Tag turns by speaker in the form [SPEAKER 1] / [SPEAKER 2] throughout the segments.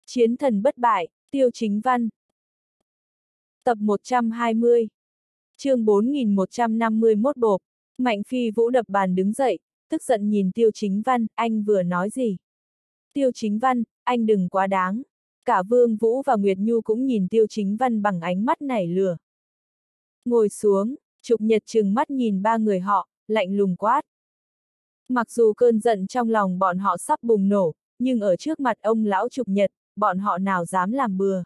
[SPEAKER 1] Chiến thần bất bại, Tiêu Chính Văn. Tập 120. Chương 4151 bộp. Mạnh Phi Vũ đập bàn đứng dậy, tức giận nhìn Tiêu Chính Văn, anh vừa nói gì? Tiêu Chính Văn, anh đừng quá đáng. Cả Vương Vũ và Nguyệt Nhu cũng nhìn Tiêu Chính Văn bằng ánh mắt nảy lửa. Ngồi xuống, Trục Nhật trừng mắt nhìn ba người họ, lạnh lùng quát. Mặc dù cơn giận trong lòng bọn họ sắp bùng nổ, nhưng ở trước mặt ông lão Trục Nhật, bọn họ nào dám làm bừa.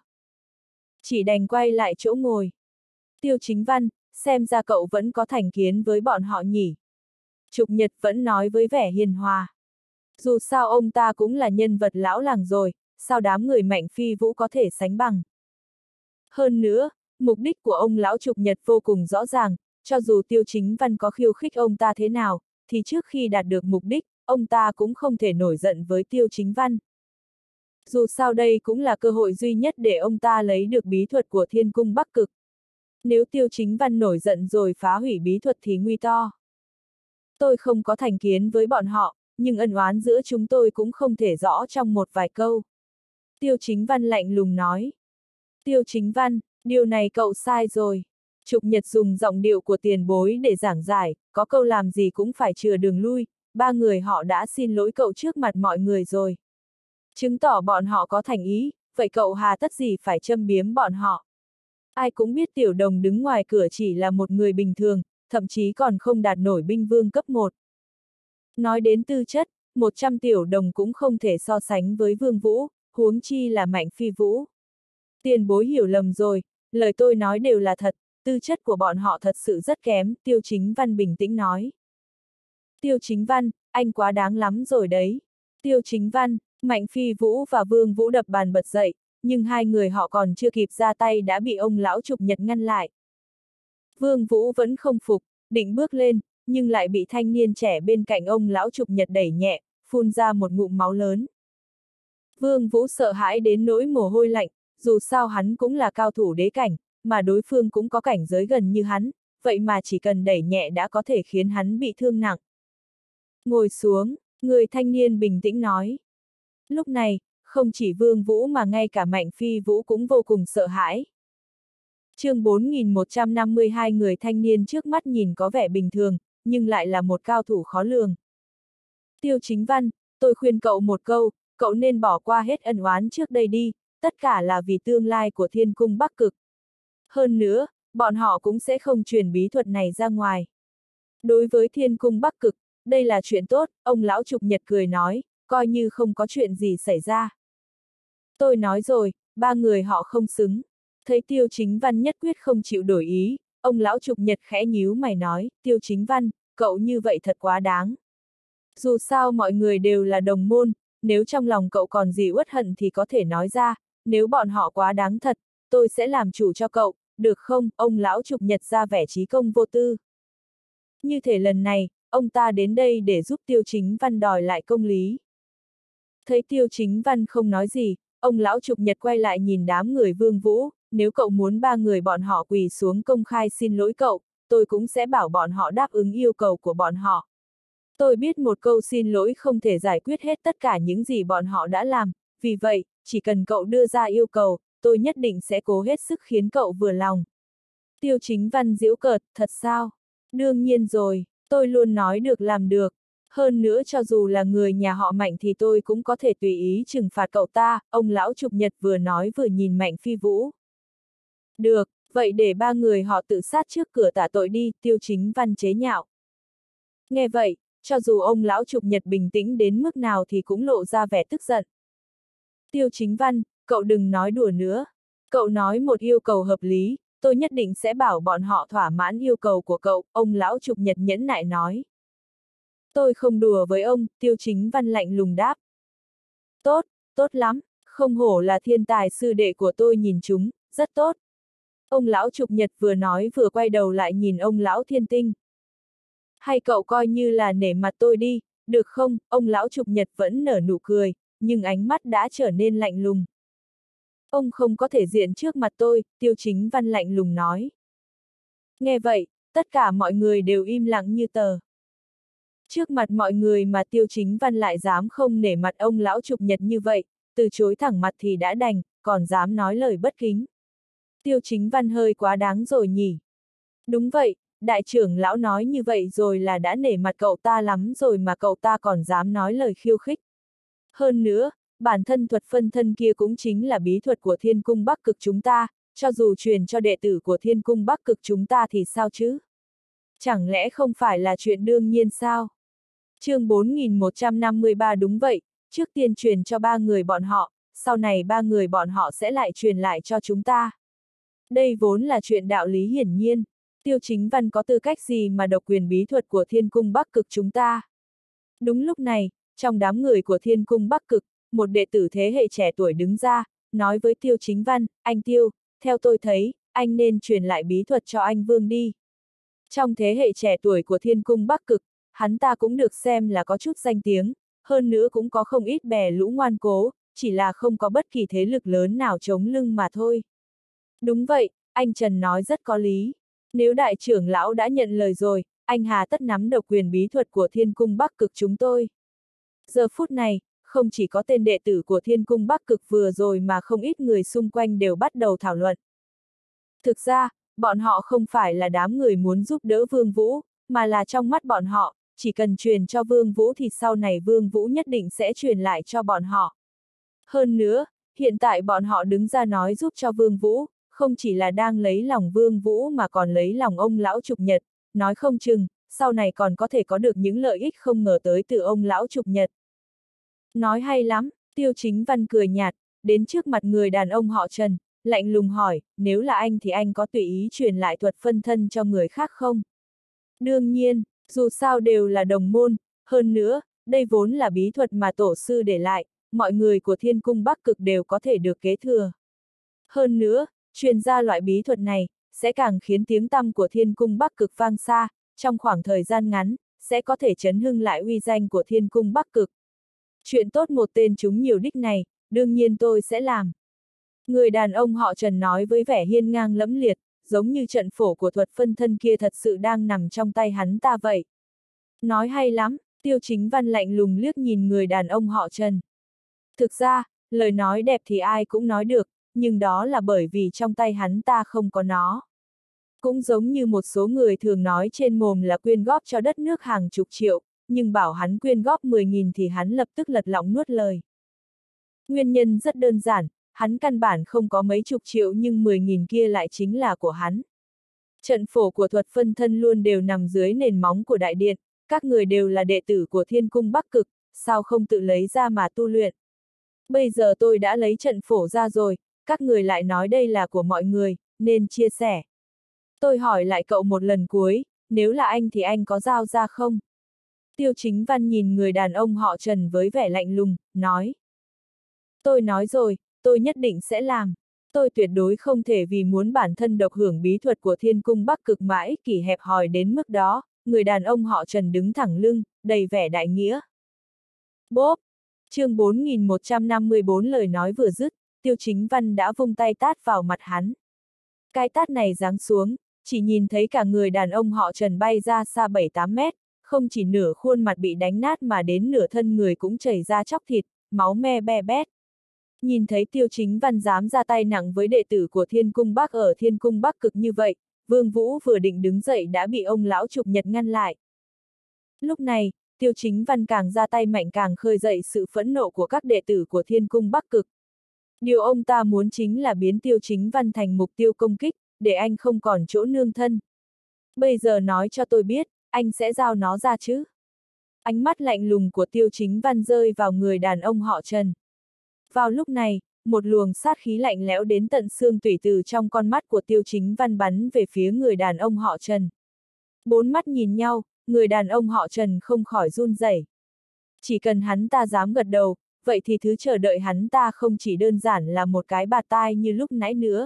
[SPEAKER 1] Chỉ đành quay lại chỗ ngồi. Tiêu Chính Văn, xem ra cậu vẫn có thành kiến với bọn họ nhỉ. Trục Nhật vẫn nói với vẻ hiền hòa. Dù sao ông ta cũng là nhân vật lão làng rồi, sao đám người Mạnh Phi Vũ có thể sánh bằng. Hơn nữa, mục đích của ông lão Trục Nhật vô cùng rõ ràng, cho dù Tiêu Chính Văn có khiêu khích ông ta thế nào, thì trước khi đạt được mục đích, ông ta cũng không thể nổi giận với Tiêu Chính Văn. Dù sao đây cũng là cơ hội duy nhất để ông ta lấy được bí thuật của Thiên Cung Bắc Cực. Nếu Tiêu Chính Văn nổi giận rồi phá hủy bí thuật thì nguy to. Tôi không có thành kiến với bọn họ, nhưng ân oán giữa chúng tôi cũng không thể rõ trong một vài câu. Tiêu Chính Văn lạnh lùng nói. Tiêu Chính Văn, điều này cậu sai rồi. Trục Nhật dùng giọng điệu của tiền bối để giảng giải, có câu làm gì cũng phải chừa đường lui, ba người họ đã xin lỗi cậu trước mặt mọi người rồi. Chứng tỏ bọn họ có thành ý, vậy cậu hà tất gì phải châm biếm bọn họ. Ai cũng biết Tiểu Đồng đứng ngoài cửa chỉ là một người bình thường, thậm chí còn không đạt nổi binh vương cấp 1. Nói đến tư chất, 100 Tiểu Đồng cũng không thể so sánh với Vương Vũ, huống chi là Mạnh Phi Vũ. Tiền bối hiểu lầm rồi, lời tôi nói đều là thật, tư chất của bọn họ thật sự rất kém, Tiêu Chính Văn bình tĩnh nói. Tiêu Chính Văn, anh quá đáng lắm rồi đấy. Tiêu Chính Văn, Mạnh Phi Vũ và Vương Vũ đập bàn bật dậy, nhưng hai người họ còn chưa kịp ra tay đã bị ông lão Trục Nhật ngăn lại. Vương Vũ vẫn không phục, định bước lên, nhưng lại bị thanh niên trẻ bên cạnh ông lão Trục Nhật đẩy nhẹ, phun ra một ngụm máu lớn. Vương Vũ sợ hãi đến nỗi mồ hôi lạnh, dù sao hắn cũng là cao thủ đế cảnh, mà đối phương cũng có cảnh giới gần như hắn, vậy mà chỉ cần đẩy nhẹ đã có thể khiến hắn bị thương nặng. Ngồi xuống, người thanh niên bình tĩnh nói. Lúc này, không chỉ Vương Vũ mà ngay cả Mạnh Phi Vũ cũng vô cùng sợ hãi. Chương 4152 người thanh niên trước mắt nhìn có vẻ bình thường, nhưng lại là một cao thủ khó lường. Tiêu Chính Văn, tôi khuyên cậu một câu, cậu nên bỏ qua hết ân oán trước đây đi, tất cả là vì tương lai của Thiên Cung Bắc Cực. Hơn nữa, bọn họ cũng sẽ không truyền bí thuật này ra ngoài. Đối với Thiên Cung Bắc Cực, đây là chuyện tốt, ông lão Trục Nhật cười nói, coi như không có chuyện gì xảy ra. Tôi nói rồi, ba người họ không xứng. Thấy Tiêu Chính Văn nhất quyết không chịu đổi ý, ông lão Trục Nhật khẽ nhíu mày nói, Tiêu Chính Văn, cậu như vậy thật quá đáng. Dù sao mọi người đều là đồng môn, nếu trong lòng cậu còn gì uất hận thì có thể nói ra, nếu bọn họ quá đáng thật, tôi sẽ làm chủ cho cậu, được không? Ông lão Trục Nhật ra vẻ trí công vô tư. Như thể lần này, ông ta đến đây để giúp Tiêu Chính Văn đòi lại công lý. Thấy Tiêu Chính Văn không nói gì, ông lão Trục Nhật quay lại nhìn đám người Vương Vũ, nếu cậu muốn ba người bọn họ quỳ xuống công khai xin lỗi cậu, tôi cũng sẽ bảo bọn họ đáp ứng yêu cầu của bọn họ. Tôi biết một câu xin lỗi không thể giải quyết hết tất cả những gì bọn họ đã làm, vì vậy, chỉ cần cậu đưa ra yêu cầu, tôi nhất định sẽ cố hết sức khiến cậu vừa lòng. Tiêu Chính Văn giễu cợt, thật sao? Đương nhiên rồi, tôi luôn nói được làm được. Hơn nữa cho dù là người nhà họ Mạnh thì tôi cũng có thể tùy ý trừng phạt cậu ta, ông lão Trục Nhật vừa nói vừa nhìn Mạnh Phi Vũ. Được, vậy để ba người họ tự sát trước cửa tạ tội đi, Tiêu Chính Văn chế nhạo. Nghe vậy, cho dù ông lão Trục Nhật bình tĩnh đến mức nào thì cũng lộ ra vẻ tức giận. Tiêu Chính Văn, cậu đừng nói đùa nữa. Cậu nói một yêu cầu hợp lý, tôi nhất định sẽ bảo bọn họ thỏa mãn yêu cầu của cậu, ông lão Trục Nhật nhẫn nại nói. Tôi không đùa với ông, Tiêu Chính Văn lạnh lùng đáp. Tốt, tốt lắm, không hổ là thiên tài sư đệ của tôi nhìn chúng, rất tốt. Ông lão Trục Nhật vừa nói vừa quay đầu lại nhìn ông lão Thiên Tinh. Hay cậu coi như là nể mặt tôi đi, được không? Ông lão Trục Nhật vẫn nở nụ cười, nhưng ánh mắt đã trở nên lạnh lùng. Ông không có thể diện trước mặt tôi, Tiêu Chính Văn lạnh lùng nói. Nghe vậy, tất cả mọi người đều im lặng như tờ. Trước mặt mọi người mà Tiêu Chính Văn lại dám không nể mặt ông lão Trục Nhật như vậy, từ chối thẳng mặt thì đã đành, còn dám nói lời bất kính. Tiêu Chính Văn hơi quá đáng rồi nhỉ. Đúng vậy, đại trưởng lão nói như vậy rồi là đã nể mặt cậu ta lắm rồi mà cậu ta còn dám nói lời khiêu khích. Hơn nữa, bản thân thuật phân thân kia cũng chính là bí thuật của Thiên Cung Bắc Cực chúng ta, cho dù truyền cho đệ tử của Thiên Cung Bắc Cực chúng ta thì sao chứ? Chẳng lẽ không phải là chuyện đương nhiên sao? Chương 4153 đúng vậy, trước tiên truyền cho 3 người bọn họ, sau này 3 người bọn họ sẽ lại truyền lại cho chúng ta. Đây vốn là chuyện đạo lý hiển nhiên, Tiêu Chính Văn có tư cách gì mà độc quyền bí thuật của Thiên Cung Bắc Cực chúng ta? Đúng lúc này, trong đám người của Thiên Cung Bắc Cực, một đệ tử thế hệ trẻ tuổi đứng ra, nói với Tiêu Chính Văn, anh Tiêu, theo tôi thấy, anh nên truyền lại bí thuật cho anh Vương đi. Trong thế hệ trẻ tuổi của Thiên Cung Bắc Cực, hắn ta cũng được xem là có chút danh tiếng, hơn nữa cũng có không ít bè lũ ngoan cố, chỉ là không có bất kỳ thế lực lớn nào chống lưng mà thôi. Đúng vậy, anh Trần nói rất có lý. Nếu đại trưởng lão đã nhận lời rồi, anh hà tất nắm độc quyền bí thuật của Thiên Cung Bắc Cực chúng tôi. Giờ phút này, không chỉ có tên đệ tử của Thiên Cung Bắc Cực vừa rồi mà không ít người xung quanh đều bắt đầu thảo luận. Thực ra, bọn họ không phải là đám người muốn giúp đỡ Vương Vũ, mà là trong mắt bọn họ, chỉ cần truyền cho Vương Vũ thì sau này Vương Vũ nhất định sẽ truyền lại cho bọn họ. Hơn nữa, hiện tại bọn họ đứng ra nói giúp cho Vương Vũ, không chỉ là đang lấy lòng Vương Vũ mà còn lấy lòng ông lão Trục Nhật, nói không chừng, sau này còn có thể có được những lợi ích không ngờ tới từ ông lão Trục Nhật. Nói hay lắm, Tiêu Chính Văn cười nhạt, đến trước mặt người đàn ông họ Trần, lạnh lùng hỏi, nếu là anh thì anh có tùy ý truyền lại thuật phân thân cho người khác không? Đương nhiên, dù sao đều là đồng môn, hơn nữa, đây vốn là bí thuật mà tổ sư để lại, mọi người của Thiên Cung Bắc Cực đều có thể được kế thừa. Hơn nữa, truyền ra loại bí thuật này, sẽ càng khiến tiếng tăm của Thiên Cung Bắc Cực vang xa, trong khoảng thời gian ngắn, sẽ có thể chấn hưng lại uy danh của Thiên Cung Bắc Cực. Chuyện tốt một tên trúng nhiều đích này, đương nhiên tôi sẽ làm. Người đàn ông họ Trần nói với vẻ hiên ngang lẫm liệt, giống như trận phổ của thuật phân thân kia thật sự đang nằm trong tay hắn ta vậy. Nói hay lắm, Tiêu Chính Văn lạnh lùng liếc nhìn người đàn ông họ Trần. Thực ra, lời nói đẹp thì ai cũng nói được, nhưng đó là bởi vì trong tay hắn ta không có nó. Cũng giống như một số người thường nói trên mồm là quyên góp cho đất nước hàng chục triệu, nhưng bảo hắn quyên góp 10.000 thì hắn lập tức lật lọng nuốt lời. Nguyên nhân rất đơn giản, hắn căn bản không có mấy chục triệu nhưng 10.000 kia lại chính là của hắn. Trận phổ của thuật phân thân luôn đều nằm dưới nền móng của đại điện, các người đều là đệ tử của Thiên Cung Bắc Cực, sao không tự lấy ra mà tu luyện. Bây giờ tôi đã lấy trận phổ ra rồi, các người lại nói đây là của mọi người, nên chia sẻ. Tôi hỏi lại cậu một lần cuối, nếu là anh thì anh có giao ra không? Tiêu Chính Văn nhìn người đàn ông họ Trần với vẻ lạnh lùng, nói. Tôi nói rồi, tôi nhất định sẽ làm. Tôi tuyệt đối không thể vì muốn bản thân độc hưởng bí thuật của Thiên Cung Bắc Cực mà ích kỷ hẹp hòi đến mức đó, người đàn ông họ Trần đứng thẳng lưng, đầy vẻ đại nghĩa. Bốp! Chương 4154 lời nói vừa dứt, Tiêu Chính Văn đã vung tay tát vào mặt hắn. Cái tát này giáng xuống, chỉ nhìn thấy cả người đàn ông họ Trần bay ra xa 7-8 mét, không chỉ nửa khuôn mặt bị đánh nát mà đến nửa thân người cũng chảy ra chóc thịt, máu me be bét. Nhìn thấy Tiêu Chính Văn dám ra tay nặng với đệ tử của Thiên Cung Bắc ở Thiên Cung Bắc Cực như vậy, Vương Vũ vừa định đứng dậy đã bị ông lão Trục Nhật ngăn lại. Lúc này, Tiêu Chính Văn càng ra tay mạnh càng khơi dậy sự phẫn nộ của các đệ tử của Thiên Cung Bắc Cực. Điều ông ta muốn chính là biến Tiêu Chính Văn thành mục tiêu công kích, để anh không còn chỗ nương thân. Bây giờ nói cho tôi biết, anh sẽ giao nó ra chứ? Ánh mắt lạnh lùng của Tiêu Chính Văn rơi vào người đàn ông họ Trần. Vào lúc này, một luồng sát khí lạnh lẽo đến tận xương tủy từ trong con mắt của Tiêu Chính Văn bắn về phía người đàn ông họ Trần. Bốn mắt nhìn nhau, người đàn ông họ Trần không khỏi run rẩy. Chỉ cần hắn ta dám gật đầu, vậy thì thứ chờ đợi hắn ta không chỉ đơn giản là một cái bạt tai như lúc nãy nữa.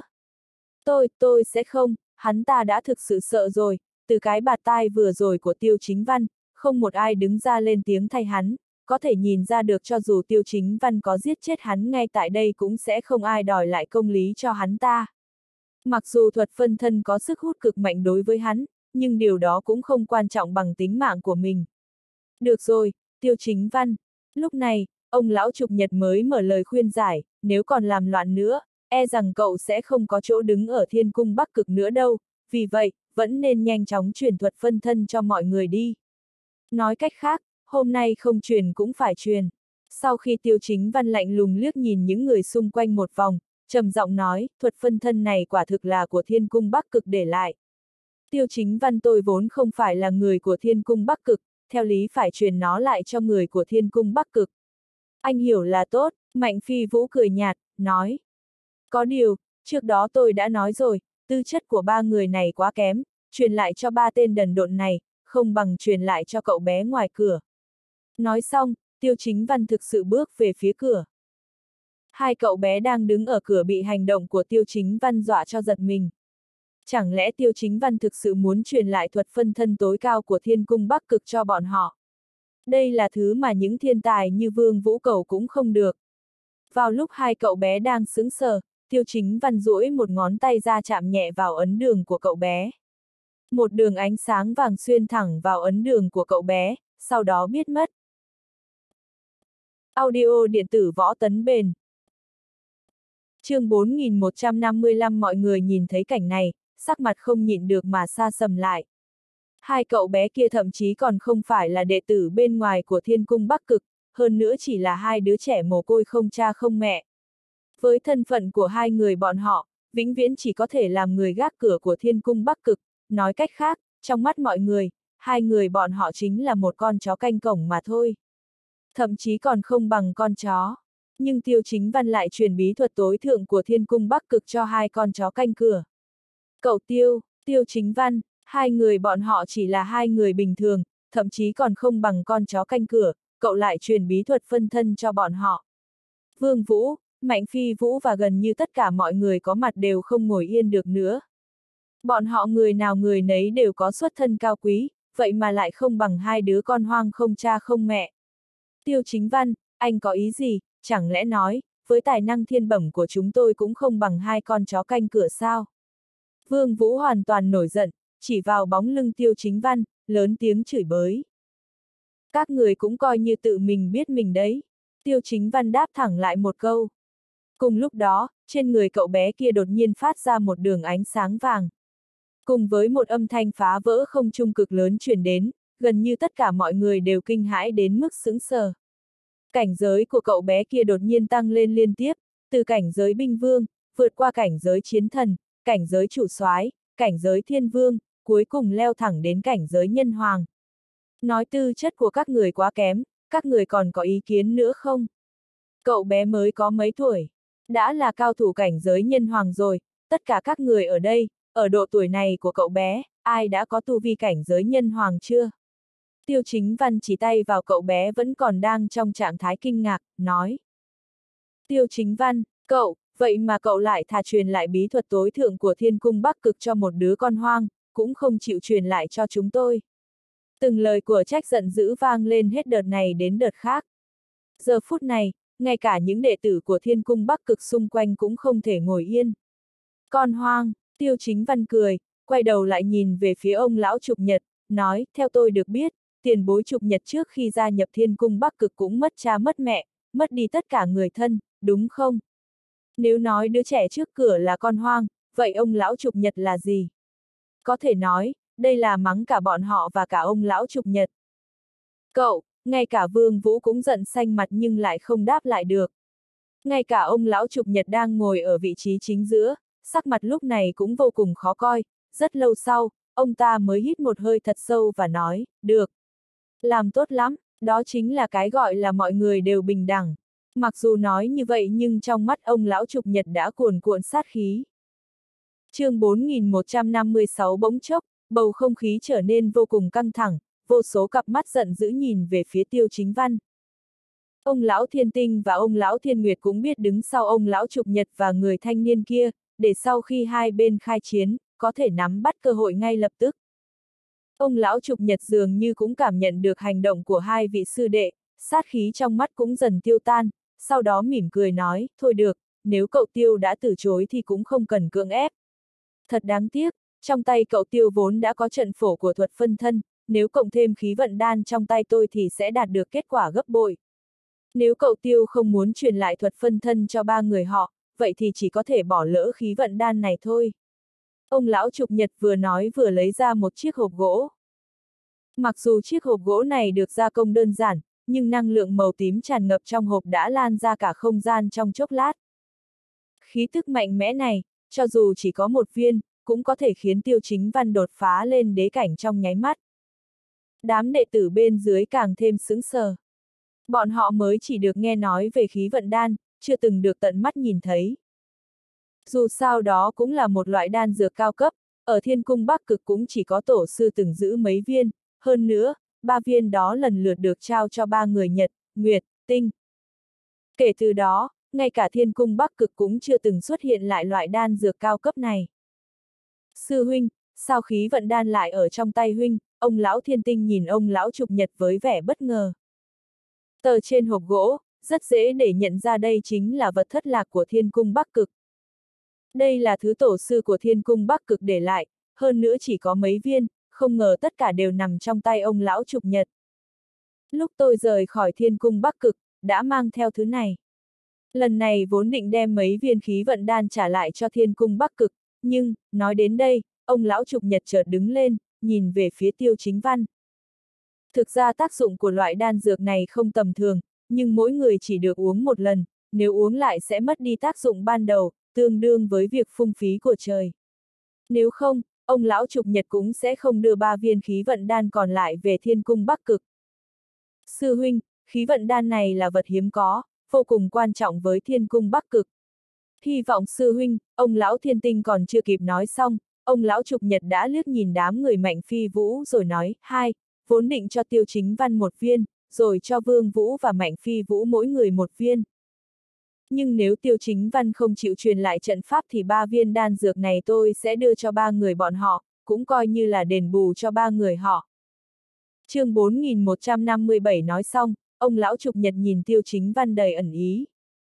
[SPEAKER 1] Tôi sẽ không, hắn ta đã thực sự sợ rồi, từ cái bạt tai vừa rồi của Tiêu Chính Văn, không một ai đứng ra lên tiếng thay hắn, có thể nhìn ra được cho dù Tiêu Chính Văn có giết chết hắn ngay tại đây cũng sẽ không ai đòi lại công lý cho hắn ta. Mặc dù thuật phân thân có sức hút cực mạnh đối với hắn, nhưng điều đó cũng không quan trọng bằng tính mạng của mình. Được rồi, Tiêu Chính Văn. Lúc này, ông lão Trục Nhật mới mở lời khuyên giải, nếu còn làm loạn nữa, e rằng cậu sẽ không có chỗ đứng ở Thiên Cung Bắc Cực nữa đâu, vì vậy, vẫn nên nhanh chóng truyền thuật phân thân cho mọi người đi. Nói cách khác, hôm nay không truyền cũng phải truyền. Sau khi Tiêu Chính Văn lạnh lùng liếc nhìn những người xung quanh một vòng, trầm giọng nói, thuật phân thân này quả thực là của Thiên Cung Bắc Cực để lại. Tiêu Chính Văn tôi vốn không phải là người của Thiên Cung Bắc Cực, theo lý phải truyền nó lại cho người của Thiên Cung Bắc Cực. Anh hiểu là tốt, Mạnh Phi Vũ cười nhạt, nói. Có điều, trước đó tôi đã nói rồi, tư chất của ba người này quá kém, truyền lại cho ba tên đần độn này, không bằng truyền lại cho cậu bé ngoài cửa. Nói xong, Tiêu Chính Văn thực sự bước về phía cửa. Hai cậu bé đang đứng ở cửa bị hành động của Tiêu Chính Văn dọa cho giật mình. Chẳng lẽ Tiêu Chính Văn thực sự muốn truyền lại thuật phân thân tối cao của Thiên Cung Bắc Cực cho bọn họ? Đây là thứ mà những thiên tài như Vương Vũ cầu cũng không được. Vào lúc hai cậu bé đang sững sờ, Tiêu Chính Văn duỗi một ngón tay ra chạm nhẹ vào ấn đường của cậu bé. Một đường ánh sáng vàng xuyên thẳng vào ấn đường của cậu bé, sau đó biết mất. Audio điện tử Võ Tấn Bền. Chương 4155 mọi người nhìn thấy cảnh này, sắc mặt không nhịn được mà sa sầm lại. Hai cậu bé kia thậm chí còn không phải là đệ tử bên ngoài của Thiên Cung Bắc Cực, hơn nữa chỉ là hai đứa trẻ mồ côi không cha không mẹ. Với thân phận của hai người bọn họ, vĩnh viễn chỉ có thể làm người gác cửa của Thiên Cung Bắc Cực, nói cách khác, trong mắt mọi người, hai người bọn họ chính là một con chó canh cổng mà thôi. Thậm chí còn không bằng con chó. Nhưng Tiêu Chính Văn lại truyền bí thuật tối thượng của Thiên Cung Bắc Cực cho hai con chó canh cửa. Cậu Tiêu Chính Văn, hai người bọn họ chỉ là hai người bình thường, thậm chí còn không bằng con chó canh cửa, cậu lại truyền bí thuật phân thân cho bọn họ. Vương Vũ, Mạnh Phi Vũ và gần như tất cả mọi người có mặt đều không ngồi yên được nữa. Bọn họ người nào người nấy đều có xuất thân cao quý, vậy mà lại không bằng hai đứa con hoang không cha không mẹ. Tiêu Chính Văn, anh có ý gì, chẳng lẽ nói, với tài năng thiên bẩm của chúng tôi cũng không bằng hai con chó canh cửa sao? Vương Vũ hoàn toàn nổi giận, chỉ vào bóng lưng Tiêu Chính Văn, lớn tiếng chửi bới. Các người cũng coi như tự mình biết mình đấy. Tiêu Chính Văn đáp thẳng lại một câu. Cùng lúc đó, trên người cậu bé kia đột nhiên phát ra một đường ánh sáng vàng. Cùng với một âm thanh phá vỡ không trung cực lớn truyền đến, gần như tất cả mọi người đều kinh hãi đến mức sững sờ. Cảnh giới của cậu bé kia đột nhiên tăng lên liên tiếp, từ cảnh giới binh vương, vượt qua cảnh giới chiến thần, cảnh giới chủ soái, cảnh giới thiên vương, cuối cùng leo thẳng đến cảnh giới nhân hoàng. Nói tư chất của các người quá kém, các người còn có ý kiến nữa không? Cậu bé mới có mấy tuổi, đã là cao thủ cảnh giới nhân hoàng rồi, tất cả các người ở đây, ở độ tuổi này của cậu bé, ai đã có tu vi cảnh giới nhân hoàng chưa? Tiêu Chính Văn chỉ tay vào cậu bé vẫn còn đang trong trạng thái kinh ngạc, nói. Tiêu Chính Văn, vậy mà cậu lại thà truyền lại bí thuật tối thượng của Thiên Cung Bắc Cực cho một đứa con hoang, cũng không chịu truyền lại cho chúng tôi. Từng lời của trách giận dữ vang lên hết đợt này đến đợt khác. Giờ phút này, ngay cả những đệ tử của Thiên Cung Bắc Cực xung quanh cũng không thể ngồi yên. Con hoang, Tiêu Chính Văn cười, quay đầu lại nhìn về phía ông lão Trục Nhật, nói, theo tôi được biết, tiền bối Trục Nhật trước khi gia nhập Thiên Cung Bắc Cực cũng mất cha mất mẹ, mất đi tất cả người thân, đúng không? Nếu nói đứa trẻ trước cửa là con hoang, vậy ông lão Trục Nhật là gì? Có thể nói, đây là mắng cả bọn họ và cả ông lão Trục Nhật. Ngay cả Vương Vũ cũng giận xanh mặt nhưng lại không đáp lại được. Ngay cả ông lão Trục Nhật đang ngồi ở vị trí chính giữa, sắc mặt lúc này cũng vô cùng khó coi, rất lâu sau, ông ta mới hít một hơi thật sâu và nói, được. Làm tốt lắm, đó chính là cái gọi là mọi người đều bình đẳng. Mặc dù nói như vậy nhưng trong mắt ông lão Trục Nhật đã cuồn cuộn sát khí. Chương 4156 bỗng chốc, bầu không khí trở nên vô cùng căng thẳng, vô số cặp mắt giận dữ nhìn về phía Tiêu Chính Văn. Ông lão Thiên Tinh và ông lão Thiên Nguyệt cũng biết đứng sau ông lão Trục Nhật và người thanh niên kia, để sau khi hai bên khai chiến, có thể nắm bắt cơ hội ngay lập tức. Ông lão Trục Nhật dường như cũng cảm nhận được hành động của hai vị sư đệ, sát khí trong mắt cũng dần tiêu tan, sau đó mỉm cười nói, thôi được, nếu cậu Tiêu đã từ chối thì cũng không cần cưỡng ép. Thật đáng tiếc, trong tay cậu Tiêu vốn đã có trận phổ của thuật phân thân, nếu cộng thêm khí vận đan trong tay tôi thì sẽ đạt được kết quả gấp bội. Nếu cậu Tiêu không muốn truyền lại thuật phân thân cho ba người họ, vậy thì chỉ có thể bỏ lỡ khí vận đan này thôi. Ông lão Trục Nhật vừa nói vừa lấy ra một chiếc hộp gỗ. Mặc dù chiếc hộp gỗ này được gia công đơn giản, nhưng năng lượng màu tím tràn ngập trong hộp đã lan ra cả không gian trong chốc lát. Khí tức mạnh mẽ này, cho dù chỉ có một viên, cũng có thể khiến Tiêu Chính Văn đột phá lên đế cảnh trong nháy mắt. Đám đệ tử bên dưới càng thêm sững sờ. Bọn họ mới chỉ được nghe nói về khí vận đan, chưa từng được tận mắt nhìn thấy. Dù sao đó cũng là một loại đan dược cao cấp, ở Thiên Cung Bắc Cực cũng chỉ có tổ sư từng giữ mấy viên, hơn nữa, 3 viên đó lần lượt được trao cho 3 người Nhật, Nguyệt, Tinh. Kể từ đó, ngay cả Thiên Cung Bắc Cực cũng chưa từng xuất hiện lại loại đan dược cao cấp này. Sư huynh, sao khí vận đan lại ở trong tay huynh? Ông lão Thiên Tinh nhìn ông lão Trục Nhật với vẻ bất ngờ. Tờ trên hộp gỗ, rất dễ để nhận ra đây chính là vật thất lạc của Thiên Cung Bắc Cực. Đây là thứ tổ sư của Thiên Cung Bắc Cực để lại, hơn nữa chỉ có mấy viên, không ngờ tất cả đều nằm trong tay ông lão Trục Nhật. Lúc tôi rời khỏi Thiên Cung Bắc Cực, đã mang theo thứ này. Lần này vốn định đem mấy viên khí vận đan trả lại cho Thiên Cung Bắc Cực, nhưng, nói đến đây, ông lão Trục Nhật chợt đứng lên, nhìn về phía Tiêu Chính Văn. Thực ra tác dụng của loại đan dược này không tầm thường, nhưng mỗi người chỉ được uống một lần, nếu uống lại sẽ mất đi tác dụng ban đầu, tương đương với việc phung phí của trời. Nếu không, ông lão Trục Nhật cũng sẽ không đưa 3 viên khí vận đan còn lại về Thiên Cung Bắc Cực. Sư huynh, khí vận đan này là vật hiếm có, vô cùng quan trọng với Thiên Cung Bắc Cực. Hy vọng sư huynh, ông lão Thiên Tinh còn chưa kịp nói xong, ông lão Trục Nhật đã liếc nhìn đám người Mạnh Phi Vũ rồi nói, vốn định cho Tiêu Chính Văn một viên, rồi cho Vương Vũ và Mạnh Phi Vũ mỗi người một viên. Nhưng nếu Tiêu Chính Văn không chịu truyền lại trận pháp thì 3 viên đan dược này tôi sẽ đưa cho 3 người bọn họ, cũng coi như là đền bù cho 3 người họ. Chương 4157 nói xong, ông lão Trục Nhật nhìn Tiêu Chính Văn đầy ẩn ý.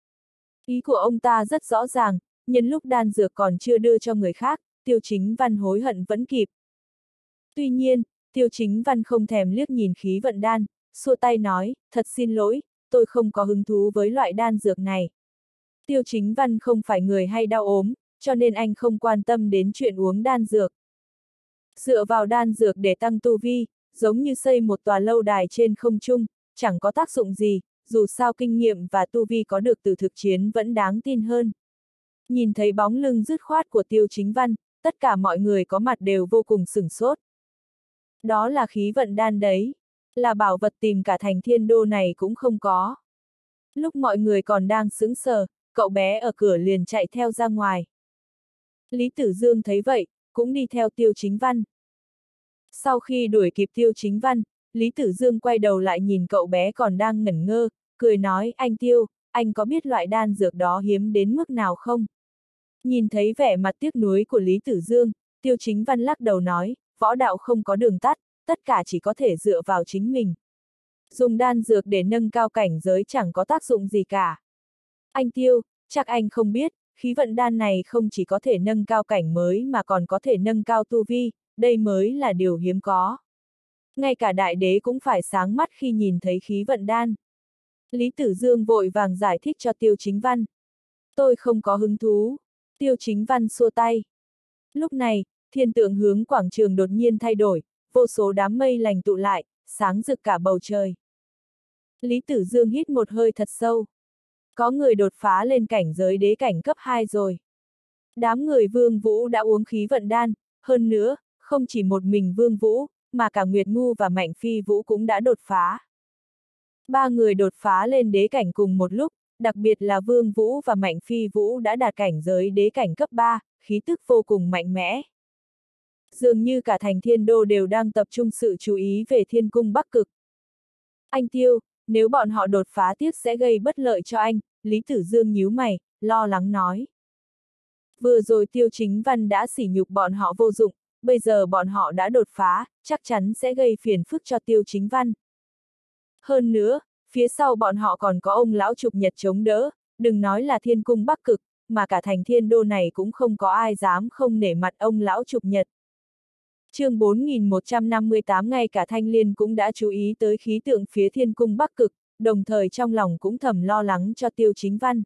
[SPEAKER 1] Ý của ông ta rất rõ ràng, nhân lúc đan dược còn chưa đưa cho người khác, Tiêu Chính Văn hối hận vẫn kịp. Tuy nhiên, Tiêu Chính Văn không thèm liếc nhìn khí vận đan, xua tay nói, thật xin lỗi, tôi không có hứng thú với loại đan dược này. Tiêu Chính Văn không phải người hay đau ốm, cho nên anh không quan tâm đến chuyện uống đan dược. Dựa vào đan dược để tăng tu vi, giống như xây một tòa lâu đài trên không trung, chẳng có tác dụng gì, dù sao kinh nghiệm và tu vi có được từ thực chiến vẫn đáng tin hơn. Nhìn thấy bóng lưng dứt khoát của Tiêu Chính Văn, tất cả mọi người có mặt đều vô cùng sửng sốt. Đó là khí vận đan đấy, là bảo vật tìm cả thành Thiên Đô này cũng không có. Lúc mọi người còn đang sững sờ, cậu bé ở cửa liền chạy theo ra ngoài. Lý Tử Dương thấy vậy, cũng đi theo Tiêu Chính Văn. Sau khi đuổi kịp Tiêu Chính Văn, Lý Tử Dương quay đầu lại nhìn cậu bé còn đang ngẩn ngơ, cười nói, anh Tiêu, anh có biết loại đan dược đó hiếm đến mức nào không? Nhìn thấy vẻ mặt tiếc nuối của Lý Tử Dương, Tiêu Chính Văn lắc đầu nói, võ đạo không có đường tắt, tất cả chỉ có thể dựa vào chính mình. Dùng đan dược để nâng cao cảnh giới chẳng có tác dụng gì cả. Anh Tiêu, chắc anh không biết, khí vận đan này không chỉ có thể nâng cao cảnh mới mà còn có thể nâng cao tu vi, đây mới là điều hiếm có. Ngay cả đại đế cũng phải sáng mắt khi nhìn thấy khí vận đan. Lý Tử Dương vội vàng giải thích cho Tiêu Chính Văn. Tôi không có hứng thú. Tiêu Chính Văn xua tay. Lúc này, thiên tượng hướng quảng trường đột nhiên thay đổi, vô số đám mây lành tụ lại, sáng rực cả bầu trời. Lý Tử Dương hít một hơi thật sâu. Có người đột phá lên cảnh giới đế cảnh cấp 2 rồi. Đám người Vương Vũ đã uống khí vận đan, hơn nữa, không chỉ một mình Vương Vũ, mà cả Nguyệt Ngu và Mạnh Phi Vũ cũng đã đột phá. 3 người đột phá lên đế cảnh cùng một lúc, đặc biệt là Vương Vũ và Mạnh Phi Vũ đã đạt cảnh giới đế cảnh cấp 3, khí tức vô cùng mạnh mẽ. Dường như cả thành Thiên Đô đều đang tập trung sự chú ý về Thiên Cung Bắc Cực. Anh Tiêu, nếu bọn họ đột phá tiếp sẽ gây bất lợi cho anh, Lý Tử Dương nhíu mày, lo lắng nói. Vừa rồi Tiêu Chính Văn đã sỉ nhục bọn họ vô dụng, bây giờ bọn họ đã đột phá, chắc chắn sẽ gây phiền phức cho Tiêu Chính Văn. Hơn nữa, phía sau bọn họ còn có ông lão Trục Nhật chống đỡ, đừng nói là Thiên Cung Bắc Cực, mà cả thành Thiên Đô này cũng không có ai dám không nể mặt ông lão Trục Nhật. Chương 4158 ngay cả Thanh Liên cũng đã chú ý tới khí tượng phía Thiên Cung Bắc Cực, đồng thời trong lòng cũng thầm lo lắng cho Tiêu Chính Văn.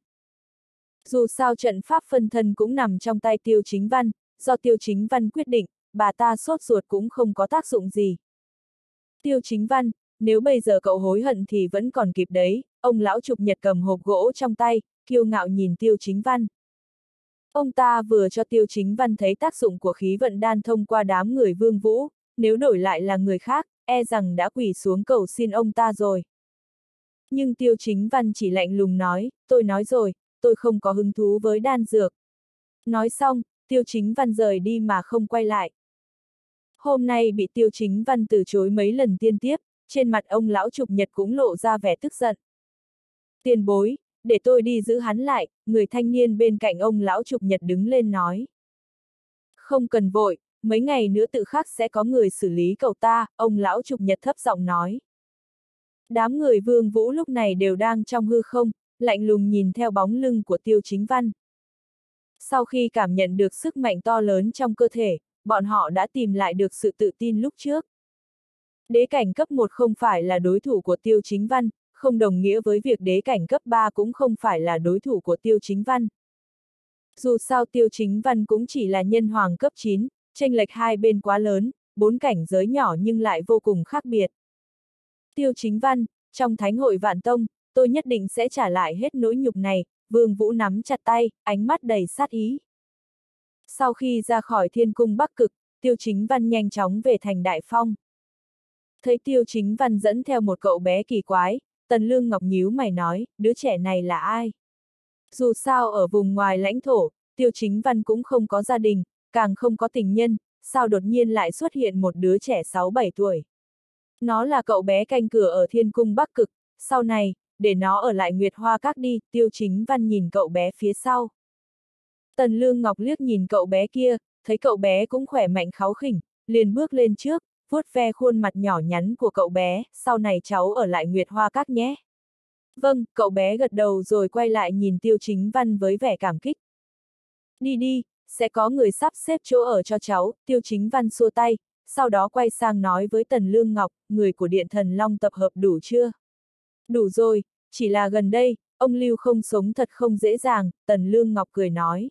[SPEAKER 1] Dù sao trận pháp phân thân cũng nằm trong tay Tiêu Chính Văn, do Tiêu Chính Văn quyết định, bà ta sốt ruột cũng không có tác dụng gì. Tiêu Chính Văn, nếu bây giờ cậu hối hận thì vẫn còn kịp đấy, ông lão Trục Nhật cầm hộp gỗ trong tay, kiêu ngạo nhìn Tiêu Chính Văn. Ông ta vừa cho Tiêu Chính Văn thấy tác dụng của khí vận đan thông qua đám người Vương Vũ, nếu đổi lại là người khác, e rằng đã quỳ xuống cầu xin ông ta rồi. Nhưng Tiêu Chính Văn chỉ lạnh lùng nói, tôi nói rồi, tôi không có hứng thú với đan dược. Nói xong, Tiêu Chính Văn rời đi mà không quay lại. Hôm nay bị Tiêu Chính Văn từ chối mấy lần liên tiếp, trên mặt ông lão Trục Nhật cũng lộ ra vẻ tức giận. Tiền bối, để tôi đi giữ hắn lại, người thanh niên bên cạnh ông lão Trục Nhật đứng lên nói. Không cần vội, mấy ngày nữa tự khắc sẽ có người xử lý cậu ta, ông lão Trục Nhật thấp giọng nói. Đám người Vương Vũ lúc này đều đang trong hư không, lạnh lùng nhìn theo bóng lưng của Tiêu Chính Văn. Sau khi cảm nhận được sức mạnh to lớn trong cơ thể, bọn họ đã tìm lại được sự tự tin lúc trước. Đế cảnh cấp 1 không phải là đối thủ của Tiêu Chính Văn, không đồng nghĩa với việc đế cảnh cấp 3 cũng không phải là đối thủ của Tiêu Chính Văn. Dù sao Tiêu Chính Văn cũng chỉ là nhân hoàng cấp 9, chênh lệch hai bên quá lớn, 4 cảnh giới nhỏ nhưng lại vô cùng khác biệt. Tiêu Chính Văn, trong Thánh hội Vạn Tông, tôi nhất định sẽ trả lại hết nỗi nhục này, Vương Vũ nắm chặt tay, ánh mắt đầy sát ý. Sau khi ra khỏi Thiên Cung Bắc Cực, Tiêu Chính Văn nhanh chóng về thành Đại Phong. Thấy Tiêu Chính Văn dẫn theo một cậu bé kỳ quái, Tần Lương Ngọc nhíu mày nói, đứa trẻ này là ai? Dù sao ở vùng ngoài lãnh thổ, Tiêu Chính Văn cũng không có gia đình, càng không có tình nhân, sao đột nhiên lại xuất hiện một đứa trẻ 6-7 tuổi? Nó là cậu bé canh cửa ở Thiên Cung Bắc Cực, sau này, để nó ở lại Nguyệt Hoa Các đi, Tiêu Chính Văn nhìn cậu bé phía sau. Tần Lương Ngọc liếc nhìn cậu bé kia, thấy cậu bé cũng khỏe mạnh kháu khỉnh, liền bước lên trước, vuốt ve khuôn mặt nhỏ nhắn của cậu bé, sau này cháu ở lại Nguyệt Hoa Các nhé. Vâng, cậu bé gật đầu rồi quay lại nhìn Tiêu Chính Văn với vẻ cảm kích. Đi đi, sẽ có người sắp xếp chỗ ở cho cháu, Tiêu Chính Văn xua tay, sau đó quay sang nói với Tần Lương Ngọc, người của Điện Thần Long tập hợp đủ chưa? Đủ rồi, chỉ là gần đây, ông Lưu không sống thật không dễ dàng, Tần Lương Ngọc cười nói.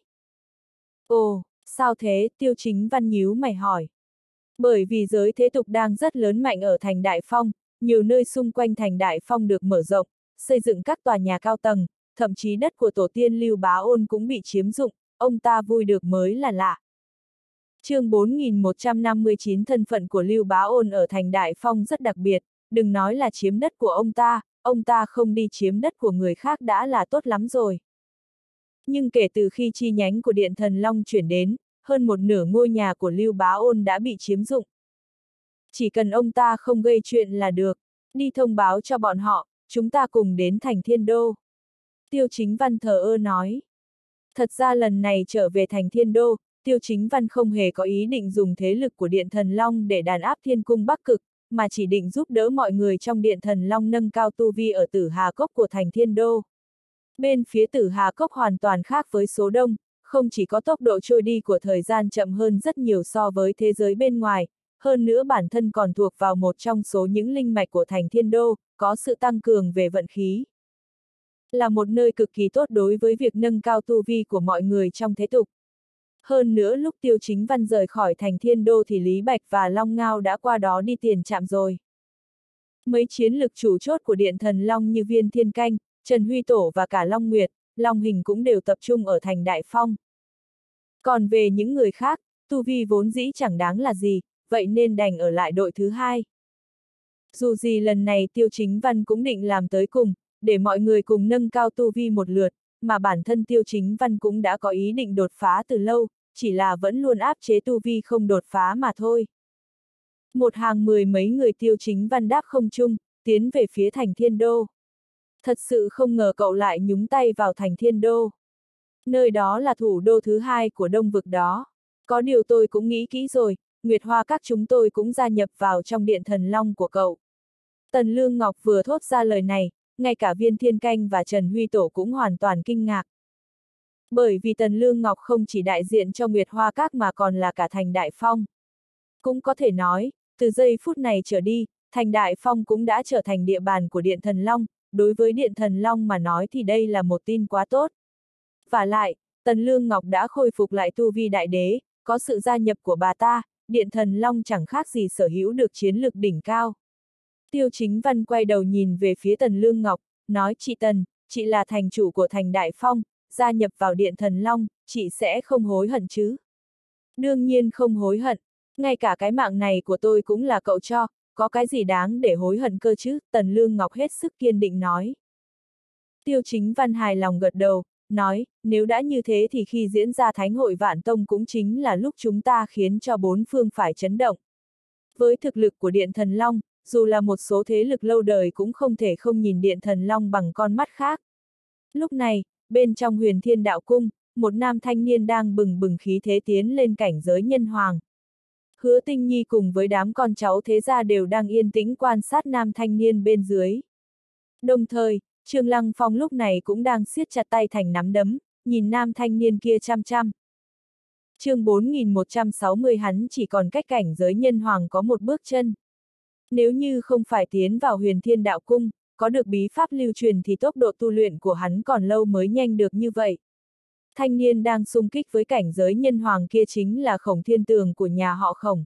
[SPEAKER 1] Ồ, sao thế, Tiêu Chính Văn nhíu mày hỏi. Bởi vì giới thế tục đang rất lớn mạnh ở thành Đại Phong, nhiều nơi xung quanh thành Đại Phong được mở rộng, xây dựng các tòa nhà cao tầng, thậm chí đất của tổ tiên Lưu Bá Ôn cũng bị chiếm dụng, ông ta vui được mới là lạ. Chương 4159 thân phận của Lưu Bá Ôn ở thành Đại Phong rất đặc biệt, đừng nói là chiếm đất của ông ta không đi chiếm đất của người khác đã là tốt lắm rồi. Nhưng kể từ khi chi nhánh của Điện Thần Long chuyển đến, hơn một nửa ngôi nhà của Lưu Bá Ôn đã bị chiếm dụng. Chỉ cần ông ta không gây chuyện là được, đi thông báo cho bọn họ, chúng ta cùng đến thành Thiên Đô. Tiêu Chính Văn thờ ơ nói. Thật ra lần này trở về thành Thiên Đô, Tiêu Chính Văn không hề có ý định dùng thế lực của Điện Thần Long để đàn áp Thiên Cung Bắc Cực, mà chỉ định giúp đỡ mọi người trong Điện Thần Long nâng cao tu vi ở Tử Hà Cốc của thành Thiên Đô. Bên phía Tử Hà Cốc hoàn toàn khác với số đông, không chỉ có tốc độ trôi đi của thời gian chậm hơn rất nhiều so với thế giới bên ngoài, hơn nữa bản thân còn thuộc vào một trong số những linh mạch của thành Thiên Đô, có sự tăng cường về vận khí. Là một nơi cực kỳ tốt đối với việc nâng cao tu vi của mọi người trong thế tục. Hơn nữa lúc Tiêu Chính Văn rời khỏi thành Thiên Đô thì Lý Bạch và Long Ngao đã qua đó đi tiền trạm rồi. Mấy chiến lực chủ chốt của Điện Thần Long như Viên Thiên Canh, Trần Huy Tổ và cả Long Nguyệt, Long Hình cũng đều tập trung ở thành Đại Phong. Còn về những người khác, tu vi vốn dĩ chẳng đáng là gì, vậy nên đành ở lại đội thứ hai. Dù gì lần này Tiêu Chính Văn cũng định làm tới cùng, để mọi người cùng nâng cao tu vi một lượt, mà bản thân Tiêu Chính Văn cũng đã có ý định đột phá từ lâu, chỉ là vẫn luôn áp chế tu vi không đột phá mà thôi. Một hàng mười mấy người Tiêu Chính Văn đáp không trung, tiến về phía thành Thiên Đô. Thật sự không ngờ cậu lại nhúng tay vào thành Thiên Đô. Nơi đó là thủ đô thứ hai của Đông Vực đó. Có điều tôi cũng nghĩ kỹ rồi, Nguyệt Hoa Các chúng tôi cũng gia nhập vào trong Điện Thần Long của cậu. Tần Lương Ngọc vừa thốt ra lời này, ngay cả Viên Thiên Canh và Trần Huy Tổ cũng hoàn toàn kinh ngạc. Bởi vì Tần Lương Ngọc không chỉ đại diện cho Nguyệt Hoa Các mà còn là cả thành Đại Phong. Cũng có thể nói, từ giây phút này trở đi, thành Đại Phong cũng đã trở thành địa bàn của Điện Thần Long, đối với Điện Thần Long mà nói thì đây là một tin quá tốt. Vả lại, Tần Lương Ngọc đã khôi phục lại tu vi đại đế, có sự gia nhập của bà ta, Điện Thần Long chẳng khác gì sở hữu được chiến lực đỉnh cao. Tiêu Chính Văn quay đầu nhìn về phía Tần Lương Ngọc, nói chị Tần, chị là thành chủ của thành Đại Phong, gia nhập vào Điện Thần Long, chị sẽ không hối hận chứ? Đương nhiên không hối hận, ngay cả cái mạng này của tôi cũng là cậu cho, có cái gì đáng để hối hận cơ chứ, Tần Lương Ngọc hết sức kiên định nói. Tiêu Chính Văn hài lòng gật đầu, nói, nếu đã như thế thì khi diễn ra Thánh hội Vạn Tông cũng chính là lúc chúng ta khiến cho bốn phương phải chấn động. Với thực lực của Điện Thần Long, dù là một số thế lực lâu đời cũng không thể không nhìn Điện Thần Long bằng con mắt khác. Lúc này, bên trong Huyền Thiên Đạo Cung, một nam thanh niên đang bừng bừng khí thế tiến lên cảnh giới nhân hoàng. Hứa Tinh Nhi cùng với đám con cháu thế gia đều đang yên tĩnh quan sát nam thanh niên bên dưới. Đồng thời, Trương Lăng Phong lúc này cũng đang siết chặt tay thành nắm đấm, nhìn nam thanh niên kia chăm chăm. Chương 4160 hắn chỉ còn cách cảnh giới nhân hoàng có một bước chân. Nếu như không phải tiến vào Huyền Thiên Đạo Cung, có được bí pháp lưu truyền thì tốc độ tu luyện của hắn còn lâu mới nhanh được như vậy. Thanh niên đang xung kích với cảnh giới nhân hoàng kia chính là Khổng Thiên Tường của nhà họ Khổng.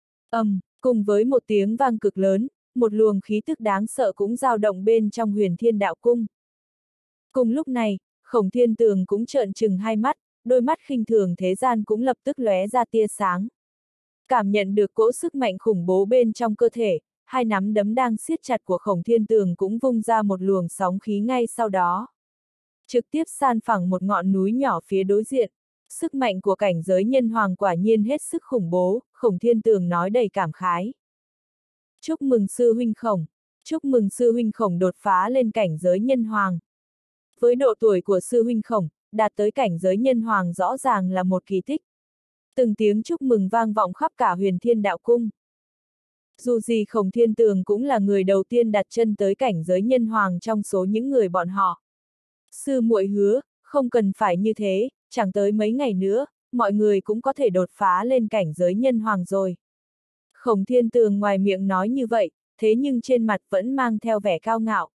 [SPEAKER 1] Cùng với một tiếng vang cực lớn, một luồng khí tức đáng sợ cũng dao động bên trong Huyền Thiên Đạo Cung. Cùng lúc này, Khổng Thiên Tường cũng trợn trừng hai mắt, đôi mắt khinh thường thế gian cũng lập tức lóe ra tia sáng. Cảm nhận được cỗ sức mạnh khủng bố bên trong cơ thể, hai nắm đấm đang siết chặt của Khổng Thiên Tường cũng vung ra một luồng sóng khí ngay sau đó. Trực tiếp san phẳng một ngọn núi nhỏ phía đối diện. Sức mạnh của cảnh giới nhân hoàng quả nhiên hết sức khủng bố, Khổng Thiên Tường nói đầy cảm khái. Chúc mừng sư huynh Khổng, chúc mừng sư huynh Khổng đột phá lên cảnh giới nhân hoàng. Với độ tuổi của sư huynh Khổng, đạt tới cảnh giới nhân hoàng rõ ràng là một kỳ tích. Từng tiếng chúc mừng vang vọng khắp cả Huyền Thiên Đạo Cung. Dù gì Khổng Thiên Tường cũng là người đầu tiên đặt chân tới cảnh giới nhân hoàng trong số những người bọn họ. Sư muội hứa, không cần phải như thế, chẳng tới mấy ngày nữa, mọi người cũng có thể đột phá lên cảnh giới nhân hoàng rồi. Khổng Thiên Tường ngoài miệng nói như vậy, thế nhưng trên mặt vẫn mang theo vẻ cao ngạo.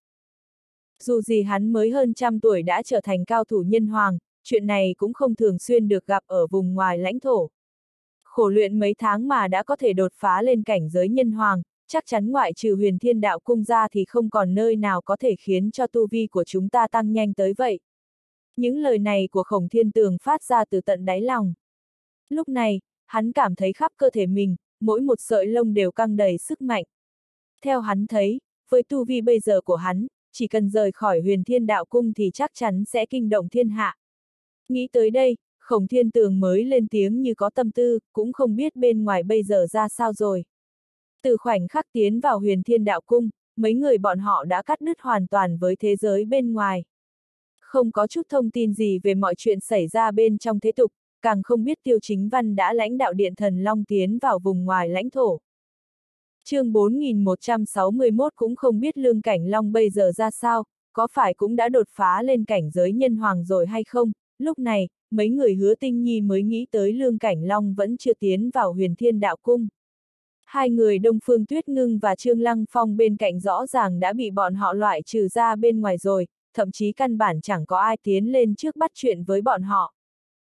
[SPEAKER 1] Dù gì hắn mới hơn 100 tuổi đã trở thành cao thủ nhân hoàng, chuyện này cũng không thường xuyên được gặp ở vùng ngoài lãnh thổ. Khổ luyện mấy tháng mà đã có thể đột phá lên cảnh giới nhân hoàng, chắc chắn ngoại trừ Huyền Thiên Đạo Cung ra thì không còn nơi nào có thể khiến cho tu vi của chúng ta tăng nhanh tới vậy. Những lời này của Khổng Thiên Tường phát ra từ tận đáy lòng. Lúc này, hắn cảm thấy khắp cơ thể mình, mỗi một sợi lông đều căng đầy sức mạnh. Theo hắn thấy, với tu vi bây giờ của hắn, chỉ cần rời khỏi Huyền Thiên Đạo Cung thì chắc chắn sẽ kinh động thiên hạ. Nghĩ tới đây, Khổng Thiên Tường mới lên tiếng như có tâm tư, cũng không biết bên ngoài bây giờ ra sao rồi. Từ khoảnh khắc tiến vào Huyền Thiên Đạo Cung, mấy người bọn họ đã cắt đứt hoàn toàn với thế giới bên ngoài. Không có chút thông tin gì về mọi chuyện xảy ra bên trong thế tục, càng không biết Tiêu Chính Văn đã lãnh đạo Điện Thần Long tiến vào vùng ngoài lãnh thổ. Chương 4161 cũng không biết Lương Cảnh Long bây giờ ra sao, có phải cũng đã đột phá lên cảnh giới nhân hoàng rồi hay không, lúc này, mấy người Hứa Tinh Nhi mới nghĩ tới Lương Cảnh Long vẫn chưa tiến vào Huyền Thiên Đạo Cung. Hai người Đông Phương Tuyết Ngưng và Trương Lăng Phong bên cạnh rõ ràng đã bị bọn họ loại trừ ra bên ngoài rồi, thậm chí căn bản chẳng có ai tiến lên trước bắt chuyện với bọn họ.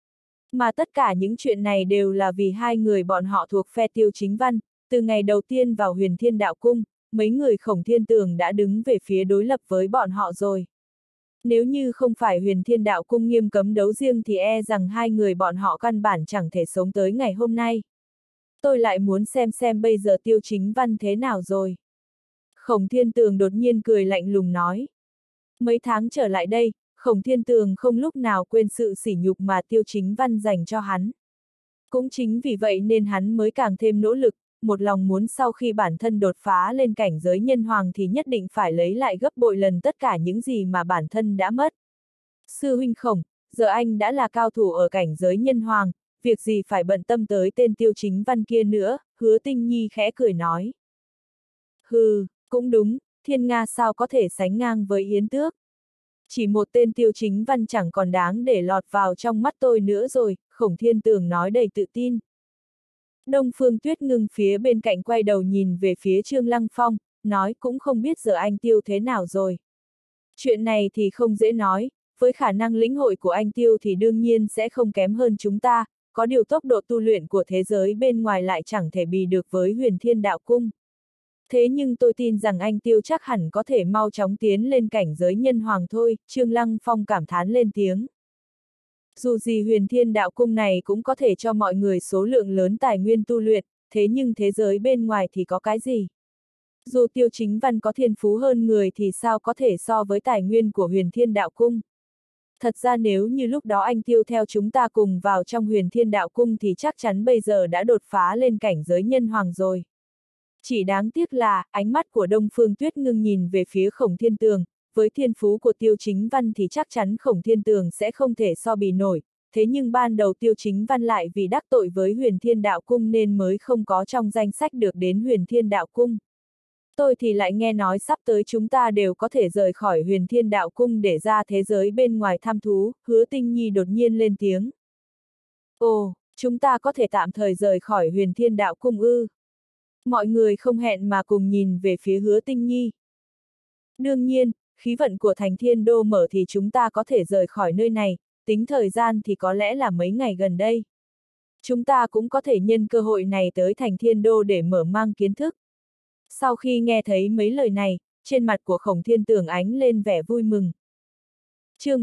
[SPEAKER 1] Mà tất cả những chuyện này đều là vì hai người bọn họ thuộc phe Tiêu Chính Văn, từ ngày đầu tiên vào Huyền Thiên Đạo Cung, mấy người Khổng Thiên Tường đã đứng về phía đối lập với bọn họ rồi. Nếu như không phải Huyền Thiên Đạo Cung nghiêm cấm đấu riêng thì e rằng hai người bọn họ căn bản chẳng thể sống tới ngày hôm nay. Tôi lại muốn xem bây giờ Tiêu Chính Văn thế nào rồi. Khổng Thiên Tường đột nhiên cười lạnh lùng nói. Mấy tháng trở lại đây, Khổng Thiên Tường không lúc nào quên sự sỉ nhục mà Tiêu Chính Văn dành cho hắn. Cũng chính vì vậy nên hắn mới càng thêm nỗ lực, một lòng muốn sau khi bản thân đột phá lên cảnh giới nhân hoàng thì nhất định phải lấy lại gấp bội lần tất cả những gì mà bản thân đã mất. Sư huynh Khổng, giờ anh đã là cao thủ ở cảnh giới nhân hoàng, việc gì phải bận tâm tới tên Tiêu Chính Văn kia nữa, Hứa Tinh Nhi khẽ cười nói. Hừ, cũng đúng, Thiên Nga sao có thể sánh ngang với Yến Tước. Chỉ một tên Tiêu Chính Văn chẳng còn đáng để lọt vào trong mắt tôi nữa rồi, Khổng Thiên Tường nói đầy tự tin. Đông Phương Tuyết Ngưng phía bên cạnh quay đầu nhìn về phía Trương Lăng Phong, nói cũng không biết giờ anh Tiêu thế nào rồi. Chuyện này thì không dễ nói, với khả năng lĩnh hội của anh Tiêu thì đương nhiên sẽ không kém hơn chúng ta, có điều tốc độ tu luyện của thế giới bên ngoài lại chẳng thể bì được với Huyền Thiên Đạo Cung. Thế nhưng tôi tin rằng anh Tiêu chắc hẳn có thể mau chóng tiến lên cảnh giới nhân hoàng thôi, Trương Lăng Phong cảm thán lên tiếng. Dù gì Huyền Thiên Đạo Cung này cũng có thể cho mọi người số lượng lớn tài nguyên tu luyện, thế nhưng thế giới bên ngoài thì có cái gì? Dù Tiêu Chính Văn có thiên phú hơn người thì sao có thể so với tài nguyên của Huyền Thiên Đạo Cung? Thật ra nếu như lúc đó anh Tiêu theo chúng ta cùng vào trong Huyền Thiên Đạo Cung thì chắc chắn bây giờ đã đột phá lên cảnh giới nhân hoàng rồi. Chỉ đáng tiếc là, ánh mắt của Đông Phương Tuyết ngưng nhìn về phía Khổng Thiên Tường, với thiên phú của Tiêu Chính Văn thì chắc chắn Khổng Thiên Tường sẽ không thể so bì nổi, thế nhưng ban đầu Tiêu Chính Văn lại vì đắc tội với Huyền Thiên Đạo Cung nên mới không có trong danh sách được đến Huyền Thiên Đạo Cung. Tôi thì lại nghe nói sắp tới chúng ta đều có thể rời khỏi Huyền Thiên Đạo Cung để ra thế giới bên ngoài thăm thú, Hứa Tinh Nhi đột nhiên lên tiếng. Ồ, chúng ta có thể tạm thời rời khỏi Huyền Thiên Đạo Cung ư? Mọi người không hẹn mà cùng nhìn về phía Hứa Tinh Nhi. Đương nhiên, khí vận của Thành Thiên Đô mở thì chúng ta có thể rời khỏi nơi này, tính thời gian thì có lẽ là mấy ngày gần đây. Chúng ta cũng có thể nhân cơ hội này tới Thành Thiên Đô để mở mang kiến thức. Sau khi nghe thấy mấy lời này, trên mặt của Khổng Thiên Tường ánh lên vẻ vui mừng. Chương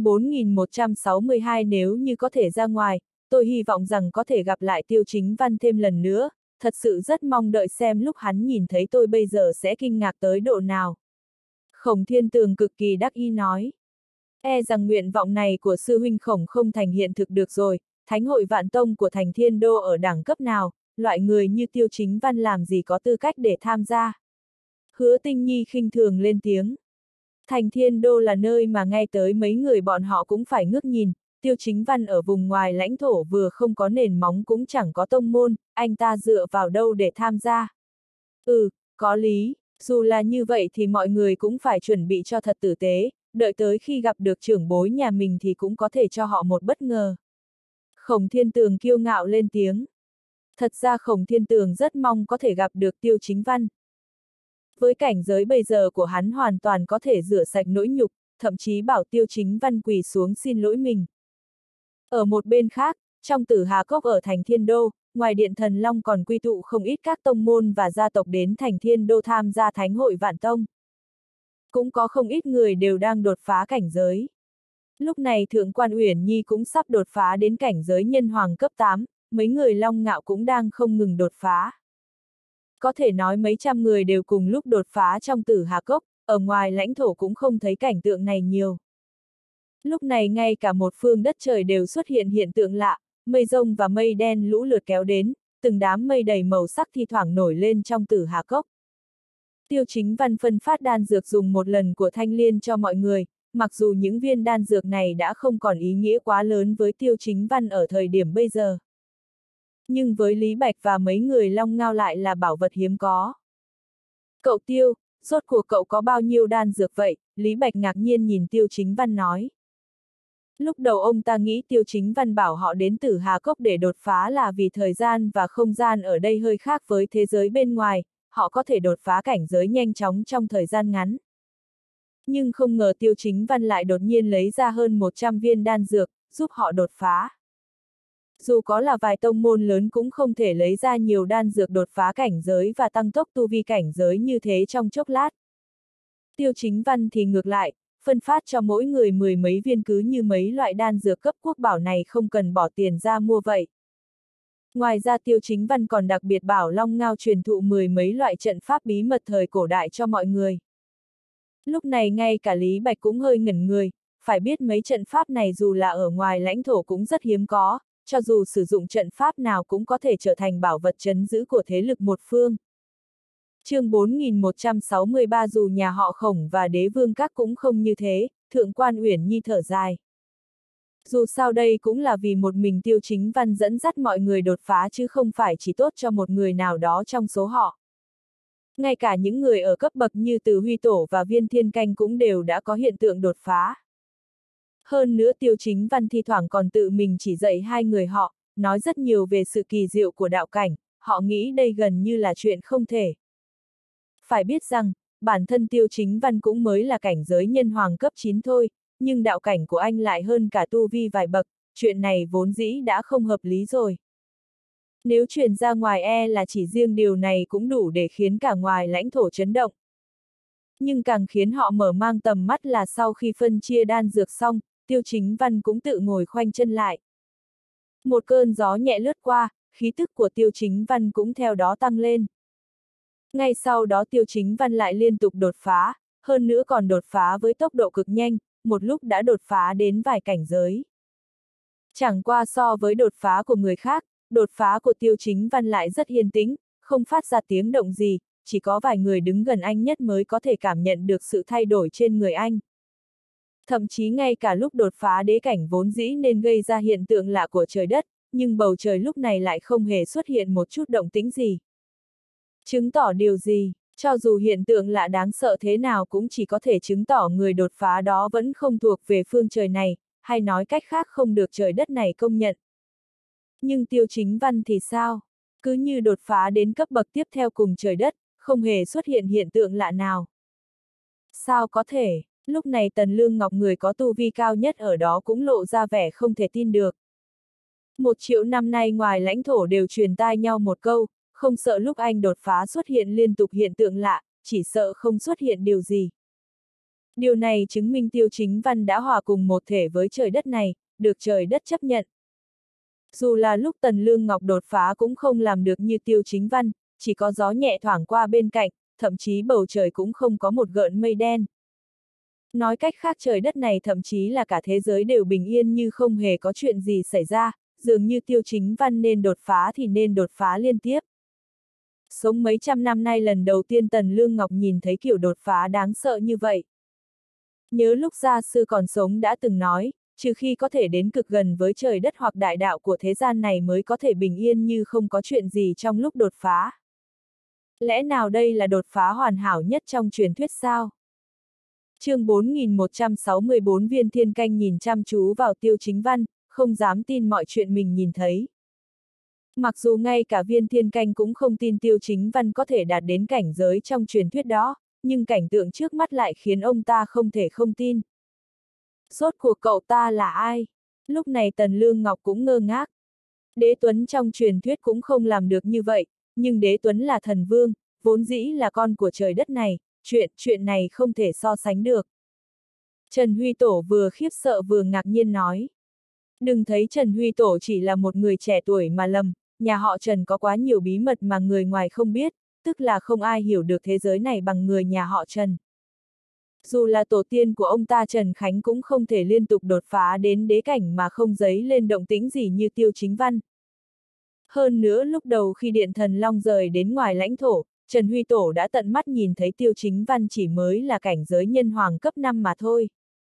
[SPEAKER 1] 4162 nếu như có thể ra ngoài, tôi hy vọng rằng có thể gặp lại Tiêu Chính Văn thêm lần nữa, thật sự rất mong đợi xem lúc hắn nhìn thấy tôi bây giờ sẽ kinh ngạc tới độ nào. Khổng Thiên Tường cực kỳ đắc ý nói. E rằng nguyện vọng này của sư huynh Khổng không thành hiện thực được rồi, Thánh hội Vạn Tông của Thành Thiên Đô ở đẳng cấp nào, loại người như Tiêu Chính Văn làm gì có tư cách để tham gia. Hứa Tinh Nhi khinh thường lên tiếng. Thành Thiên Đô là nơi mà ngay tới mấy người bọn họ cũng phải ngước nhìn, Tiêu Chính Văn ở vùng ngoài lãnh thổ vừa không có nền móng cũng chẳng có tông môn, anh ta dựa vào đâu để tham gia. Ừ, có lý, dù là như vậy thì mọi người cũng phải chuẩn bị cho thật tử tế, đợi tới khi gặp được trưởng bối nhà mình thì cũng có thể cho họ một bất ngờ. Khổng Thiên Tường kiêu ngạo lên tiếng. Thật ra Khổng Thiên Tường rất mong có thể gặp được Tiêu Chính Văn. Với cảnh giới bây giờ của hắn hoàn toàn có thể rửa sạch nỗi nhục, thậm chí bảo Tiêu Chính Văn quỳ xuống xin lỗi mình. Ở một bên khác, trong Tử Hà Cốc ở Thành Thiên Đô, ngoài Điện Thần Long còn quy tụ không ít các tông môn và gia tộc đến Thành Thiên Đô tham gia Thánh hội Vạn Tông. Cũng có không ít người đều đang đột phá cảnh giới. Lúc này Thượng quan Uyển Nhi cũng sắp đột phá đến cảnh giới nhân hoàng cấp 8, mấy người Long Ngạo cũng đang không ngừng đột phá. Có thể nói mấy trăm người đều cùng lúc đột phá trong Tử Hà Cốc, ở ngoài lãnh thổ cũng không thấy cảnh tượng này nhiều. Lúc này ngay cả một phương đất trời đều xuất hiện hiện tượng lạ, mây rông và mây đen lũ lượt kéo đến, từng đám mây đầy màu sắc thi thoảng nổi lên trong Tử Hà Cốc. Tiêu Chính Văn phân phát đan dược dùng một lần của Thanh Liên cho mọi người, mặc dù những viên đan dược này đã không còn ý nghĩa quá lớn với Tiêu Chính Văn ở thời điểm bây giờ. Nhưng với Lý Bạch và mấy người Long Ngao lại là bảo vật hiếm có. Cậu Tiêu, rốt cuộc cậu có bao nhiêu đan dược vậy? Lý Bạch ngạc nhiên nhìn Tiêu Chính Văn nói. Lúc đầu ông ta nghĩ Tiêu Chính Văn bảo họ đến Tử Hà Cốc để đột phá là vì thời gian và không gian ở đây hơi khác với thế giới bên ngoài, họ có thể đột phá cảnh giới nhanh chóng trong thời gian ngắn. Nhưng không ngờ Tiêu Chính Văn lại đột nhiên lấy ra hơn 100 viên đan dược, giúp họ đột phá. Dù có là vài tông môn lớn cũng không thể lấy ra nhiều đan dược đột phá cảnh giới và tăng tốc tu vi cảnh giới như thế trong chốc lát. Tiêu Chính Văn thì ngược lại, phân phát cho mỗi người 10 mấy viên cứ như mấy loại đan dược cấp quốc bảo này không cần bỏ tiền ra mua vậy. Ngoài ra Tiêu Chính Văn còn đặc biệt bảo Long Ngao truyền thụ 10 mấy loại trận pháp bí mật thời cổ đại cho mọi người. Lúc này ngay cả Lý Bạch cũng hơi ngẩn người, phải biết mấy trận pháp này dù là ở ngoài lãnh thổ cũng rất hiếm có, cho dù sử dụng trận pháp nào cũng có thể trở thành bảo vật trấn giữ của thế lực một phương. Chương 4163 dù nhà họ Khổng và Đế Vương Các cũng không như thế, Thượng quan Uyển Nhi thở dài. Dù sao đây cũng là vì một mình Tiêu Chính Văn dẫn dắt mọi người đột phá chứ không phải chỉ tốt cho một người nào đó trong số họ. Ngay cả những người ở cấp bậc như Từ Huy Tổ và Viên Thiên Canh cũng đều đã có hiện tượng đột phá. Hơn nữa Tiêu Chính Văn thi thoảng còn tự mình chỉ dạy hai người họ, nói rất nhiều về sự kỳ diệu của đạo cảnh, họ nghĩ đây gần như là chuyện không thể. Phải biết rằng, bản thân Tiêu Chính Văn cũng mới là cảnh giới nhân hoàng cấp 9 thôi, nhưng đạo cảnh của anh lại hơn cả tu vi vài bậc, chuyện này vốn dĩ đã không hợp lý rồi. Nếu truyền ra ngoài là chỉ riêng điều này cũng đủ để khiến cả ngoài lãnh thổ chấn động. Nhưng càng khiến họ mở mang tầm mắt là sau khi phân chia đan dược xong, Tiêu Chính Văn cũng tự ngồi khoanh chân lại. Một cơn gió nhẹ lướt qua, khí tức của Tiêu Chính Văn cũng theo đó tăng lên. Ngay sau đó Tiêu Chính Văn lại liên tục đột phá, hơn nữa còn đột phá với tốc độ cực nhanh, một lúc đã đột phá đến vài cảnh giới. Chẳng qua so với đột phá của người khác, đột phá của Tiêu Chính Văn lại rất yên tĩnh, không phát ra tiếng động gì, chỉ có vài người đứng gần anh nhất mới có thể cảm nhận được sự thay đổi trên người anh. Thậm chí ngay cả lúc đột phá đế cảnh vốn dĩ nên gây ra hiện tượng lạ của trời đất, nhưng bầu trời lúc này lại không hề xuất hiện một chút động tĩnh gì. Chứng tỏ điều gì? Cho dù hiện tượng lạ đáng sợ thế nào cũng chỉ có thể chứng tỏ người đột phá đó vẫn không thuộc về phương trời này, hay nói cách khác không được trời đất này công nhận. Nhưng Tiêu Chính Văn thì sao? Cứ như đột phá đến cấp bậc tiếp theo cùng trời đất, không hề xuất hiện hiện tượng lạ nào. Sao có thể? Lúc này Tần Lương Ngọc người có tu vi cao nhất ở đó cũng lộ ra vẻ không thể tin được. 1 triệu năm nay ngoài lãnh thổ đều truyền tai nhau một câu, không sợ lúc anh đột phá xuất hiện liên tục hiện tượng lạ, chỉ sợ không xuất hiện điều gì. Điều này chứng minh Tiêu Chính Văn đã hòa cùng một thể với trời đất này, được trời đất chấp nhận. Dù là lúc Tần Lương Ngọc đột phá cũng không làm được như Tiêu Chính Văn, chỉ có gió nhẹ thoảng qua bên cạnh, thậm chí bầu trời cũng không có một gợn mây đen. Nói cách khác trời đất này thậm chí là cả thế giới đều bình yên như không hề có chuyện gì xảy ra, dường như Tiêu Chính Văn nên đột phá thì nên đột phá liên tiếp. Sống mấy trăm năm nay lần đầu tiên Tần Lương Ngọc nhìn thấy kiểu đột phá đáng sợ như vậy. Nhớ lúc gia sư còn sống đã từng nói, trừ khi có thể đến cực gần với trời đất hoặc đại đạo của thế gian này mới có thể bình yên như không có chuyện gì trong lúc đột phá. Lẽ nào đây là đột phá hoàn hảo nhất trong truyền thuyết sao? Chương 4164 Viên Thiên Canh nhìn chăm chú vào Tiêu Chính Văn, không dám tin mọi chuyện mình nhìn thấy. Mặc dù ngay cả Viên Thiên Canh cũng không tin Tiêu Chính Văn có thể đạt đến cảnh giới trong truyền thuyết đó, nhưng cảnh tượng trước mắt lại khiến ông ta không thể không tin. Rốt cuộc cậu ta là ai? Lúc này Tần Lương Ngọc cũng ngơ ngác. Đế Tuấn trong truyền thuyết cũng không làm được như vậy, nhưng Đế Tuấn là thần vương, vốn dĩ là con của trời đất này, chuyện này không thể so sánh được. Trần Huy Tổ vừa khiếp sợ vừa ngạc nhiên nói. Đừng thấy Trần Huy Tổ chỉ là một người trẻ tuổi mà lầm, nhà họ Trần có quá nhiều bí mật mà người ngoài không biết, tức là không ai hiểu được thế giới này bằng người nhà họ Trần. Dù là tổ tiên của ông ta Trần Khánh cũng không thể liên tục đột phá đến đế cảnh mà không dấy lên động tĩnh gì như Tiêu Chính Văn. Hơn nữa lúc đầu khi Điện Thần Long rời đến ngoài lãnh thổ, Trần Huy Tổ đã tận mắt nhìn thấy Tiêu Chính Văn chỉ mới là cảnh giới nhân hoàng cấp 5 mà thôi.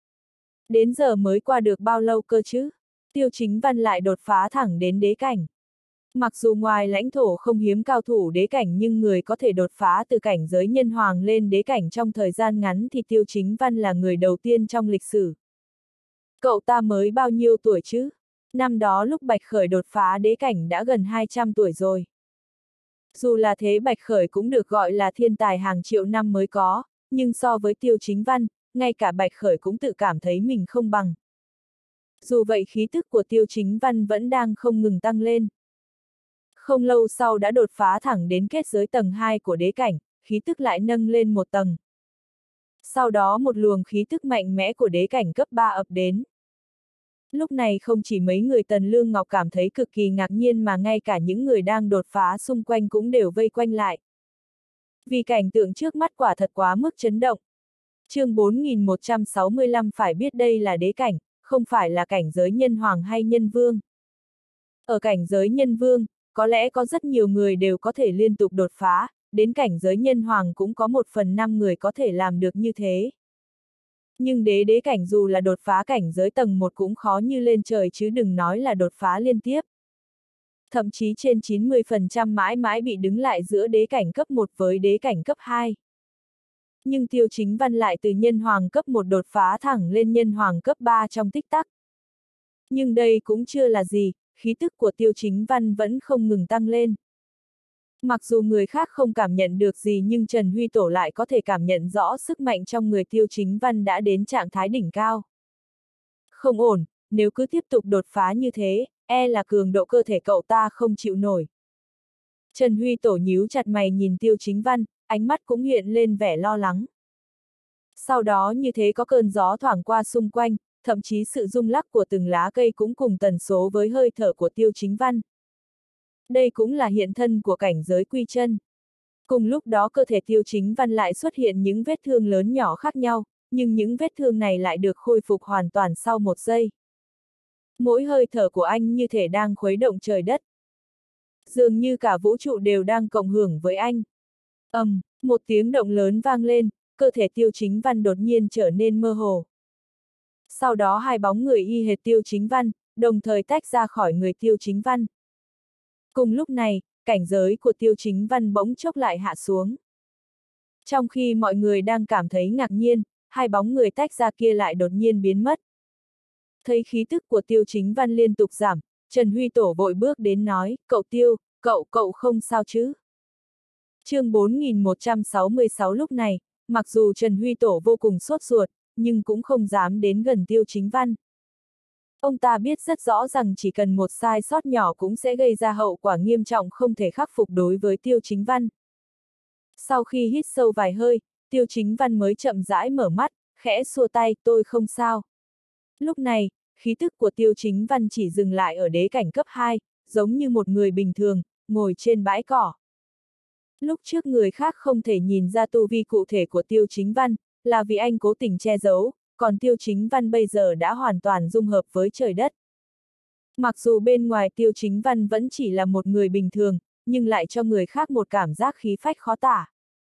[SPEAKER 1] Đến giờ mới qua được bao lâu cơ chứ? Tiêu Chính Văn lại đột phá thẳng đến đế cảnh. Mặc dù ngoài lãnh thổ không hiếm cao thủ đế cảnh nhưng người có thể đột phá từ cảnh giới nhân hoàng lên đế cảnh trong thời gian ngắn thì Tiêu Chính Văn là người đầu tiên trong lịch sử. Cậu ta mới bao nhiêu tuổi chứ? Năm đó lúc Bạch Khởi đột phá đế cảnh đã gần 200 tuổi rồi. Dù là thế Bạch Khởi cũng được gọi là thiên tài hàng triệu năm mới có, nhưng so với Tiêu Chính Văn, ngay cả Bạch Khởi cũng tự cảm thấy mình không bằng. Dù vậy khí tức của Tiêu Chính Văn vẫn đang không ngừng tăng lên. Không lâu sau đã đột phá thẳng đến kết giới tầng 2 của đế cảnh, khí tức lại nâng lên một tầng. Sau đó một luồng khí tức mạnh mẽ của đế cảnh cấp 3 ập đến. Lúc này không chỉ mấy người Tần Lương Ngọc cảm thấy cực kỳ ngạc nhiên mà ngay cả những người đang đột phá xung quanh cũng đều vây quanh lại. Vì cảnh tượng trước mắt quả thật quá mức chấn động. Chương 4165 phải biết đây là đế cảnh, không phải là cảnh giới nhân hoàng hay nhân vương. Ở cảnh giới nhân vương, có lẽ có rất nhiều người đều có thể liên tục đột phá, đến cảnh giới nhân hoàng cũng có 1/5 người có thể làm được như thế. Nhưng đế cảnh dù là đột phá cảnh giới tầng 1 cũng khó như lên trời chứ đừng nói là đột phá liên tiếp. Thậm chí trên 90% mãi mãi bị đứng lại giữa đế cảnh cấp 1 với đế cảnh cấp 2. Nhưng Tiêu Chính Văn lại từ nhân hoàng cấp 1 đột phá thẳng lên nhân hoàng cấp 3 trong tích tắc. Nhưng đây cũng chưa là gì, khí tức của Tiêu Chính Văn vẫn không ngừng tăng lên. Mặc dù người khác không cảm nhận được gì nhưng Trần Huy Tổ lại có thể cảm nhận rõ sức mạnh trong người Tiêu Chính Văn đã đến trạng thái đỉnh cao. Không ổn, nếu cứ tiếp tục đột phá như thế, e là cường độ cơ thể cậu ta không chịu nổi. Trần Huy Tổ nhíu chặt mày nhìn Tiêu Chính Văn, ánh mắt cũng hiện lên vẻ lo lắng. Sau đó như thế có cơn gió thoảng qua xung quanh, thậm chí sự rung lắc của từng lá cây cũng cùng tần số với hơi thở của Tiêu Chính Văn. Đây cũng là hiện thân của cảnh giới quy chân. Cùng lúc đó cơ thể Tiêu Chính Văn lại xuất hiện những vết thương lớn nhỏ khác nhau, nhưng những vết thương này lại được khôi phục hoàn toàn sau 1 giây. Mỗi hơi thở của anh như thể đang khuấy động trời đất. Dường như cả vũ trụ đều đang cộng hưởng với anh. Một tiếng động lớn vang lên, cơ thể Tiêu Chính Văn đột nhiên trở nên mơ hồ. Sau đó 2 bóng người y hệt Tiêu Chính Văn, đồng thời tách ra khỏi người Tiêu Chính Văn. Cùng lúc này, cảnh giới của Tiêu Chính Văn bỗng chốc lại hạ xuống. Trong khi mọi người đang cảm thấy ngạc nhiên, 2 bóng người tách ra kia lại đột nhiên biến mất. Thấy khí tức của Tiêu Chính Văn liên tục giảm, Trần Huy Tổ vội bước đến nói, cậu Tiêu, cậu không sao chứ? Chương 4166 lúc này, mặc dù Trần Huy Tổ vô cùng sốt ruột, nhưng cũng không dám đến gần Tiêu Chính Văn. Ông ta biết rất rõ rằng chỉ cần một sai sót nhỏ cũng sẽ gây ra hậu quả nghiêm trọng không thể khắc phục đối với Tiêu Chính Văn. Sau khi hít sâu vài hơi, Tiêu Chính Văn mới chậm rãi mở mắt, khẽ xua tay, tôi không sao. Lúc này, khí tức của Tiêu Chính Văn chỉ dừng lại ở đế cảnh cấp 2, giống như một người bình thường, ngồi trên bãi cỏ. Lúc trước người khác không thể nhìn ra tu vi cụ thể của Tiêu Chính Văn, là vì anh cố tình che giấu, còn Tiêu Chính Văn bây giờ đã hoàn toàn dung hợp với trời đất. Mặc dù bên ngoài Tiêu Chính Văn vẫn chỉ là một người bình thường, nhưng lại cho người khác một cảm giác khí phách khó tả.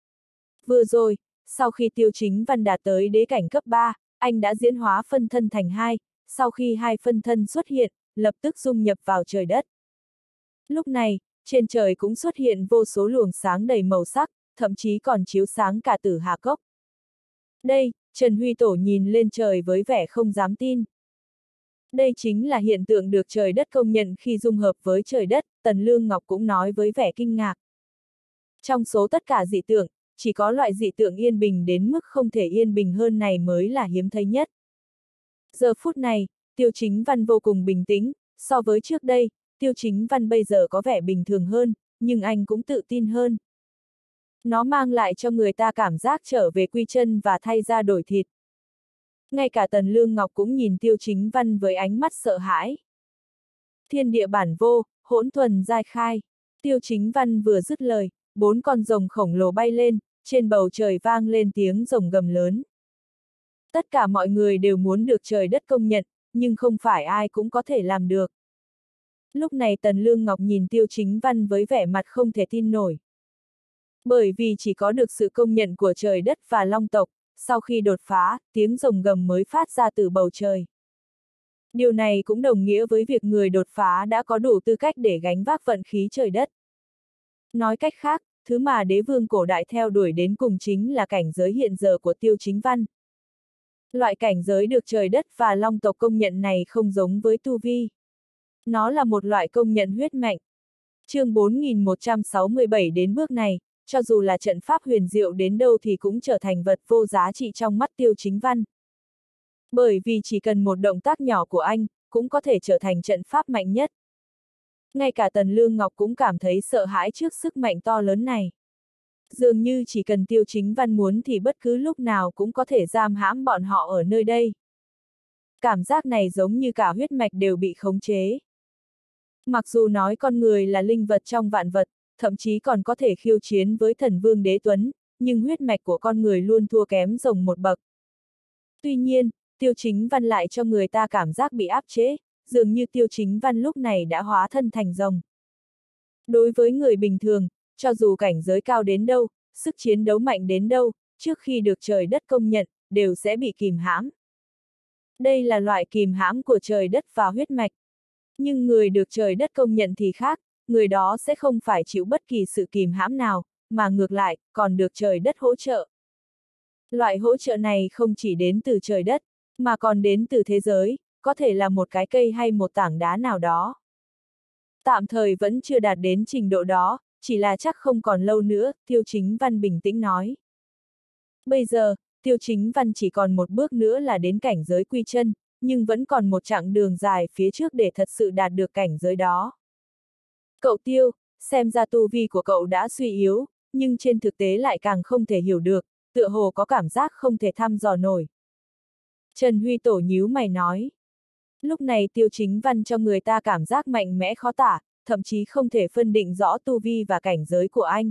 [SPEAKER 1] Vừa rồi, sau khi Tiêu Chính Văn đạt tới đế cảnh cấp 3, anh đã diễn hóa phân thân thành 2, sau khi 2 phân thân xuất hiện, lập tức dung nhập vào trời đất. Lúc này, trên trời cũng xuất hiện vô số luồng sáng đầy màu sắc, thậm chí còn chiếu sáng cả Tử Hà Cốc. Đây, Trần Huy Tổ nhìn lên trời với vẻ không dám tin. Đây chính là hiện tượng được trời đất công nhận khi dung hợp với trời đất, Tần Lương Ngọc cũng nói với vẻ kinh ngạc. Trong số tất cả dị tượng, chỉ có loại dị tượng yên bình đến mức không thể yên bình hơn này mới là hiếm thấy nhất. Giờ phút này, Tiêu Chính Văn vô cùng bình tĩnh, so với trước đây, Tiêu Chính Văn bây giờ có vẻ bình thường hơn, nhưng anh cũng tự tin hơn. Nó mang lại cho người ta cảm giác trở về quy chân và thay da đổi thịt. Ngay cả Tần Lương Ngọc cũng nhìn Tiêu Chính Văn với ánh mắt sợ hãi. Thiên địa bản vô, hỗn thuần giai khai. Tiêu Chính Văn vừa dứt lời, 4 con rồng khổng lồ bay lên, trên bầu trời vang lên tiếng rồng gầm lớn. Tất cả mọi người đều muốn được trời đất công nhận, nhưng không phải ai cũng có thể làm được. Lúc này Tần Lương Ngọc nhìn Tiêu Chính Văn với vẻ mặt không thể tin nổi. Bởi vì chỉ có được sự công nhận của trời đất và long tộc, sau khi đột phá, tiếng rồng gầm mới phát ra từ bầu trời. Điều này cũng đồng nghĩa với việc người đột phá đã có đủ tư cách để gánh vác vận khí trời đất. Nói cách khác, thứ mà đế vương cổ đại theo đuổi đến cùng chính là cảnh giới hiện giờ của Tiêu Chính Văn. Loại cảnh giới được trời đất và long tộc công nhận này không giống với tu vi. Nó là một loại công nhận huyết mạch. Chương 4167 đến bước này, cho dù là trận pháp huyền diệu đến đâu thì cũng trở thành vật vô giá trị trong mắt Tiêu Chính Văn. Bởi vì chỉ cần một động tác nhỏ của anh, cũng có thể trở thành trận pháp mạnh nhất. Ngay cả Tần Lương Ngọc cũng cảm thấy sợ hãi trước sức mạnh to lớn này. Dường như chỉ cần Tiêu Chính Văn muốn thì bất cứ lúc nào cũng có thể giam hãm bọn họ ở nơi đây. Cảm giác này giống như cả huyết mạch đều bị khống chế. Mặc dù nói con người là linh vật trong vạn vật, thậm chí còn có thể khiêu chiến với thần vương đế tuấn, nhưng huyết mạch của con người luôn thua kém rồng một bậc. Tuy nhiên, Tiêu Chính Văn lại cho người ta cảm giác bị áp chế, dường như Tiêu Chính Văn lúc này đã hóa thân thành rồng. Đối với người bình thường, cho dù cảnh giới cao đến đâu, sức chiến đấu mạnh đến đâu, trước khi được trời đất công nhận, đều sẽ bị kìm hãm. Đây là loại kìm hãm của trời đất và huyết mạch. Nhưng người được trời đất công nhận thì khác, người đó sẽ không phải chịu bất kỳ sự kìm hãm nào, mà ngược lại, còn được trời đất hỗ trợ. Loại hỗ trợ này không chỉ đến từ trời đất, mà còn đến từ thế giới, có thể là một cái cây hay một tảng đá nào đó. Tạm thời vẫn chưa đạt đến trình độ đó, chỉ là chắc không còn lâu nữa, Tiêu Chính Văn bình tĩnh nói. Bây giờ, Tiêu Chính Văn chỉ còn một bước nữa là đến cảnh giới quy chân, nhưng vẫn còn một chặng đường dài phía trước để thật sự đạt được cảnh giới đó. Cậu Tiêu, xem ra tu vi của cậu đã suy yếu, nhưng trên thực tế lại càng không thể hiểu được, tựa hồ có cảm giác không thể thăm dò nổi. Trần Huy Tổ nhíu mày nói. Lúc này Tiêu Chính Văn cho người ta cảm giác mạnh mẽ khó tả, thậm chí không thể phân định rõ tu vi và cảnh giới của anh.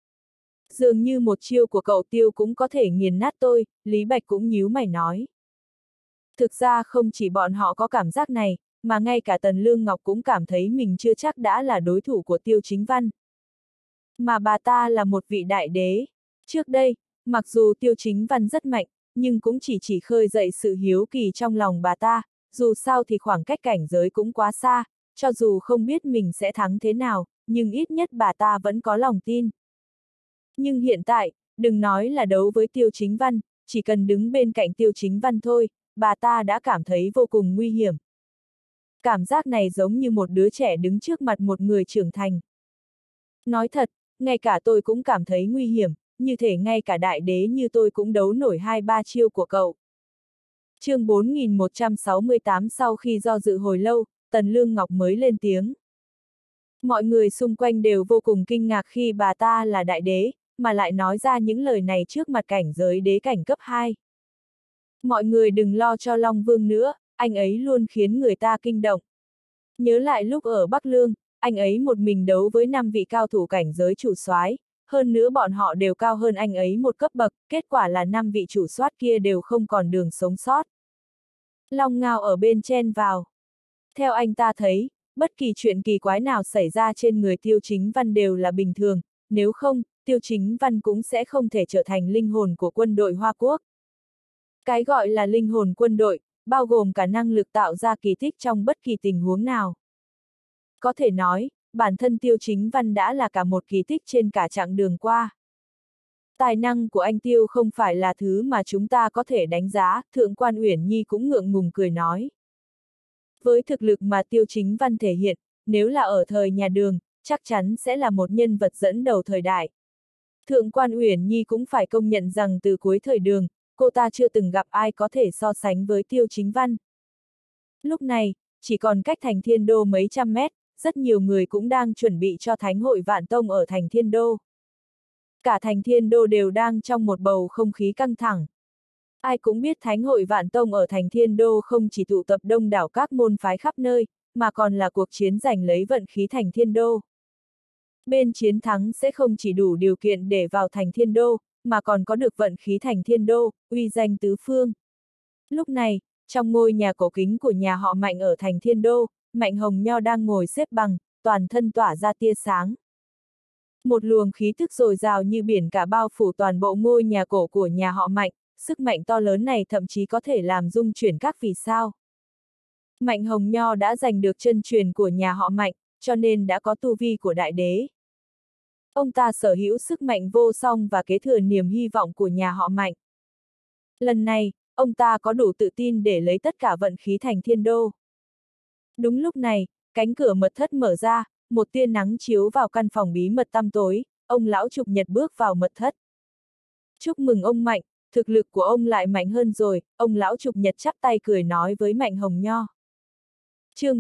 [SPEAKER 1] Dường như một chiêu của cậu Tiêu cũng có thể nghiền nát tôi, Lý Bạch cũng nhíu mày nói. Thực ra không chỉ bọn họ có cảm giác này, mà ngay cả Tần Lương Ngọc cũng cảm thấy mình chưa chắc đã là đối thủ của Tiêu Chính Văn. Mà bà ta là một vị đại đế. Trước đây, mặc dù Tiêu Chính Văn rất mạnh, nhưng cũng chỉ khơi dậy sự hiếu kỳ trong lòng bà ta, dù sao thì khoảng cách cảnh giới cũng quá xa, cho dù không biết mình sẽ thắng thế nào, nhưng ít nhất bà ta vẫn có lòng tin. Nhưng hiện tại, đừng nói là đấu với Tiêu Chính Văn, chỉ cần đứng bên cạnh Tiêu Chính Văn thôi, bà ta đã cảm thấy vô cùng nguy hiểm. Cảm giác này giống như một đứa trẻ đứng trước mặt một người trưởng thành. Nói thật, ngay cả tôi cũng cảm thấy nguy hiểm, như thể ngay cả đại đế như tôi cũng đấu nổi 2-3 chiêu của cậu. Chương 4168 sau khi do dự hồi lâu, Tần Lương Ngọc mới lên tiếng. Mọi người xung quanh đều vô cùng kinh ngạc khi bà ta là đại đế, mà lại nói ra những lời này trước mặt cảnh giới đế cảnh cấp 2. Mọi người đừng lo cho Long Vương nữa, anh ấy luôn khiến người ta kinh động. Nhớ lại lúc ở Bắc Lương, anh ấy một mình đấu với 5 vị cao thủ cảnh giới chủ soái, hơn nữa bọn họ đều cao hơn anh ấy một cấp bậc, kết quả là 5 vị chủ soát kia đều không còn đường sống sót. Long Ngao ở bên chen vào. Theo anh ta thấy, bất kỳ chuyện kỳ quái nào xảy ra trên người Tiêu Chính Văn đều là bình thường, nếu không, Tiêu Chính Văn cũng sẽ không thể trở thành linh hồn của quân đội Hoa Quốc. Cái gọi là linh hồn quân đội, bao gồm cả năng lực tạo ra kỳ tích trong bất kỳ tình huống nào. Có thể nói, bản thân Tiêu Chính Văn đã là cả một kỳ tích trên cả chặng đường qua. Tài năng của anh Tiêu không phải là thứ mà chúng ta có thể đánh giá, Thượng quan Uyển Nhi cũng ngượng ngùng cười nói. Với thực lực mà Tiêu Chính Văn thể hiện, nếu là ở thời nhà Đường, chắc chắn sẽ là một nhân vật dẫn đầu thời đại. Thượng quan Uyển Nhi cũng phải công nhận rằng từ cuối thời Đường, cô ta chưa từng gặp ai có thể so sánh với Tiêu Chính Văn. Lúc này, chỉ còn cách thành Thiên Đô mấy trăm mét, rất nhiều người cũng đang chuẩn bị cho Thánh hội Vạn Tông ở thành Thiên Đô. Cả thành Thiên Đô đều đang trong một bầu không khí căng thẳng. Ai cũng biết Thánh hội Vạn Tông ở thành Thiên Đô không chỉ tụ tập đông đảo các môn phái khắp nơi, mà còn là cuộc chiến giành lấy vận khí thành Thiên Đô. Bên chiến thắng sẽ không chỉ đủ điều kiện để vào thành Thiên Đô, mà còn có được vận khí thành Thiên Đô, uy danh tứ phương. Lúc này, trong ngôi nhà cổ kính của nhà họ Mạnh ở thành Thiên Đô, Mạnh Hồng Nho đang ngồi xếp bằng, toàn thân tỏa ra tia sáng. Một luồng khí tức dồi dào như biển cả bao phủ toàn bộ ngôi nhà cổ của nhà họ Mạnh, sức mạnh to lớn này thậm chí có thể làm rung chuyển các vì sao. Mạnh Hồng Nho đã giành được chân truyền của nhà họ Mạnh, cho nên đã có tu vi của đại đế. Ông ta sở hữu sức mạnh vô song và kế thừa niềm hy vọng của nhà họ Mạnh. Lần này, ông ta có đủ tự tin để lấy tất cả vận khí thành Thiên Đô. Đúng lúc này, cánh cửa mật thất mở ra, một tia nắng chiếu vào căn phòng bí mật tăm tối, ông lão Trục Nhật bước vào mật thất. Chúc mừng ông Mạnh, thực lực của ông lại mạnh hơn rồi, ông lão Trục Nhật chắp tay cười nói với Mạnh Hồng Nho. Chương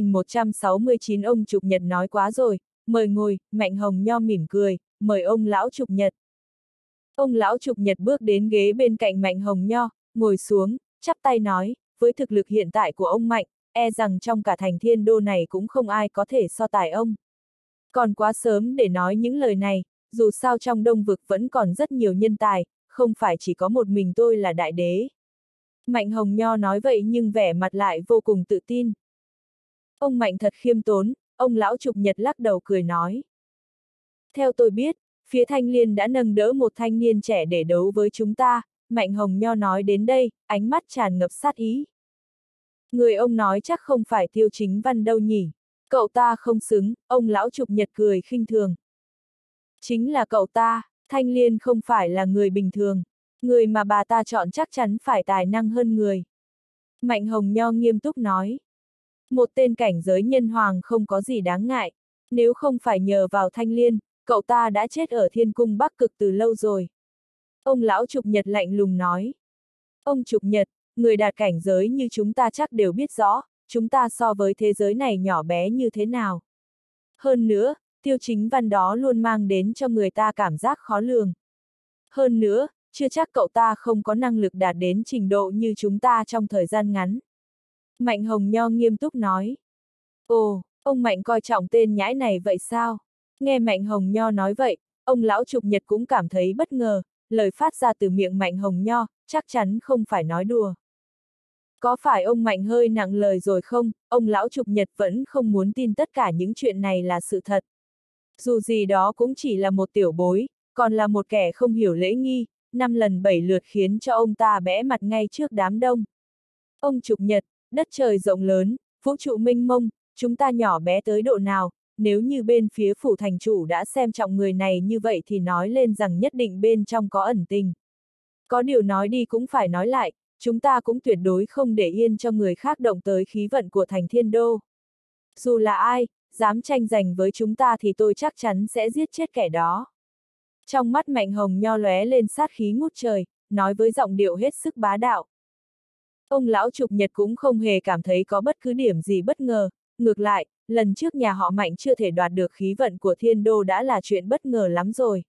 [SPEAKER 1] 4169 ông Trục Nhật nói quá rồi, mời ngồi, Mạnh Hồng Nho mỉm cười, mời ông lão Trục Nhật. Ông lão Trục Nhật bước đến ghế bên cạnh Mạnh Hồng Nho, ngồi xuống, chắp tay nói, với thực lực hiện tại của ông Mạnh, e rằng trong cả thành Thiên Đô này cũng không ai có thể so tài ông. Còn quá sớm để nói những lời này, dù sao trong Đông Vực vẫn còn rất nhiều nhân tài, không phải chỉ có một mình tôi là đại đế. Mạnh Hồng Nho nói vậy nhưng vẻ mặt lại vô cùng tự tin. Ông Mạnh thật khiêm tốn, ông lão Trục Nhật lắc đầu cười nói. Theo tôi biết, phía Thanh Liên đã nâng đỡ một thanh niên trẻ để đấu với chúng ta, Mạnh Hồng Nho nói đến đây, ánh mắt tràn ngập sát ý. Người ông nói chắc không phải Tiêu Chính Văn đâu nhỉ, cậu ta không xứng, ông lão Trục Nhật cười khinh thường. Chính là cậu ta, Thanh Liên không phải là người bình thường, người mà bà ta chọn chắc chắn phải tài năng hơn người. Mạnh Hồng Nho nghiêm túc nói. Một tên cảnh giới nhân hoàng không có gì đáng ngại, nếu không phải nhờ vào Thanh Liên, cậu ta đã chết ở thiên cung Bắc Cực từ lâu rồi. Ông lão Trục Nhật lạnh lùng nói. Ông Trục Nhật, người đạt cảnh giới như chúng ta chắc đều biết rõ, chúng ta so với thế giới này nhỏ bé như thế nào. Hơn nữa, Tiêu Chính Văn đó luôn mang đến cho người ta cảm giác khó lường. Hơn nữa, chưa chắc cậu ta không có năng lực đạt đến trình độ như chúng ta trong thời gian ngắn. Mạnh Hồng Nho nghiêm túc nói. Ồ, ông Mạnh coi trọng tên nhãi này vậy sao? Nghe Mạnh Hồng Nho nói vậy, ông lão Trục Nhật cũng cảm thấy bất ngờ, lời phát ra từ miệng Mạnh Hồng Nho, chắc chắn không phải nói đùa. Có phải ông Mạnh hơi nặng lời rồi không? Ông lão Trục Nhật vẫn không muốn tin tất cả những chuyện này là sự thật. Dù gì đó cũng chỉ là một tiểu bối, còn là một kẻ không hiểu lễ nghi, 5 lần 7 lượt khiến cho ông ta bẽ mặt ngay trước đám đông. Ông Trục Nhật, đất trời rộng lớn, vũ trụ mênh mông, chúng ta nhỏ bé tới độ nào, nếu như bên phía phủ thành chủ đã xem trọng người này như vậy thì nói lên rằng nhất định bên trong có ẩn tình. Có điều nói đi cũng phải nói lại, chúng ta cũng tuyệt đối không để yên cho người khác động tới khí vận của thành Thiên Đô. Dù là ai, dám tranh giành với chúng ta thì tôi chắc chắn sẽ giết chết kẻ đó. Trong mắt Mạnh Hồng Nho lóe lên sát khí ngút trời, nói với giọng điệu hết sức bá đạo. Ông lão Trục Nhật cũng không hề cảm thấy có bất cứ điểm gì bất ngờ, ngược lại, lần trước nhà họ Mạnh chưa thể đoạt được khí vận của Thiên Đô đã là chuyện bất ngờ lắm rồi.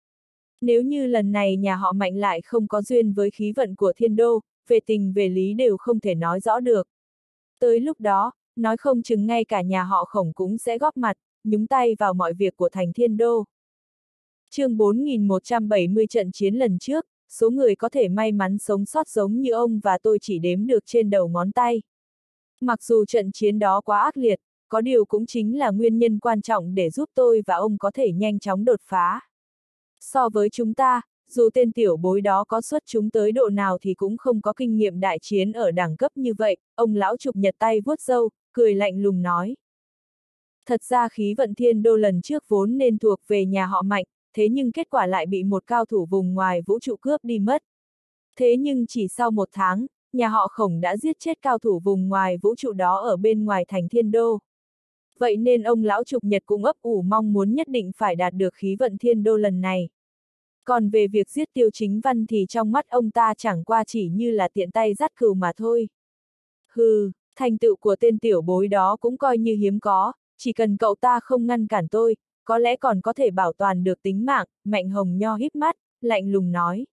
[SPEAKER 1] Nếu như lần này nhà họ Mạnh lại không có duyên với khí vận của Thiên Đô, về tình về lý đều không thể nói rõ được. Tới lúc đó, nói không chừng ngay cả nhà họ Khổng cũng sẽ góp mặt, nhúng tay vào mọi việc của thành Thiên Đô. Chương 4170 trận chiến lần trước, số người có thể may mắn sống sót giống như ông và tôi chỉ đếm được trên đầu ngón tay. Mặc dù trận chiến đó quá ác liệt, có điều cũng chính là nguyên nhân quan trọng để giúp tôi và ông có thể nhanh chóng đột phá. So với chúng ta, dù tên tiểu bối đó có xuất chúng tới độ nào thì cũng không có kinh nghiệm đại chiến ở đẳng cấp như vậy, ông lão Trục Nhật tay vuốt râu, cười lạnh lùng nói. Thật ra khí vận Thiên Đô lần trước vốn nên thuộc về nhà họ Mạnh, thế nhưng kết quả lại bị một cao thủ vùng ngoài vũ trụ cướp đi mất. Thế nhưng chỉ sau 1 tháng, nhà họ Khổng đã giết chết cao thủ vùng ngoài vũ trụ đó ở bên ngoài thành Thiên Đô. Vậy nên ông lão Trục Nhật cũng ấp ủ mong muốn nhất định phải đạt được khí vận Thiên Đô lần này. Còn về việc giết Tiêu Chính Văn thì trong mắt ông ta chẳng qua chỉ như là tiện tay dắt cừu mà thôi. Hừ, thành tựu của tên tiểu bối đó cũng coi như hiếm có, chỉ cần cậu ta không ngăn cản tôi, có lẽ còn có thể bảo toàn được tính mạng, Mạnh Hồng Nho híp mắt, lạnh lùng nói.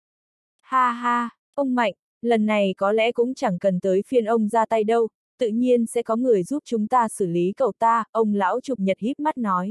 [SPEAKER 1] Ha ha, ông Mạnh, lần này có lẽ cũng chẳng cần tới phiên ông ra tay đâu, tự nhiên sẽ có người giúp chúng ta xử lý cậu ta, ông lão Trục Nhật híp mắt nói.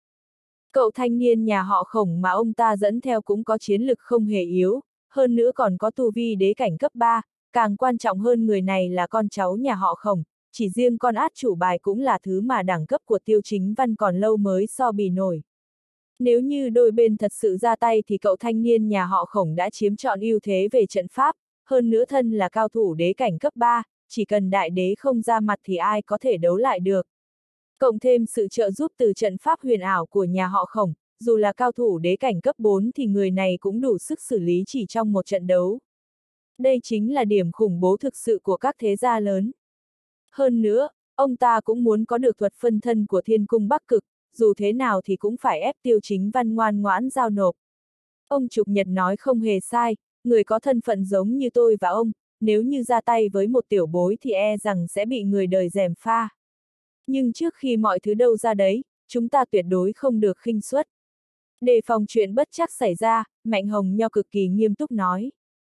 [SPEAKER 1] Cậu thanh niên nhà họ Khổng mà ông ta dẫn theo cũng có chiến lực không hề yếu, hơn nữa còn có tu vi đế cảnh cấp 3, càng quan trọng hơn người này là con cháu nhà họ Khổng, chỉ riêng con át chủ bài cũng là thứ mà đẳng cấp của Tiêu Chính Văn còn lâu mới so bì nổi. Nếu như đôi bên thật sự ra tay thì cậu thanh niên nhà họ Khổng đã chiếm trọn ưu thế về trận pháp, hơn nữa thân là cao thủ đế cảnh cấp 3, chỉ cần đại đế không ra mặt thì ai có thể đấu lại được. Cộng thêm sự trợ giúp từ trận pháp huyền ảo của nhà họ Khổng, dù là cao thủ đế cảnh cấp 4 thì người này cũng đủ sức xử lý chỉ trong một trận đấu. Đây chính là điểm khủng bố thực sự của các thế gia lớn. Hơn nữa, ông ta cũng muốn có được thuật phân thân của Thiên Cung Bắc Cực, dù thế nào thì cũng phải ép Tiêu Chính Văn ngoan ngoãn giao nộp. Ông Trục Nhật nói không hề sai, người có thân phận giống như tôi và ông, nếu như ra tay với một tiểu bối thì e rằng sẽ bị người đời gièm pha. Nhưng trước khi mọi thứ đâu ra đấy, chúng ta tuyệt đối không được khinh suất. Đề phòng chuyện bất trắc xảy ra, Mạnh Hồng Nho cực kỳ nghiêm túc nói.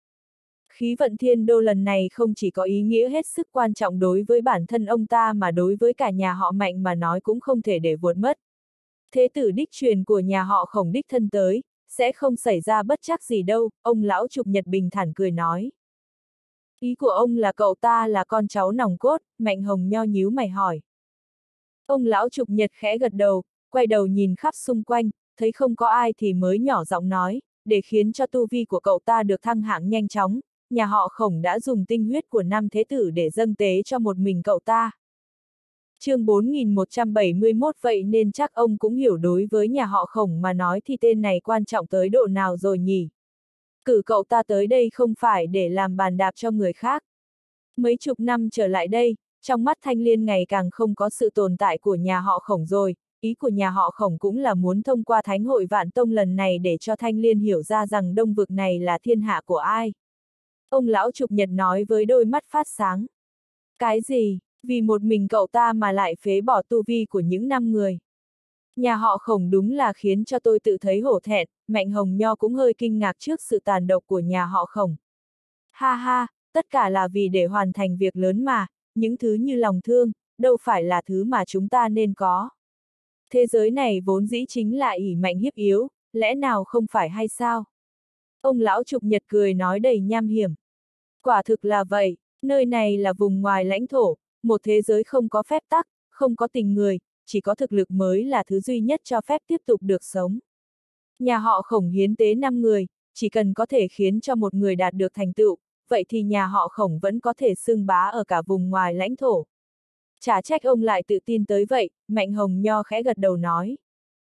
[SPEAKER 1] Khí vận Thiên Đô lần này không chỉ có ý nghĩa hết sức quan trọng đối với bản thân ông ta mà đối với cả nhà họ Mạnh mà nói cũng không thể để vụt mất. Thế tử đích truyền của nhà họ Khổng đích thân tới, sẽ không xảy ra bất trắc gì đâu, ông lão Trục Nhật bình thản cười nói. Ý của ông là cậu ta là con cháu nòng cốt, Mạnh Hồng Nho nhíu mày hỏi. Ông lão Trục Nhật khẽ gật đầu, quay đầu nhìn khắp xung quanh, thấy không có ai thì mới nhỏ giọng nói, để khiến cho tu vi của cậu ta được thăng hạng nhanh chóng, nhà họ Khổng đã dùng tinh huyết của 5 thế tử để dâng tế cho một mình cậu ta. Chương 4171 vậy nên chắc ông cũng hiểu đối với nhà họ Khổng mà nói thì tên này quan trọng tới độ nào rồi nhỉ? Cử cậu ta tới đây không phải để làm bàn đạp cho người khác. Mấy chục năm trở lại đây, trong mắt Thanh Liên ngày càng không có sự tồn tại của nhà họ Khổng rồi, ý của nhà họ Khổng cũng là muốn thông qua Thánh hội Vạn Tông lần này để cho Thanh Liên hiểu ra rằng Đông vực này là thiên hạ của ai. Ông lão Trục Nhật nói với đôi mắt phát sáng. Cái gì, vì một mình cậu ta mà lại phế bỏ tu vi của những 5 người. Nhà họ Khổng đúng là khiến cho tôi tự thấy hổ thẹn, Mạnh Hồng Nho cũng hơi kinh ngạc trước sự tàn độc của nhà họ Khổng. Ha ha, tất cả là vì để hoàn thành việc lớn mà, những thứ như lòng thương, đâu phải là thứ mà chúng ta nên có. Thế giới này vốn dĩ chính là ỷ mạnh hiếp yếu, lẽ nào không phải hay sao? Ông lão Trục Nhật cười nói đầy nham hiểm. Quả thực là vậy, nơi này là vùng ngoài lãnh thổ, một thế giới không có phép tắc, không có tình người, chỉ có thực lực mới là thứ duy nhất cho phép tiếp tục được sống. Nhà họ Khổng hiến tế 5 người, chỉ cần có thể khiến cho một người đạt được thành tựu, vậy thì nhà họ Khổng vẫn có thể xưng bá ở cả vùng ngoài lãnh thổ. Chả trách ông lại tự tin tới vậy, Mạnh Hồng Nho khẽ gật đầu nói.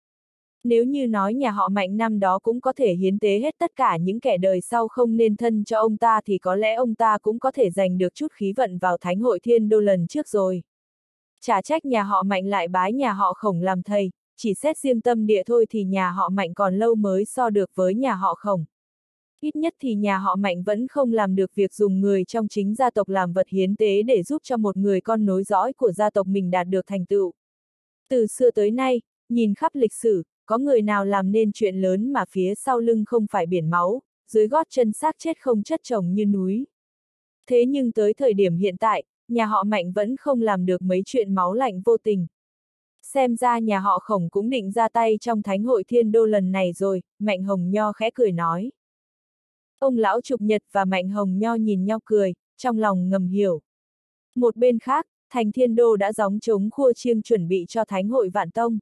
[SPEAKER 1] Nếu như nói nhà họ Mạnh năm đó cũng có thể hiến tế hết tất cả những kẻ đời sau không nên thân cho ông ta thì có lẽ ông ta cũng có thể giành được chút khí vận vào Thánh hội Thiên Đô lần trước rồi. Chả trách nhà họ Mạnh lại bái nhà họ Khổng làm thầy, chỉ xét riêng tâm địa thôi thì nhà họ Mạnh còn lâu mới so được với nhà họ Khổng. Ít nhất thì nhà họ Mạnh vẫn không làm được việc dùng người trong chính gia tộc làm vật hiến tế để giúp cho một người con nối dõi của gia tộc mình đạt được thành tựu. Từ xưa tới nay, nhìn khắp lịch sử, có người nào làm nên chuyện lớn mà phía sau lưng không phải biển máu, dưới gót chân xác chết không chất chồng như núi. Thế nhưng tới thời điểm hiện tại, nhà họ Mạnh vẫn không làm được mấy chuyện máu lạnh vô tình. Xem ra nhà họ Khổng cũng định ra tay trong Thánh hội Thiên Đô lần này rồi, Mạnh Hồng Nho khẽ cười nói. Ông lão Trục Nhật và Mạnh Hồng Nho nhìn nhau cười, trong lòng ngầm hiểu. Một bên khác, thành Thiên Đô đã gióng trống khua chiêng chuẩn bị cho Thánh hội Vạn Tông.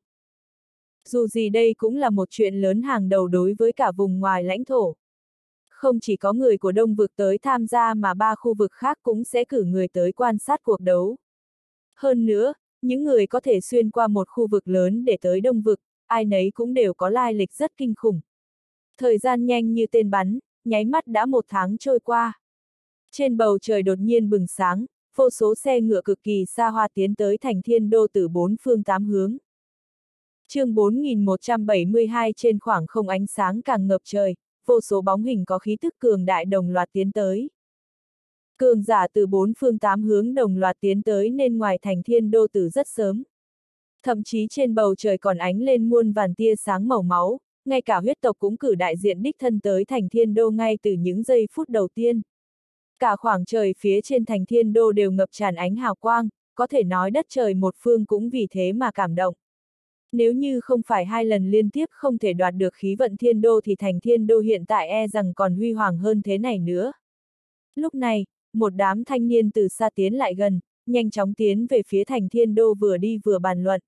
[SPEAKER 1] Dù gì đây cũng là một chuyện lớn hàng đầu đối với cả vùng ngoài lãnh thổ. Không chỉ có người của Đông vực tới tham gia mà 3 khu vực khác cũng sẽ cử người tới quan sát cuộc đấu. Hơn nữa, những người có thể xuyên qua một khu vực lớn để tới Đông vực, ai nấy cũng đều có lai lịch rất kinh khủng. Thời gian nhanh như tên bắn, nháy mắt đã 1 tháng trôi qua. Trên bầu trời đột nhiên bừng sáng, vô số xe ngựa cực kỳ xa hoa tiến tới thành Thiên Đô từ 4 phương 8 hướng. Chương 4172 trên khoảng không ánh sáng càng ngập trời, vô số bóng hình có khí tức cường đại đồng loạt tiến tới. Cường giả từ 4 phương 8 hướng đồng loạt tiến tới nên ngoài thành Thiên Đô từ rất sớm. Thậm chí trên bầu trời còn ánh lên muôn vàn tia sáng màu máu, ngay cả huyết tộc cũng cử đại diện đích thân tới thành Thiên Đô ngay từ những giây phút đầu tiên. Cả khoảng trời phía trên thành Thiên Đô đều ngập tràn ánh hào quang, có thể nói đất trời một phương cũng vì thế mà cảm động. Nếu như không phải 2 lần liên tiếp không thể đoạt được khí vận Thiên Đô thì thành Thiên Đô hiện tại e rằng còn huy hoàng hơn thế này nữa. Lúc này, một đám thanh niên từ xa tiến lại gần, nhanh chóng tiến về phía thành Thiên Đô vừa đi vừa bàn luận.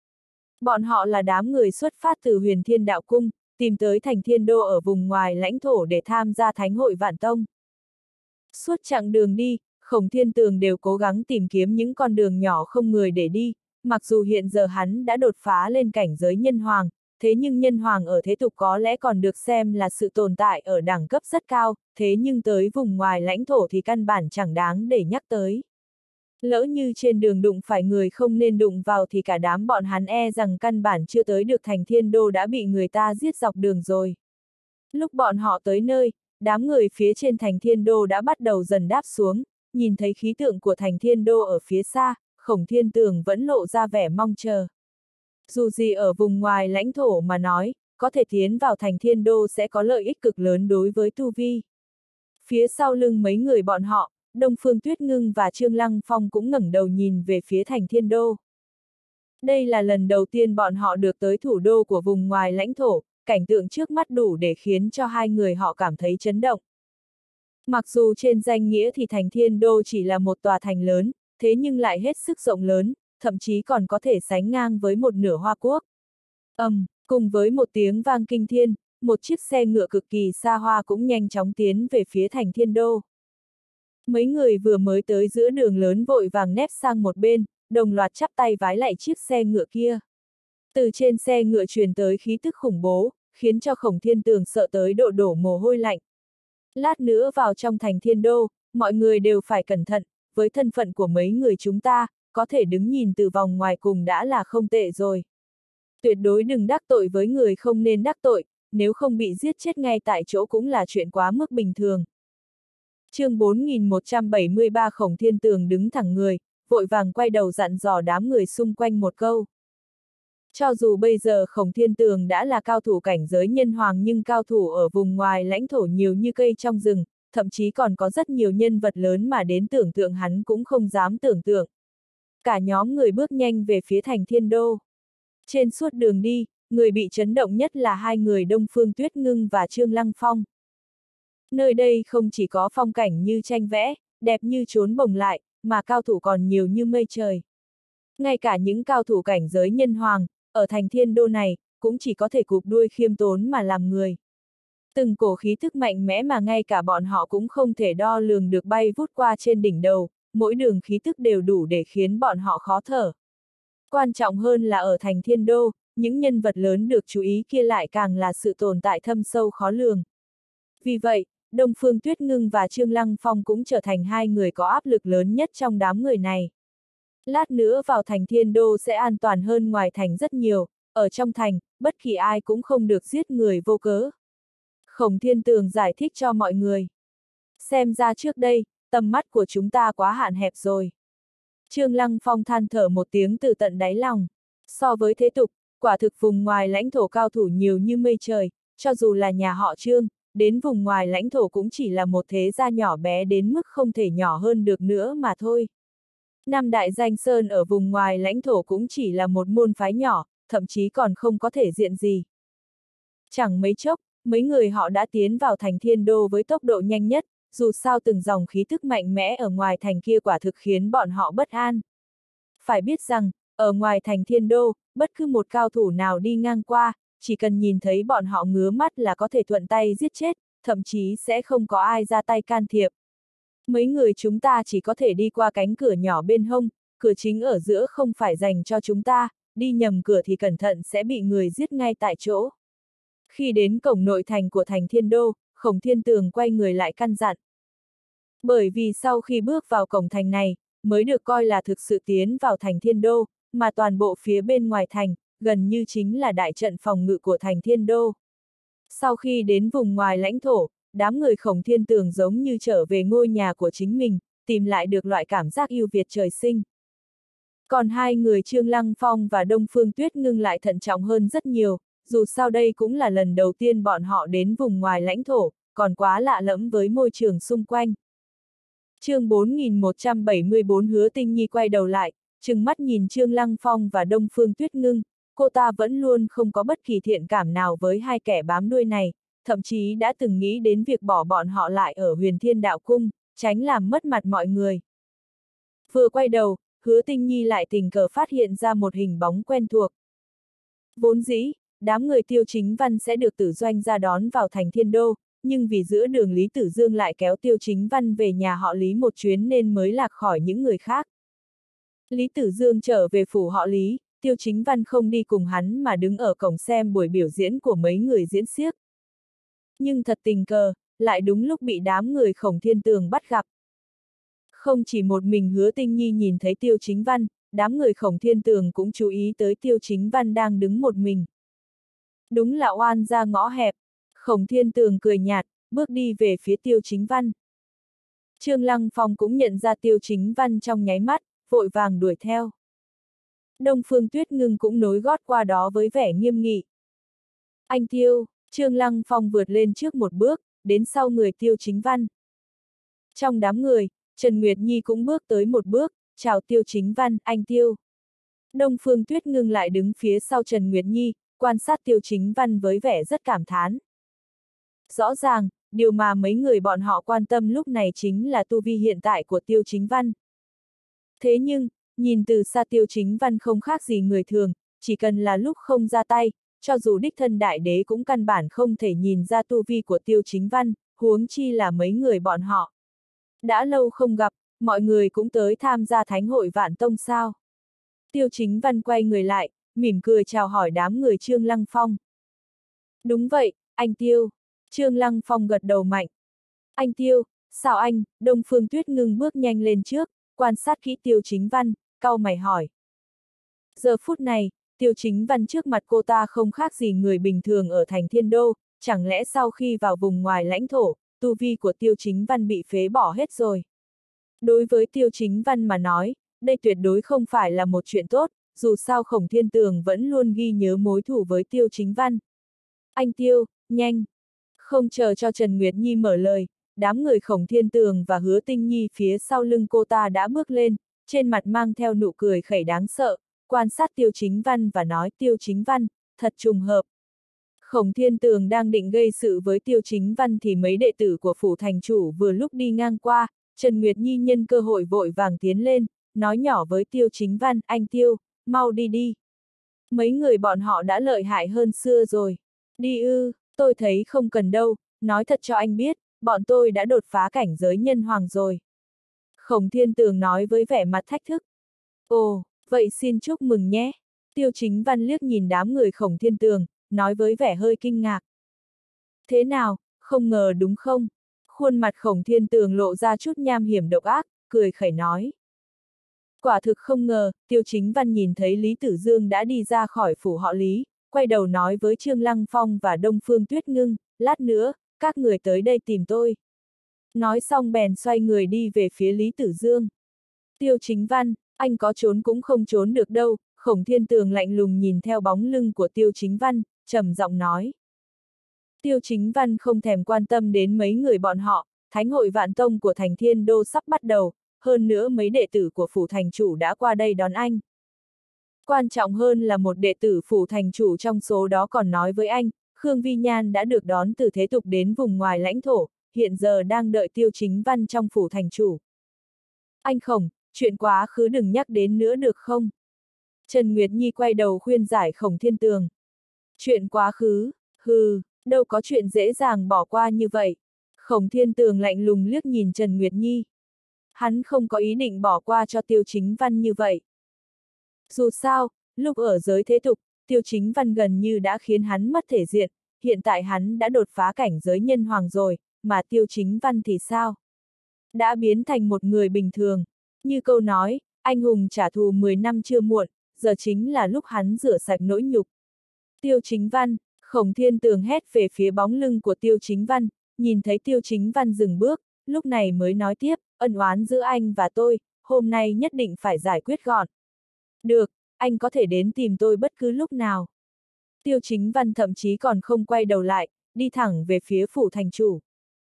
[SPEAKER 1] Bọn họ là đám người xuất phát từ Huyền Thiên Đạo Cung, tìm tới thành Thiên Đô ở vùng ngoài lãnh thổ để tham gia Thánh hội Vạn Tông. Suốt chặng đường đi, Khổng Thiên Tường đều cố gắng tìm kiếm những con đường nhỏ không người để đi, mặc dù hiện giờ hắn đã đột phá lên cảnh giới nhân hoàng, thế nhưng nhân hoàng ở thế tục có lẽ còn được xem là sự tồn tại ở đẳng cấp rất cao, thế nhưng tới vùng ngoài lãnh thổ thì căn bản chẳng đáng để nhắc tới. Lỡ như trên đường đụng phải người không nên đụng vào thì cả đám bọn hắn e rằng căn bản chưa tới được thành Thiên Đô đã bị người ta giết dọc đường rồi. Lúc bọn họ tới nơi, đám người phía trên thành Thiên Đô đã bắt đầu dần đáp xuống, nhìn thấy khí tượng của thành Thiên Đô ở phía xa, Khổng Thiên Tường vẫn lộ ra vẻ mong chờ. Dù gì ở vùng ngoài lãnh thổ mà nói, có thể tiến vào thành Thiên Đô sẽ có lợi ích cực lớn đối với tu vi. Phía sau lưng mấy người bọn họ, Đông Phương Tuyết Ngưng và Trương Lăng Phong cũng ngẩng đầu nhìn về phía thành Thiên Đô. Đây là lần đầu tiên bọn họ được tới thủ đô của vùng ngoài lãnh thổ, cảnh tượng trước mắt đủ để khiến cho 2 người họ cảm thấy chấn động. Mặc dù trên danh nghĩa thì thành Thiên Đô chỉ là một tòa thành lớn, thế nhưng lại hết sức rộng lớn, thậm chí còn có thể sánh ngang với một nửa Hoa Quốc. Cùng với một tiếng vang kinh thiên, một chiếc xe ngựa cực kỳ xa hoa cũng nhanh chóng tiến về phía thành Thiên Đô. Mấy người vừa mới tới giữa đường lớn vội vàng nép sang một bên, đồng loạt chắp tay vái lại chiếc xe ngựa kia. Từ trên xe ngựa truyền tới khí tức khủng bố, khiến cho Khổng Thiên Tường sợ tới độ đổ mồ hôi lạnh. Lát nữa vào trong thành Thiên Đô, mọi người đều phải cẩn thận, với thân phận của mấy người chúng ta, có thể đứng nhìn từ vòng ngoài cùng đã là không tệ rồi. Tuyệt đối đừng đắc tội với người không nên đắc tội, nếu không bị giết chết ngay tại chỗ cũng là chuyện quá mức bình thường. Chương 4173 Khổng Thiên Tường đứng thẳng người, vội vàng quay đầu dặn dò đám người xung quanh một câu. Cho dù bây giờ Khổng Thiên Tường đã là cao thủ cảnh giới nhân hoàng nhưng cao thủ ở vùng ngoài lãnh thổ nhiều như cây trong rừng, thậm chí còn có rất nhiều nhân vật lớn mà đến tưởng tượng hắn cũng không dám tưởng tượng. Cả nhóm người bước nhanh về phía thành Thiên Đô. Trên suốt đường đi, người bị chấn động nhất là hai người Đông Phương Tuyết Ngưng và Trương Lăng Phong. Nơi đây không chỉ có phong cảnh như tranh vẽ, đẹp như chốn bồng lại, mà cao thủ còn nhiều như mây trời. Ngay cả những cao thủ cảnh giới nhân hoàng, ở thành Thiên Đô này, cũng chỉ có thể cụp đuôi khiêm tốn mà làm người. Từng cổ khí thức mạnh mẽ mà ngay cả bọn họ cũng không thể đo lường được bay vút qua trên đỉnh đầu, mỗi đường khí thức đều đủ để khiến bọn họ khó thở. Quan trọng hơn là ở thành Thiên Đô, những nhân vật lớn được chú ý kia lại càng là sự tồn tại thâm sâu khó lường. Vì vậy, Đông Phương Tuyết Ngưng và Trương Lăng Phong cũng trở thành hai người có áp lực lớn nhất trong đám người này. Lát nữa vào thành Thiên Đô sẽ an toàn hơn ngoài thành rất nhiều, ở trong thành, bất kỳ ai cũng không được giết người vô cớ. Khổng Thiên Tường giải thích cho mọi người. Xem ra trước đây, tầm mắt của chúng ta quá hạn hẹp rồi. Trương Lăng Phong than thở một tiếng từ tận đáy lòng. So với thế tục, quả thực vùng ngoài lãnh thổ cao thủ nhiều như mây trời, cho dù là nhà họ Trương, đến vùng ngoài lãnh thổ cũng chỉ là một thế gia nhỏ bé đến mức không thể nhỏ hơn được nữa mà thôi. Năm đại danh sơn ở vùng ngoài lãnh thổ cũng chỉ là một môn phái nhỏ, thậm chí còn không có thể diện gì. Chẳng mấy chốc, mấy người họ đã tiến vào thành Thiên Đô với tốc độ nhanh nhất, dù sao từng dòng khí thức mạnh mẽ ở ngoài thành kia quả thực khiến bọn họ bất an. Phải biết rằng, ở ngoài thành Thiên Đô, bất cứ một cao thủ nào đi ngang qua, chỉ cần nhìn thấy bọn họ ngứa mắt là có thể thuận tay giết chết, thậm chí sẽ không có ai ra tay can thiệp. Mấy người chúng ta chỉ có thể đi qua cánh cửa nhỏ bên hông, cửa chính ở giữa không phải dành cho chúng ta, đi nhầm cửa thì cẩn thận sẽ bị người giết ngay tại chỗ. Khi đến cổng nội thành của thành Thiên Đô, Khổng Thiên Tường quay người lại căn dặn. Bởi vì sau khi bước vào cổng thành này, mới được coi là thực sự tiến vào thành Thiên Đô, mà toàn bộ phía bên ngoài thành, gần như chính là đại trận phòng ngự của thành Thiên Đô. Sau khi đến vùng ngoài lãnh thổ, đám người Khổng Thiên Tường giống như trở về ngôi nhà của chính mình, tìm lại được loại cảm giác yêu Việt trời sinh. Còn hai người Trương Lăng Phong và Đông Phương Tuyết Ngưng lại thận trọng hơn rất nhiều, dù sao đây cũng là lần đầu tiên bọn họ đến vùng ngoài lãnh thổ, còn quá lạ lẫm với môi trường xung quanh. Chương 4174 Hứa Tinh Nhi quay đầu lại, trừng mắt nhìn Trương Lăng Phong và Đông Phương Tuyết Ngưng, cô ta vẫn luôn không có bất kỳ thiện cảm nào với hai kẻ bám đuôi này, thậm chí đã từng nghĩ đến việc bỏ bọn họ lại ở Huyền Thiên Đạo Cung, tránh làm mất mặt mọi người. Vừa quay đầu, Hứa Tinh Nhi lại tình cờ phát hiện ra một hình bóng quen thuộc. Vốn dĩ, đám người Tiêu Chính Văn sẽ được Tử Doanh ra đón vào thành Thiên Đô, nhưng vì giữa đường Lý Tử Dương lại kéo Tiêu Chính Văn về nhà họ Lý một chuyến nên mới lạc khỏi những người khác. Lý Tử Dương trở về phủ họ Lý, Tiêu Chính Văn không đi cùng hắn mà đứng ở cổng xem buổi biểu diễn của mấy người diễn xiếc. Nhưng thật tình cờ, lại đúng lúc bị đám người Khổng Thiên Tường bắt gặp. Không chỉ một mình Hứa Tinh Nhi nhìn thấy Tiêu Chính Văn, đám người Khổng Thiên Tường cũng chú ý tới Tiêu Chính Văn đang đứng một mình. Đúng là oan ra ngõ hẹp. Khổng Thiên Tường cười nhạt, bước đi về phía Tiêu Chính Văn. Trương Lăng Phong cũng nhận ra Tiêu Chính Văn trong nháy mắt, vội vàng đuổi theo. Đông Phương Tuyết Ngưng cũng nối gót qua đó với vẻ nghiêm nghị. Anh Tiêu, Trương Lăng Phong vượt lên trước một bước, đến sau người Tiêu Chính Văn. Trong đám người, Trần Nguyệt Nhi cũng bước tới một bước, chào Tiêu Chính Văn, anh Tiêu. Đông Phương Tuyết Ngưng lại đứng phía sau Trần Nguyệt Nhi, quan sát Tiêu Chính Văn với vẻ rất cảm thán. Rõ ràng, điều mà mấy người bọn họ quan tâm lúc này chính là tu vi hiện tại của Tiêu Chính Văn. Thế nhưng, nhìn từ xa Tiêu Chính Văn không khác gì người thường, chỉ cần là lúc không ra tay, cho dù đích thân đại đế cũng căn bản không thể nhìn ra tu vi của Tiêu Chính Văn, huống chi là mấy người bọn họ. Đã lâu không gặp, mọi người cũng tới tham gia thánh hội Vạn Tông sao. Tiêu Chính Văn quay người lại, mỉm cười chào hỏi đám người Trương Lăng Phong. Đúng vậy, anh Tiêu. Trương Lăng Phong gật đầu mạnh. Anh Tiêu, sao anh? Đông Phương Tuyết Ngưng bước nhanh lên trước, quan sát kỹ Tiêu Chính Văn, cau mày hỏi. Giờ phút này, Tiêu Chính Văn trước mặt cô ta không khác gì người bình thường ở thành Thiên Đô, chẳng lẽ sau khi vào vùng ngoài lãnh thổ, tu vi của Tiêu Chính Văn bị phế bỏ hết rồi. Đối với Tiêu Chính Văn mà nói, đây tuyệt đối không phải là một chuyện tốt, dù sao Khổng Thiên Tường vẫn luôn ghi nhớ mối thù với Tiêu Chính Văn. Anh Tiêu, nhanh! Không chờ cho Trần Nguyệt Nhi mở lời, đám người Khổng Thiên Tường và Hứa Tinh Nhi phía sau lưng cô ta đã bước lên, trên mặt mang theo nụ cười khẩy đáng sợ, quan sát Tiêu Chính Văn và nói Tiêu Chính Văn, thật trùng hợp. Khổng Thiên Tường đang định gây sự với Tiêu Chính Văn thì mấy đệ tử của phủ thành chủ vừa lúc đi ngang qua, Trần Nguyệt Nhi nhân cơ hội vội vàng tiến lên, nói nhỏ với Tiêu Chính Văn, anh Tiêu, mau đi đi. Mấy người bọn họ đã lợi hại hơn xưa rồi. Đi ư, tôi thấy không cần đâu, nói thật cho anh biết, bọn tôi đã đột phá cảnh giới nhân hoàng rồi. Khổng Thiên Tường nói với vẻ mặt thách thức. Ồ, vậy xin chúc mừng nhé. Tiêu Chính Văn liếc nhìn đám người Khổng Thiên Tường, nói với vẻ hơi kinh ngạc. Thế nào, không ngờ đúng không? Khuôn mặt Khổng Thiên Tường lộ ra chút nham hiểm độc ác, cười khẩy nói. Quả thực không ngờ, Tiêu Chính Văn nhìn thấy Lý Tử Dương đã đi ra khỏi phủ họ Lý, quay đầu nói với Trương Lăng Phong và Đông Phương Tuyết Ngưng, lát nữa, các người tới đây tìm tôi. Nói xong bèn xoay người đi về phía Lý Tử Dương. Tiêu Chính Văn, anh có trốn cũng không trốn được đâu, Khổng Thiên Tường lạnh lùng nhìn theo bóng lưng của Tiêu Chính Văn, trầm giọng nói. Tiêu Chính Văn không thèm quan tâm đến mấy người bọn họ, Thánh hội Vạn Tông của thành Thiên Đô sắp bắt đầu, hơn nữa mấy đệ tử của phủ thành chủ đã qua đây đón anh. Quan trọng hơn là một đệ tử phủ thành chủ trong số đó còn nói với anh, Khương Vi Nhan đã được đón từ thế tục đến vùng ngoài lãnh thổ, hiện giờ đang đợi Tiêu Chính Văn trong phủ thành chủ. Anh Khổng, chuyện quá khứ đừng nhắc đến nữa được không? Trần Nguyệt Nhi quay đầu khuyên giải Khổng Thiên Tường. Chuyện quá khứ, hừ, đâu có chuyện dễ dàng bỏ qua như vậy. Khổng Thiên Tường lạnh lùng liếc nhìn Trần Nguyệt Nhi. Hắn không có ý định bỏ qua cho Tiêu Chính Văn như vậy. Dù sao, lúc ở giới thế tục, Tiêu Chính Văn gần như đã khiến hắn mất thể diện, hiện tại hắn đã đột phá cảnh giới nhân hoàng rồi, mà Tiêu Chính Văn thì sao? Đã biến thành một người bình thường. Như câu nói, anh hùng trả thù 10 năm chưa muộn, giờ chính là lúc hắn rửa sạch nỗi nhục. Tiêu Chính Văn, Khổng Thiên Tường hét về phía bóng lưng của Tiêu Chính Văn, nhìn thấy Tiêu Chính Văn dừng bước, lúc này mới nói tiếp, ân oán giữa anh và tôi, hôm nay nhất định phải giải quyết gọn. Được, anh có thể đến tìm tôi bất cứ lúc nào. Tiêu Chính Văn thậm chí còn không quay đầu lại, đi thẳng về phía phủ thành chủ.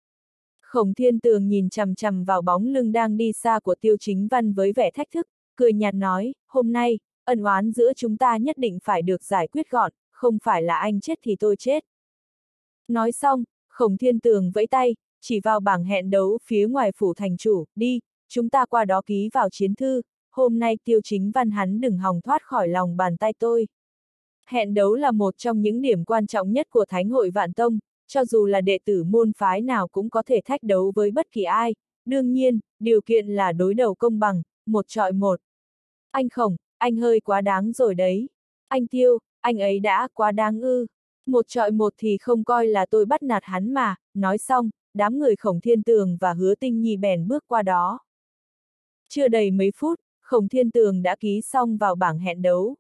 [SPEAKER 1] Khổng Thiên Tường nhìn chằm chằm vào bóng lưng đang đi xa của Tiêu Chính Văn với vẻ thách thức, cười nhạt nói, hôm nay, ân oán giữa chúng ta nhất định phải được giải quyết gọn, không phải là anh chết thì tôi chết. Nói xong, Khổng Thiên Tường vẫy tay, chỉ vào bảng hẹn đấu phía ngoài phủ thành chủ, đi, chúng ta qua đó ký vào chiến thư, hôm nay Tiêu Chính Văn hắn đừng hòng thoát khỏi lòng bàn tay tôi. Hẹn đấu là một trong những điểm quan trọng nhất của Thánh hội Vạn Tông, cho dù là đệ tử môn phái nào cũng có thể thách đấu với bất kỳ ai, đương nhiên, điều kiện là đối đầu công bằng, một chọi một. Anh Khổng, anh hơi quá đáng rồi đấy. Anh Tiêu, anh ấy đã quá đáng ư. Một chọi một thì không coi là tôi bắt nạt hắn mà, nói xong, đám người Khổng Thiên Tường và Hứa Tinh Nhi bèn bước qua đó. Chưa đầy mấy phút, Khổng Thiên Tường đã ký xong vào bảng hẹn đấu.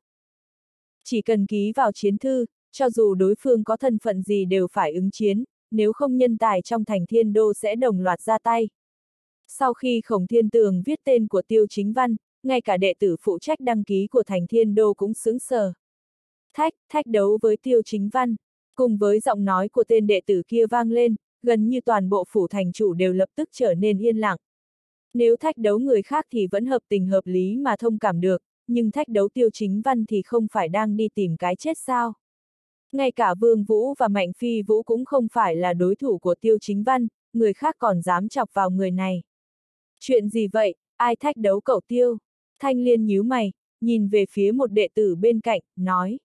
[SPEAKER 1] Chỉ cần ký vào chiến thư, cho dù đối phương có thân phận gì đều phải ứng chiến, nếu không nhân tài trong thành Thiên Đô sẽ đồng loạt ra tay. Sau khi Khổng Thiên Tường viết tên của Tiêu Chính Văn, ngay cả đệ tử phụ trách đăng ký của thành Thiên Đô cũng sững sờ. Thách đấu với Tiêu Chính Văn, cùng với giọng nói của tên đệ tử kia vang lên, gần như toàn bộ phủ thành chủ đều lập tức trở nên yên lặng. Nếu thách đấu người khác thì vẫn hợp tình hợp lý mà thông cảm được, nhưng thách đấu Tiêu Chính Văn thì không phải đang đi tìm cái chết sao? Ngay cả Vương Vũ và Mạnh Phi Vũ cũng không phải là đối thủ của Tiêu Chính Văn, người khác còn dám chọc vào người này. Chuyện gì vậy, ai thách đấu cậu Tiêu? Thanh Liên nhíu mày, nhìn về phía một đệ tử bên cạnh, nói.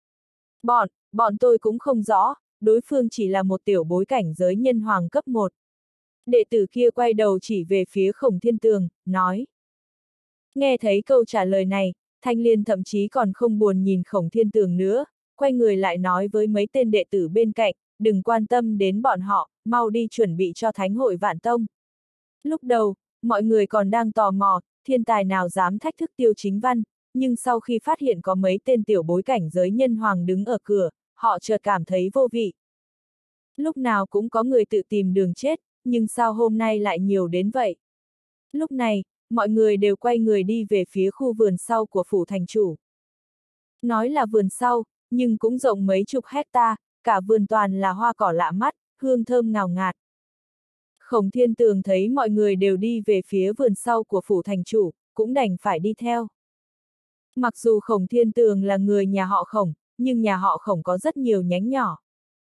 [SPEAKER 1] Bọn tôi cũng không rõ, đối phương chỉ là một tiểu bối cảnh giới nhân hoàng cấp 1. Đệ tử kia quay đầu chỉ về phía Khổng Thiên Tường, nói. Nghe thấy câu trả lời này, Thanh Liên thậm chí còn không buồn nhìn Khổng Thiên Tường nữa, quay người lại nói với mấy tên đệ tử bên cạnh, đừng quan tâm đến bọn họ, mau đi chuẩn bị cho Thánh hội Vạn Tông. Lúc đầu, mọi người còn đang tò mò, thiên tài nào dám thách thức Tiêu Chính Văn, nhưng sau khi phát hiện có mấy tên tiểu bối cảnh giới nhân hoàng đứng ở cửa, họ chợt cảm thấy vô vị. Lúc nào cũng có người tự tìm đường chết, nhưng sao hôm nay lại nhiều đến vậy? Lúc này, mọi người đều quay người đi về phía khu vườn sau của phủ thành chủ. Nói là vườn sau, nhưng cũng rộng mấy chục hecta, cả vườn toàn là hoa cỏ lạ mắt, hương thơm ngào ngạt. Khổng Thiên Tường thấy mọi người đều đi về phía vườn sau của phủ thành chủ, cũng đành phải đi theo. Mặc dù Khổng Thiên Tường là người nhà họ Khổng, nhưng nhà họ Khổng có rất nhiều nhánh nhỏ.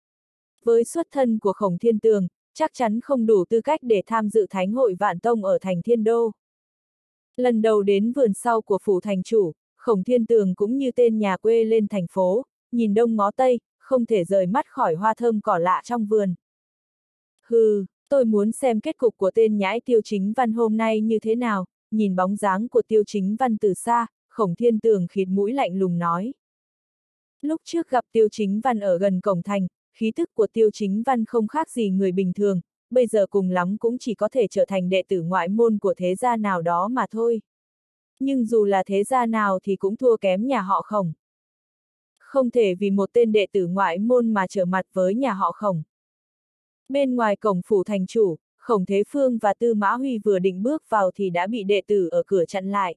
[SPEAKER 1] Với xuất thân của Khổng Thiên Tường, chắc chắn không đủ tư cách để tham dự thánh hội Vạn Tông ở thành Thiên Đô. Lần đầu đến vườn sau của phủ thành chủ, Khổng Thiên Tường cũng như tên nhà quê lên thành phố, nhìn đông ngó tây, không thể rời mắt khỏi hoa thơm cỏ lạ trong vườn. Hừ, tôi muốn xem kết cục của tên nhãi Tiêu Chính Văn hôm nay như thế nào, nhìn bóng dáng của Tiêu Chính Văn từ xa, Khổng Thiên Tường khịt mũi lạnh lùng nói. Lúc trước gặp Tiêu Chính Văn ở gần cổng thành, khí thức của Tiêu Chính Văn không khác gì người bình thường, bây giờ cùng lắm cũng chỉ có thể trở thành đệ tử ngoại môn của thế gia nào đó mà thôi. Nhưng dù là thế gia nào thì cũng thua kém nhà họ Khổng. Không thể vì một tên đệ tử ngoại môn mà trở mặt với nhà họ Khổng. Bên ngoài cổng phủ thành chủ, Khổng Thế Phương và Tư Mã Huy vừa định bước vào thì đã bị đệ tử ở cửa chặn lại.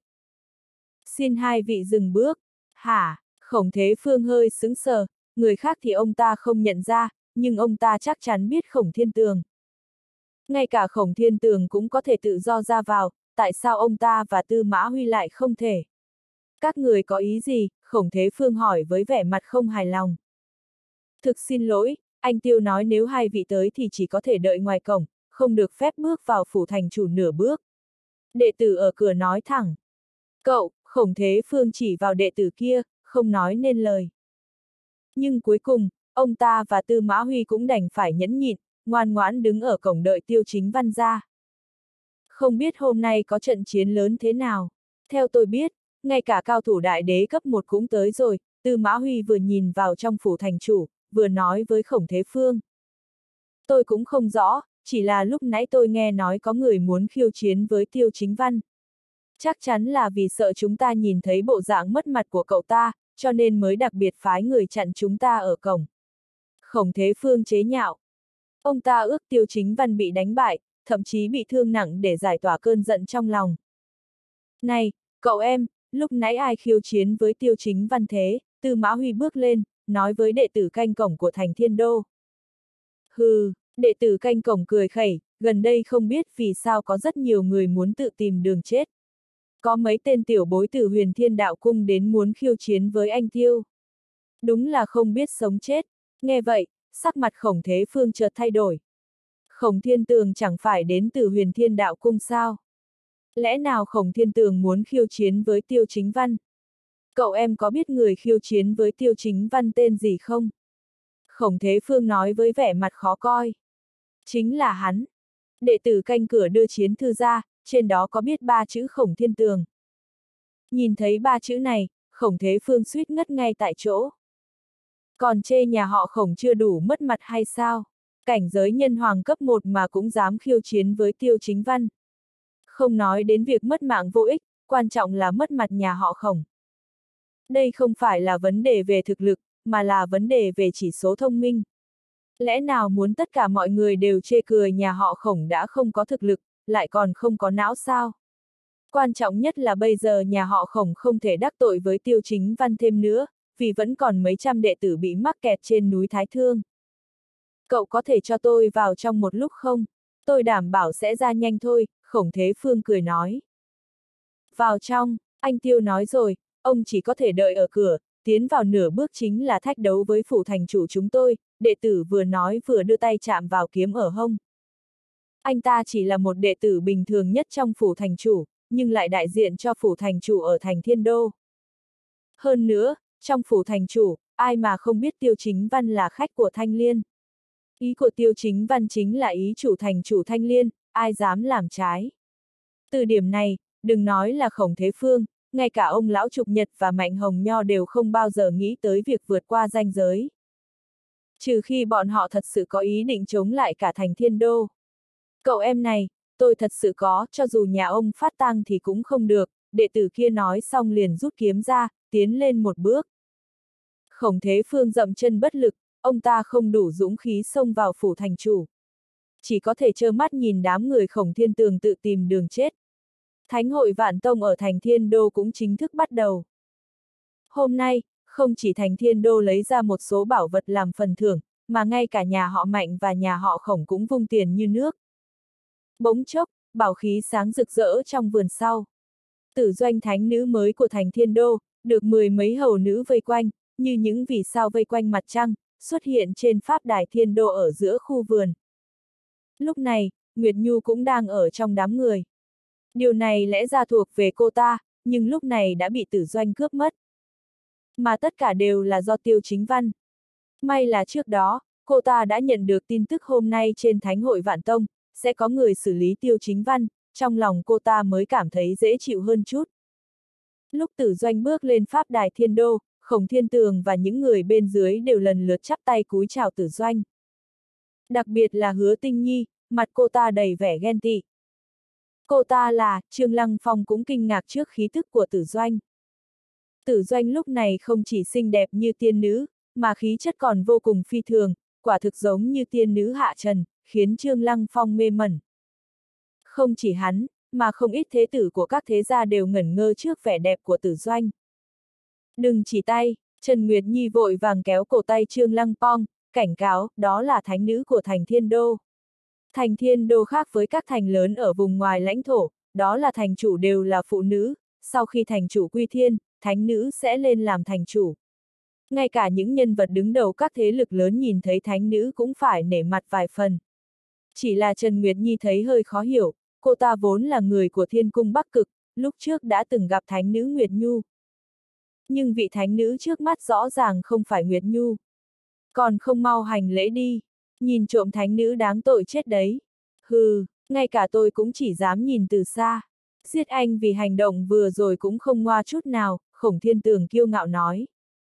[SPEAKER 1] Xin hai vị dừng bước. Hả? Khổng Thế Phương hơi sững sờ, người khác thì ông ta không nhận ra, nhưng ông ta chắc chắn biết Khổng Thiên Tường. Ngay cả Khổng Thiên Tường cũng có thể tự do ra vào, tại sao ông ta và Tư Mã Huy lại không thể? Các người có ý gì? Khổng Thế Phương hỏi với vẻ mặt không hài lòng. Thực xin lỗi, anh Tiêu nói nếu hai vị tới thì chỉ có thể đợi ngoài cổng, không được phép bước vào phủ thành chủ nửa bước. Đệ tử ở cửa nói thẳng. Cậu, Khổng Thế Phương chỉ vào đệ tử kia, không nói nên lời. Nhưng cuối cùng, ông ta và Tư Mã Huy cũng đành phải nhẫn nhịn, ngoan ngoãn đứng ở cổng đợi Tiêu Chính Văn ra. Không biết hôm nay có trận chiến lớn thế nào. Theo tôi biết, ngay cả cao thủ đại đế cấp 1 cũng tới rồi, Tư Mã Huy vừa nhìn vào trong phủ thành chủ, vừa nói với Khổng Thế Phương. Tôi cũng không rõ, chỉ là lúc nãy tôi nghe nói có người muốn khiêu chiến với Tiêu Chính Văn. Chắc chắn là vì sợ chúng ta nhìn thấy bộ dạng mất mặt của cậu ta, cho nên mới đặc biệt phái người chặn chúng ta ở cổng. Khổng Thế Phương chế nhạo. Ông ta ước Tiêu Chính Văn bị đánh bại, thậm chí bị thương nặng để giải tỏa cơn giận trong lòng. Này, cậu em, lúc nãy ai khiêu chiến với Tiêu Chính Văn thế? Tư Mã Huy bước lên, nói với đệ tử canh cổng của thành Thiên Đô. Hừ, đệ tử canh cổng cười khẩy, gần đây không biết vì sao có rất nhiều người muốn tự tìm đường chết. Có mấy tên tiểu bối từ Huyền Thiên Đạo Cung đến muốn khiêu chiến với anh Tiêu. Đúng là không biết sống chết. Nghe vậy, sắc mặt Khổng Thế Phương chợt thay đổi. Khổng Thiên Tường chẳng phải đến từ Huyền Thiên Đạo Cung sao? Lẽ nào Khổng Thiên Tường muốn khiêu chiến với Tiêu Chính Văn? Cậu em có biết người khiêu chiến với Tiêu Chính Văn tên gì không? Khổng Thế Phương nói với vẻ mặt khó coi. Chính là hắn. Đệ tử canh cửa đưa chiến thư ra, trên đó có viết 3 chữ Khổng Thiên Tường. Nhìn thấy 3 chữ này, Khổng Thế Phương suýt ngất ngay tại chỗ. Còn chê nhà họ Khổng chưa đủ mất mặt hay sao? Cảnh giới nhân hoàng cấp 1 mà cũng dám khiêu chiến với Tiêu Chính Văn. Không nói đến việc mất mạng vô ích, quan trọng là mất mặt nhà họ Khổng. Đây không phải là vấn đề về thực lực, mà là vấn đề về chỉ số thông minh. Lẽ nào muốn tất cả mọi người đều chê cười nhà họ Khổng đã không có thực lực, lại còn không có não sao? Quan trọng nhất là bây giờ nhà họ Khổng không thể đắc tội với Tiêu Chính Văn thêm nữa, vì vẫn còn mấy trăm đệ tử bị mắc kẹt trên núi Thái Thương. Cậu có thể cho tôi vào trong một lúc không? Tôi đảm bảo sẽ ra nhanh thôi, Khổng Thế Phương cười nói. Vào trong, anh Tiêu nói rồi, ông chỉ có thể đợi ở cửa, tiến vào nửa bước chính là thách đấu với phủ thành chủ chúng tôi, đệ tử vừa nói vừa đưa tay chạm vào kiếm ở hông. Anh ta chỉ là một đệ tử bình thường nhất trong phủ thành chủ, nhưng lại đại diện cho phủ thành chủ ở thành Thiên Đô. Hơn nữa, trong phủ thành chủ, ai mà không biết Tiêu Chính Văn là khách của Thanh Liên. Ý của Tiêu Chính Văn chính là ý chủ thành chủ Thanh Liên, ai dám làm trái. Từ điểm này, đừng nói là Khổng Thế Phương, ngay cả ông Lão Trục Nhật và Mạnh Hồng Nho đều không bao giờ nghĩ tới việc vượt qua ranh giới. Trừ khi bọn họ thật sự có ý định chống lại cả thành Thiên Đô. Cậu em này, tôi thật sự có, cho dù nhà ông phát tang thì cũng không được, đệ tử kia nói xong liền rút kiếm ra, tiến lên một bước. Khổng Thế Phương dậm chân bất lực, ông ta không đủ dũng khí xông vào phủ thành chủ. Chỉ có thể trơ mắt nhìn đám người Khổng Thiên Tường tự tìm đường chết. Thánh hội Vạn Tông ở thành Thiên Đô cũng chính thức bắt đầu. Hôm nay, không chỉ thành Thiên Đô lấy ra một số bảo vật làm phần thưởng, mà ngay cả nhà họ Mạnh và nhà họ Khổng cũng vung tiền như nước. Bỗng chốc, bảo khí sáng rực rỡ trong vườn sau. Tử doanh thánh nữ mới của thành Thiên Đô, được 10 mấy hầu nữ vây quanh, như những vì sao vây quanh mặt trăng, xuất hiện trên pháp đài Thiên Đô ở giữa khu vườn. Lúc này, Nguyệt Nhu cũng đang ở trong đám người. Điều này lẽ ra thuộc về cô ta, nhưng lúc này đã bị Tử doanh cướp mất. Mà tất cả đều là do Tiêu Chính Văn. May là trước đó, cô ta đã nhận được tin tức hôm nay trên Thánh hội Vạn Tông, sẽ có người xử lý Tiêu Chính Văn, trong lòng cô ta mới cảm thấy dễ chịu hơn chút. Lúc Tử doanh bước lên pháp đài Thiên Đô, Khổng Thiên Tường và những người bên dưới đều lần lượt chắp tay cúi chào Tử doanh. Đặc biệt là Hứa Tinh Nhi, mặt cô ta đầy vẻ ghen tị. Cô ta là, Trương Lăng Phong cũng kinh ngạc trước khí thức của Tử doanh. Tử doanh lúc này không chỉ xinh đẹp như tiên nữ, mà khí chất còn vô cùng phi thường, quả thực giống như tiên nữ hạ trần, khiến Trương Lăng Phong mê mẩn. Không chỉ hắn, mà không ít thế tử của các thế gia đều ngẩn ngơ trước vẻ đẹp của Tử doanh. Đừng chỉ tay, Trần Nguyệt Nhi vội vàng kéo cổ tay Trương Lăng Phong, cảnh cáo, đó là thánh nữ của thành Thiên Đô. Thành Thiên Đô khác với các thành lớn ở vùng ngoài lãnh thổ, đó là thành chủ đều là phụ nữ, sau khi thành chủ quy thiên, thánh nữ sẽ lên làm thành chủ. Ngay cả những nhân vật đứng đầu các thế lực lớn nhìn thấy thánh nữ cũng phải nể mặt vài phần. Chỉ là Trần Nguyệt Nhi thấy hơi khó hiểu, cô ta vốn là người của Thiên Cung Bắc Cực, lúc trước đã từng gặp thánh nữ Nguyệt Nhu. Nhưng vị thánh nữ trước mắt rõ ràng không phải Nguyệt Nhu. Còn không mau hành lễ đi, nhìn trộm thánh nữ đáng tội chết đấy. Hừ, ngay cả tôi cũng chỉ dám nhìn từ xa. Giết anh vì hành động vừa rồi cũng không ngoa chút nào, Khổng Thiên Tường kiêu ngạo nói.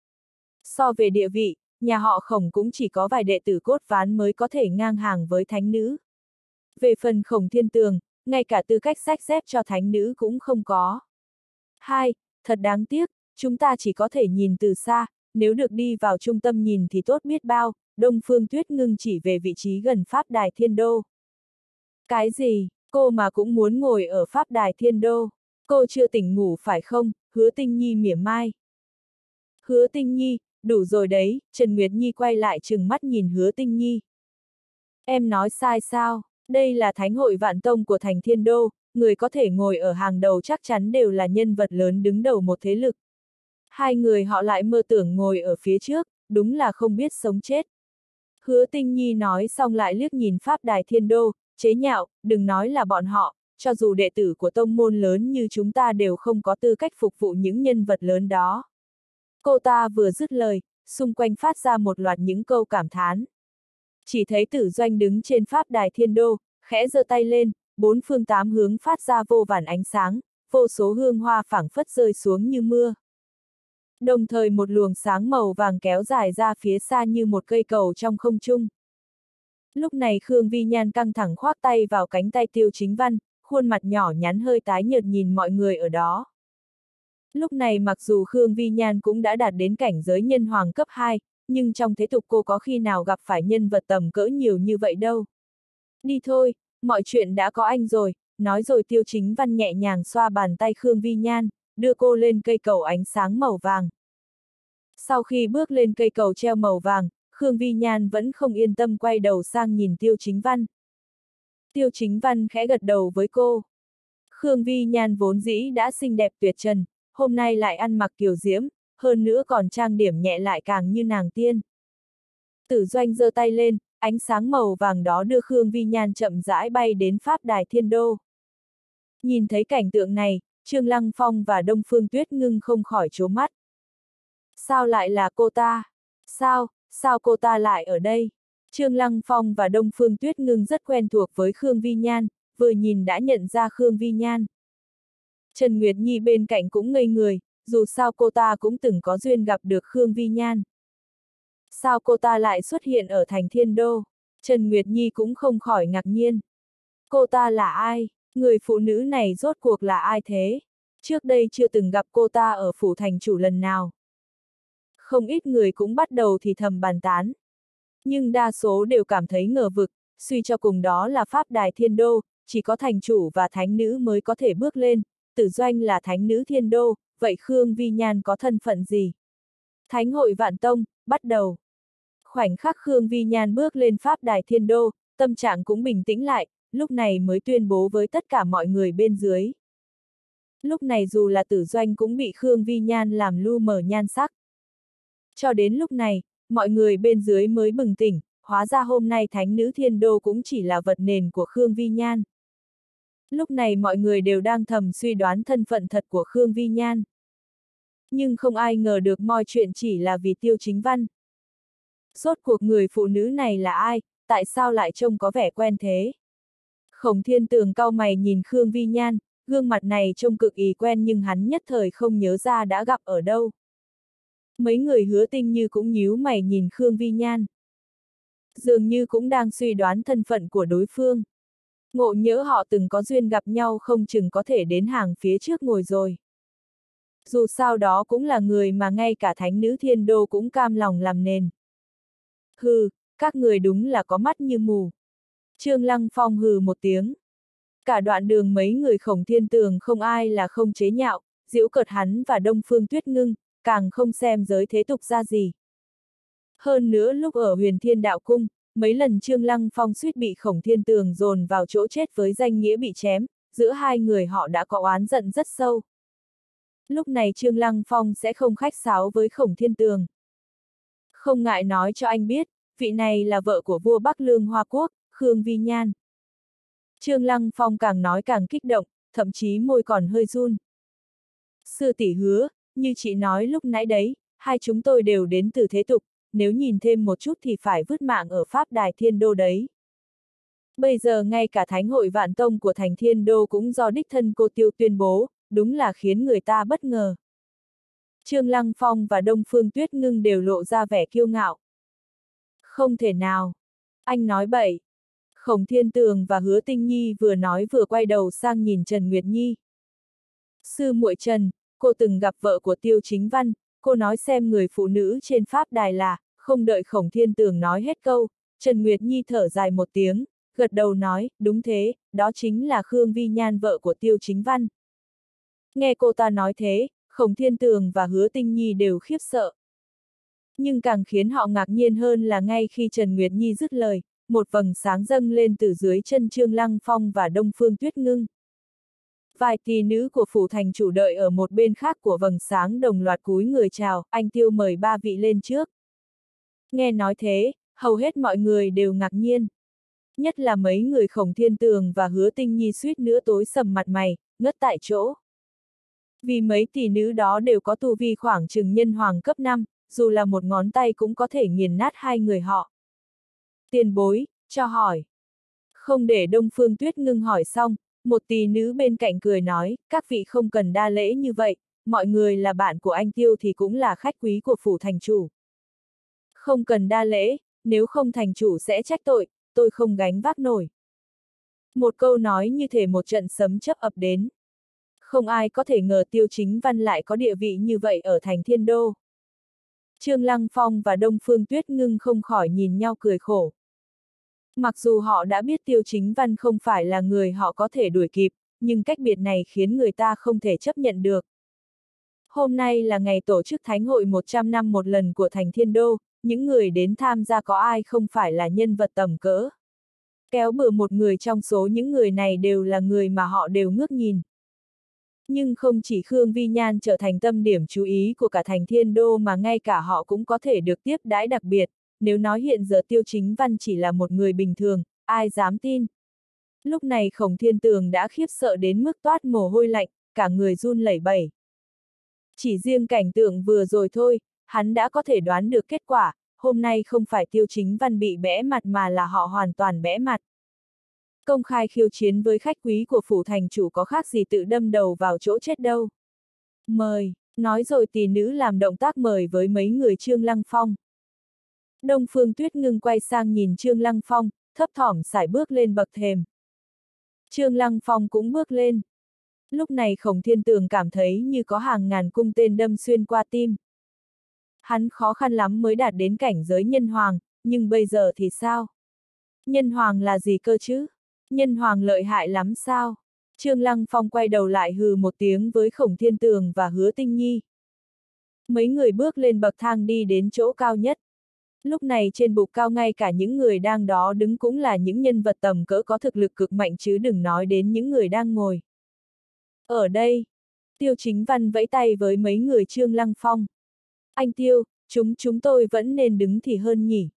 [SPEAKER 1] So về địa vị, nhà họ Khổng cũng chỉ có vài đệ tử cốt ván mới có thể ngang hàng với thánh nữ. Về phần Khổng Thiên Tường, ngay cả tư cách xách xếp cho thánh nữ cũng không có. Thật đáng tiếc, chúng ta chỉ có thể nhìn từ xa, nếu được đi vào trung tâm nhìn thì tốt biết bao, Đông Phương Tuyết Ngưng chỉ về vị trí gần Pháp Đài Thiên Đô. Cái gì, cô mà cũng muốn ngồi ở Pháp Đài Thiên Đô? Cô chưa tỉnh ngủ phải không? Hứa Tinh Nhi mỉa mai. Hứa Tinh Nhi, đủ rồi đấy, Trần Nguyệt Nhi quay lại trừng mắt nhìn Hứa Tinh Nhi. Em nói sai sao? Đây là Thánh hội Vạn Tông của thành Thiên Đô, người có thể ngồi ở hàng đầu chắc chắn đều là nhân vật lớn đứng đầu một thế lực. Hai người họ lại mơ tưởng ngồi ở phía trước, đúng là không biết sống chết. Hứa Tinh Nhi nói xong lại liếc nhìn Pháp Đài Thiên Đô, chế nhạo, đừng nói là bọn họ, cho dù đệ tử của tông môn lớn như chúng ta đều không có tư cách phục vụ những nhân vật lớn đó. Cô ta vừa dứt lời, xung quanh phát ra một loạt những câu cảm thán. Chỉ thấy Tử doanh đứng trên Pháp Đài Thiên Đô, khẽ giơ tay lên, bốn phương tám hướng phát ra vô vàn ánh sáng, vô số hương hoa phảng phất rơi xuống như mưa. Đồng thời một luồng sáng màu vàng kéo dài ra phía xa như một cây cầu trong không trung. Lúc này Khương Vi Nhan căng thẳng khoác tay vào cánh tay Tiêu Chính Văn, khuôn mặt nhỏ nhắn hơi tái nhợt nhìn mọi người ở đó. Lúc này mặc dù Khương Vi Nhan cũng đã đạt đến cảnh giới nhân hoàng cấp 2, nhưng trong thế tục cô có khi nào gặp phải nhân vật tầm cỡ nhiều như vậy đâu. Đi thôi, mọi chuyện đã có anh rồi, nói rồi Tiêu Chính Văn nhẹ nhàng xoa bàn tay Khương Vi Nhan, đưa cô lên cây cầu ánh sáng màu vàng. Sau khi bước lên cây cầu treo màu vàng, Khương Vi Nhan vẫn không yên tâm quay đầu sang nhìn Tiêu Chính Văn. Tiêu Chính Văn khẽ gật đầu với cô. Khương Vi Nhan vốn dĩ đã xinh đẹp tuyệt trần, hôm nay lại ăn mặc kiều diễm, hơn nữa còn trang điểm nhẹ lại càng như nàng tiên. Tử doanh giơ tay lên, ánh sáng màu vàng đó đưa Khương Vi Nhan chậm rãi bay đến Pháp Đài Thiên Đô. Nhìn thấy cảnh tượng này, Trương Lăng Phong và Đông Phương Tuyết Ngưng không khỏi trố mắt. Sao lại là cô ta? Sao cô ta lại ở đây? Trương Lăng Phong và Đông Phương Tuyết Ngưng rất quen thuộc với Khương Vi Nhan, vừa nhìn đã nhận ra Khương Vi Nhan. Trần Nguyệt Nhi bên cạnh cũng ngây người, dù sao cô ta cũng từng có duyên gặp được Khương Vi Nhan. Sao cô ta lại xuất hiện ở thành Thiên Đô? Trần Nguyệt Nhi cũng không khỏi ngạc nhiên. Cô ta là ai? Người phụ nữ này rốt cuộc là ai thế? Trước đây chưa từng gặp cô ta ở phủ thành chủ lần nào. Không ít người cũng bắt đầu thì thầm bàn tán. Nhưng đa số đều cảm thấy ngờ vực, suy cho cùng đó là pháp đài thiên đô, chỉ có thành chủ và thánh nữ mới có thể bước lên, Tử Doanh là thánh nữ thiên đô, vậy Khương Vi Nhan có thân phận gì? Thánh hội Vạn Tông, bắt đầu. Khoảnh khắc Khương Vi Nhan bước lên pháp đài thiên đô, tâm trạng cũng bình tĩnh lại, lúc này mới tuyên bố với tất cả mọi người bên dưới. Lúc này dù là Tử Doanh cũng bị Khương Vi Nhan làm lu mờ nhan sắc. Cho đến lúc này, mọi người bên dưới mới bừng tỉnh, hóa ra hôm nay thánh nữ thiên đô cũng chỉ là vật nền của Khương Vi Nhan. Lúc này mọi người đều đang thầm suy đoán thân phận thật của Khương Vi Nhan. Nhưng không ai ngờ được mọi chuyện chỉ là vì Tiêu Chính Văn. Rốt cuộc người phụ nữ này là ai, tại sao lại trông có vẻ quen thế? Khổng Thiên Tường cau mày nhìn Khương Vi Nhan, gương mặt này trông cực kỳ quen nhưng hắn nhất thời không nhớ ra đã gặp ở đâu. Mấy người Hứa Tinh Như cũng nhíu mày nhìn Khương Vi Nhan. Dường như cũng đang suy đoán thân phận của đối phương. Ngộ nhỡ họ từng có duyên gặp nhau không chừng có thể đến hàng phía trước ngồi rồi. Dù sao đó cũng là người mà ngay cả thánh nữ thiên đô cũng cam lòng làm nền. Hừ, các người đúng là có mắt như mù. Trương Lăng Phong hừ một tiếng. Cả đoạn đường mấy người Khổng Thiên Tường không ai là không chế nhạo, giễu cợt hắn và Đông Phương Tuyết Ngưng, càng không xem giới thế tục ra gì. Hơn nữa lúc ở Huyền Thiên Đạo Cung, mấy lần Trương Lăng Phong suýt bị Khổng Thiên Tường dồn vào chỗ chết với danh nghĩa bị chém, giữa hai người họ đã có oán giận rất sâu. Lúc này Trương Lăng Phong sẽ không khách sáo với Khổng Thiên Tường. Không ngại nói cho anh biết, vị này là vợ của vua Bắc Lương Hoa Quốc, Khương Vi Nhan. Trương Lăng Phong càng nói càng kích động, thậm chí môi còn hơi run. Sư tỷ Hứa, như chị nói lúc nãy đấy, hai chúng tôi đều đến từ thế tục, nếu nhìn thêm một chút thì phải vứt mạng ở Pháp Đài Thiên Đô đấy. Bây giờ ngay cả Thánh hội Vạn Tông của thành Thiên Đô cũng do đích thân cô Tiêu tuyên bố, đúng là khiến người ta bất ngờ. Trương Lăng Phong và Đông Phương Tuyết Ngưng đều lộ ra vẻ kiêu ngạo. Không thể nào. Anh nói bậy. Khổng Thiên Tường và Hứa Tinh Nhi vừa nói vừa quay đầu sang nhìn Trần Nguyệt Nhi. Sư muội Trần, cô từng gặp vợ của Tiêu Chính Văn, cô nói xem người phụ nữ trên pháp đài là, không đợi Khổng Thiên Tường nói hết câu, Trần Nguyệt Nhi thở dài một tiếng, gật đầu nói, đúng thế, đó chính là Khương Vi Nhan vợ của Tiêu Chính Văn. Nghe cô ta nói thế, Khổng Thiên Tường và Hứa Tinh Nhi đều khiếp sợ. Nhưng càng khiến họ ngạc nhiên hơn là ngay khi Trần Nguyệt Nhi dứt lời, một vầng sáng dâng lên từ dưới chân Trương Lăng Phong và Đông Phương Tuyết Ngưng. Vài tỷ nữ của phủ thành chủ đợi ở một bên khác của vầng sáng đồng loạt cúi người chào, anh Tiêu mời ba vị lên trước. Nghe nói thế, hầu hết mọi người đều ngạc nhiên. Nhất là mấy người Khổng Thiên Tường và Hứa Tinh Nhi suýt nữa tối sầm mặt mày, ngất tại chỗ. Vì mấy tỷ nữ đó đều có tu vi khoảng chừng nhân hoàng cấp 5, dù là một ngón tay cũng có thể nghiền nát hai người họ. Tiền bối, cho hỏi. Không để Đông Phương Tuyết Ngưng hỏi xong, một tỷ nữ bên cạnh cười nói, các vị không cần đa lễ như vậy, mọi người là bạn của anh Tiêu thì cũng là khách quý của phủ thành chủ. Không cần đa lễ, nếu không thành chủ sẽ trách tội, tôi không gánh vác nổi. Một câu nói như thể một trận sấm chớp ập đến. Không ai có thể ngờ Tiêu Chính Văn lại có địa vị như vậy ở thành Thiên Đô. Trương Lăng Phong và Đông Phương Tuyết Ngưng không khỏi nhìn nhau cười khổ. Mặc dù họ đã biết Tiêu Chính Văn không phải là người họ có thể đuổi kịp, nhưng cách biệt này khiến người ta không thể chấp nhận được. Hôm nay là ngày tổ chức Thánh hội 100 năm một lần của thành Thiên Đô, những người đến tham gia có ai không phải là nhân vật tầm cỡ. Kéo bừa một người trong số những người này đều là người mà họ đều ngước nhìn. Nhưng không chỉ Khương Vi Nhan trở thành tâm điểm chú ý của cả thành Thiên Đô mà ngay cả họ cũng có thể được tiếp đãi đặc biệt, nếu nói hiện giờ Tiêu Chính Văn chỉ là một người bình thường, ai dám tin. Lúc này Khổng Thiên Tường đã khiếp sợ đến mức toát mồ hôi lạnh, cả người run lẩy bẩy. Chỉ riêng cảnh tượng vừa rồi thôi, hắn đã có thể đoán được kết quả, hôm nay không phải Tiêu Chính Văn bị bẽ mặt mà là họ hoàn toàn bẽ mặt. Công khai khiêu chiến với khách quý của phủ thành chủ có khác gì tự đâm đầu vào chỗ chết đâu. Mời, nói rồi tỷ nữ làm động tác mời với mấy người Trương Lăng Phong. Đông Phương Tuyết Ngưng quay sang nhìn Trương Lăng Phong, thấp thỏm sải bước lên bậc thềm. Trương Lăng Phong cũng bước lên. Lúc này Khổng Thiên Tường cảm thấy như có hàng ngàn cung tên đâm xuyên qua tim. Hắn khó khăn lắm mới đạt đến cảnh giới nhân hoàng, nhưng bây giờ thì sao? Nhân hoàng là gì cơ chứ? Nhân hoàng lợi hại lắm sao? Trương Lăng Phong quay đầu lại hừ một tiếng với Khổng Thiên Tường và Hứa Tinh Nhi. Mấy người bước lên bậc thang đi đến chỗ cao nhất. Lúc này trên bục cao ngay cả những người đang đó đứng cũng là những nhân vật tầm cỡ có thực lực cực mạnh chứ đừng nói đến những người đang ngồi. Ở đây, Tiêu Chính Văn vẫy tay với mấy người Trương Lăng Phong. Anh Tiêu, chúng tôi vẫn nên đứng thì hơn nhỉ.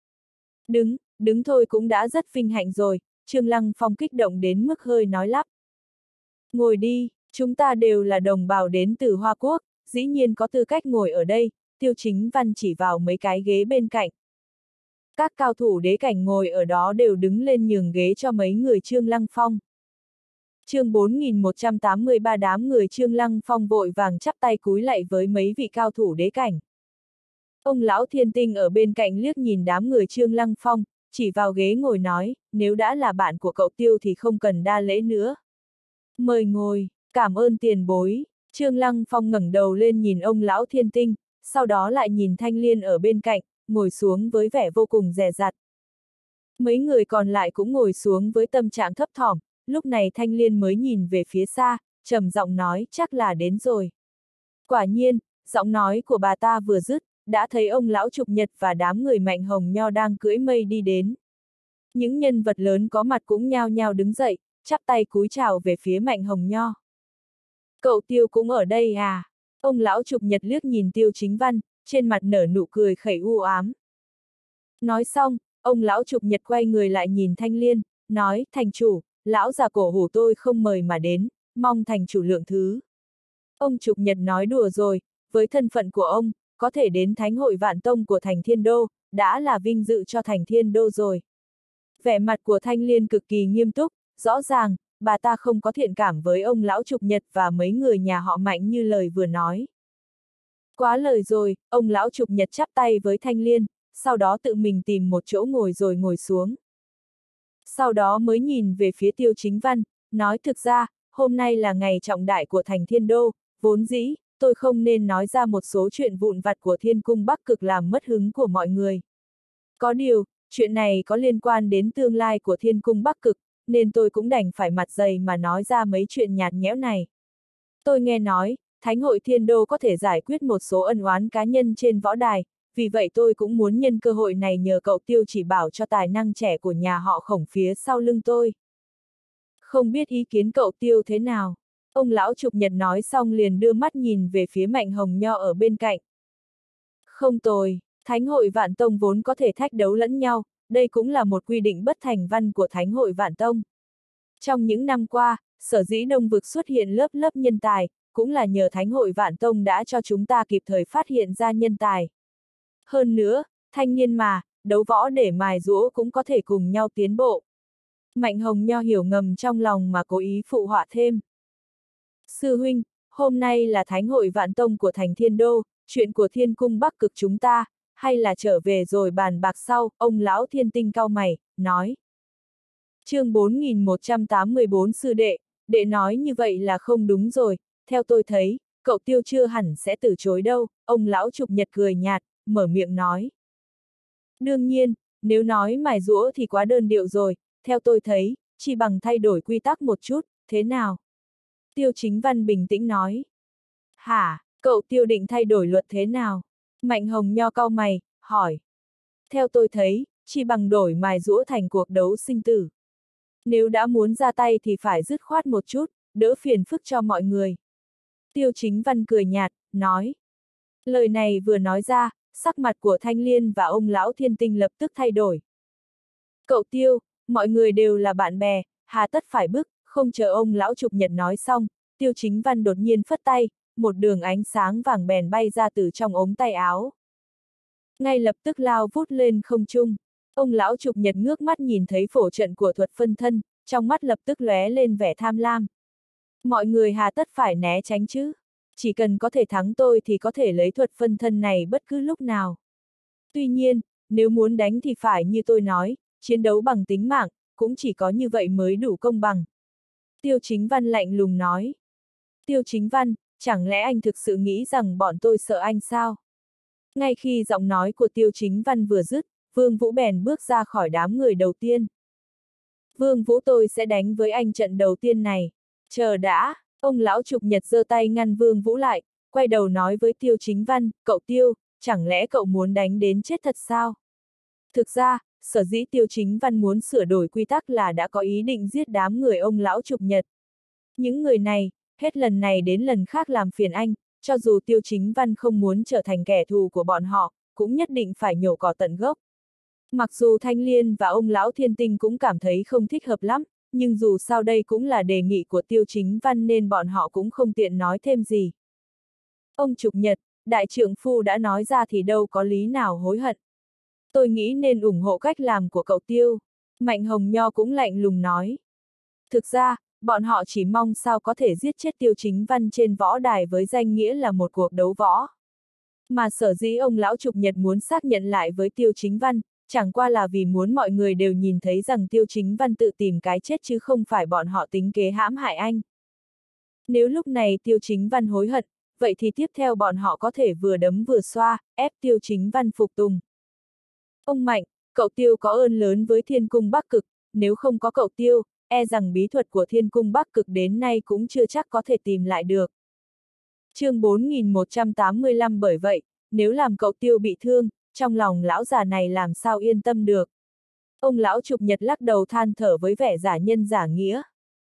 [SPEAKER 1] Đứng thôi cũng đã rất vinh hạnh rồi, Trương Lăng Phong kích động đến mức hơi nói lắp. Ngồi đi, chúng ta đều là đồng bào đến từ Hoa Quốc, dĩ nhiên có tư cách ngồi ở đây, Tiêu Chính Văn chỉ vào mấy cái ghế bên cạnh. Các cao thủ đế cảnh ngồi ở đó đều đứng lên nhường ghế cho mấy người Trương Lăng Phong. Chương 4183 đám người Trương Lăng Phong vội vàng chắp tay cúi lạy với mấy vị cao thủ đế cảnh. Ông lão Thiên Tinh ở bên cạnh liếc nhìn đám người Trương Lăng Phong, chỉ vào ghế ngồi nói, nếu đã là bạn của cậu Tiêu thì không cần đa lễ nữa. Mời ngồi, cảm ơn tiền bối. Trương Lăng Phong ngẩng đầu lên nhìn ông lão Thiên Tinh, sau đó lại nhìn Thanh Liên ở bên cạnh, ngồi xuống với vẻ vô cùng dè dặt. Mấy người còn lại cũng ngồi xuống với tâm trạng thấp thỏm, lúc này Thanh Liên mới nhìn về phía xa, trầm giọng nói chắc là đến rồi. Quả nhiên, giọng nói của bà ta vừa dứt, đã thấy ông lão Trục Nhật và đám người Mạnh Hồng Nho đang cưỡi mây đi đến. Những nhân vật lớn có mặt cũng nhao nhao đứng dậy, chắp tay cúi chào về phía Mạnh Hồng Nho. Cậu Tiêu cũng ở đây à? Ông lão Trục Nhật liếc nhìn Tiêu Chính Văn, trên mặt nở nụ cười khẩy u ám. Nói xong, ông lão Trục Nhật quay người lại nhìn Thanh Liên, nói, thành chủ, lão già cổ hủ tôi không mời mà đến, mong thành chủ lượng thứ. Ông Trục Nhật nói đùa rồi, với thân phận của ông, có thể đến Thánh hội Vạn Tông của thành Thiên Đô, đã là vinh dự cho thành Thiên Đô rồi. Vẻ mặt của Thanh Liên cực kỳ nghiêm túc, rõ ràng, bà ta không có thiện cảm với ông lão Trục Nhật và mấy người nhà họ Mạnh như lời vừa nói. Quá lời rồi, ông lão Trục Nhật chắp tay với Thanh Liên, sau đó tự mình tìm một chỗ ngồi rồi ngồi xuống. Sau đó mới nhìn về phía Tiêu Chính Văn, nói thực ra, hôm nay là ngày trọng đại của thành Thiên Đô, vốn dĩ, tôi không nên nói ra một số chuyện vụn vặt của Thiên Cung Bắc Cực làm mất hứng của mọi người. Có điều, chuyện này có liên quan đến tương lai của Thiên Cung Bắc Cực, nên tôi cũng đành phải mặt dày mà nói ra mấy chuyện nhạt nhẽo này. Tôi nghe nói, Thánh hội Thiên Đô có thể giải quyết một số ân oán cá nhân trên võ đài, vì vậy tôi cũng muốn nhân cơ hội này nhờ cậu Tiêu chỉ bảo cho tài năng trẻ của nhà họ Khổng phía sau lưng tôi. Không biết ý kiến cậu Tiêu thế nào? Ông lão Trục Nhật nói xong liền đưa mắt nhìn về phía Mạnh Hồng Nho ở bên cạnh. Không tồi, Thánh hội Vạn Tông vốn có thể thách đấu lẫn nhau, đây cũng là một quy định bất thành văn của Thánh hội Vạn Tông. Trong những năm qua, sở dĩ Đông Vực xuất hiện lớp lớp nhân tài, cũng là nhờ Thánh hội Vạn Tông đã cho chúng ta kịp thời phát hiện ra nhân tài. Hơn nữa, thanh niên mà, đấu võ để mài giũa cũng có thể cùng nhau tiến bộ. Mạnh Hồng Nho hiểu ngầm trong lòng mà cố ý phụ họa thêm. Sư huynh, hôm nay là Thánh hội Vạn Tông của thành Thiên Đô, chuyện của Thiên Cung Bắc Cực chúng ta, hay là trở về rồi bàn bạc sau, ông lão Thiên Tinh cau mày, nói. Chương 4184 sư đệ nói như vậy là không đúng rồi, theo tôi thấy, cậu Tiêu chưa hẳn sẽ từ chối đâu, ông lão Trục Nhật cười nhạt, mở miệng nói. Đương nhiên, nếu nói mài giũa thì quá đơn điệu rồi, theo tôi thấy, chỉ bằng thay đổi quy tắc một chút, thế nào? Tiêu Chính Văn bình tĩnh nói. Hả, cậu Tiêu định thay đổi luật thế nào? Mạnh Hồng Nho cau mày, hỏi. Theo tôi thấy, chỉ bằng đổi mài giũa thành cuộc đấu sinh tử. Nếu đã muốn ra tay thì phải dứt khoát một chút, đỡ phiền phức cho mọi người. Tiêu Chính Văn cười nhạt, nói. Lời này vừa nói ra, sắc mặt của Thanh Liên và ông lão Thiên Tinh lập tức thay đổi. Cậu Tiêu, mọi người đều là bạn bè, hà tất phải bức, không chờ ông lão Trục Nhật nói xong, Tiêu Chính Văn đột nhiên phất tay, một đường ánh sáng vàng bèn bay ra từ trong ống tay áo. Ngay lập tức lao vút lên không trung, ông lão Trục Nhật ngước mắt nhìn thấy phổ trận của thuật phân thân, trong mắt lập tức lóe lên vẻ tham lam. Mọi người hà tất phải né tránh chứ? Chỉ cần có thể thắng tôi thì có thể lấy thuật phân thân này bất cứ lúc nào. Tuy nhiên, nếu muốn đánh thì phải như tôi nói, chiến đấu bằng tính mạng, cũng chỉ có như vậy mới đủ công bằng. Tiêu Chính Văn lạnh lùng nói. Tiêu Chính Văn, chẳng lẽ anh thực sự nghĩ rằng bọn tôi sợ anh sao? Ngay khi giọng nói của Tiêu Chính Văn vừa dứt, Vương Vũ bèn bước ra khỏi đám người đầu tiên. Vương Vũ, tôi sẽ đánh với anh trận đầu tiên này. Chờ đã, ông lão Trục Nhật giơ tay ngăn Vương Vũ lại, quay đầu nói với Tiêu Chính Văn, cậu Tiêu, chẳng lẽ cậu muốn đánh đến chết thật sao? Thực ra, sở dĩ Tiêu Chính Văn muốn sửa đổi quy tắc là đã có ý định giết đám người ông lão Trục Nhật. Những người này, hết lần này đến lần khác làm phiền anh, cho dù Tiêu Chính Văn không muốn trở thành kẻ thù của bọn họ, cũng nhất định phải nhổ cỏ tận gốc. Mặc dù Thanh Liên và ông lão Thiên Tinh cũng cảm thấy không thích hợp lắm, nhưng dù sao đây cũng là đề nghị của Tiêu Chính Văn nên bọn họ cũng không tiện nói thêm gì. Ông Trục Nhật, đại trượng phu đã nói ra thì đâu có lý nào hối hận. Tôi nghĩ nên ủng hộ cách làm của cậu Tiêu. Mạnh Hồng Nho cũng lạnh lùng nói. Thực ra, bọn họ chỉ mong sao có thể giết chết Tiêu Chính Văn trên võ đài với danh nghĩa là một cuộc đấu võ. Mà sở dĩ ông lão Trục Nhật muốn xác nhận lại với Tiêu Chính Văn, chẳng qua là vì muốn mọi người đều nhìn thấy rằng Tiêu Chính Văn tự tìm cái chết chứ không phải bọn họ tính kế hãm hại anh. Nếu lúc này Tiêu Chính Văn hối hận, vậy thì tiếp theo bọn họ có thể vừa đấm vừa xoa, ép Tiêu Chính Văn phục tùng. Ông Mạnh, cậu Tiêu có ơn lớn với Thiên Cung Bắc Cực, nếu không có cậu Tiêu, e rằng bí thuật của Thiên Cung Bắc Cực đến nay cũng chưa chắc có thể tìm lại được. Chương 4185 bởi vậy, nếu làm cậu Tiêu bị thương, trong lòng lão già này làm sao yên tâm được. Ông lão Trục Nhật lắc đầu than thở với vẻ giả nhân giả nghĩa.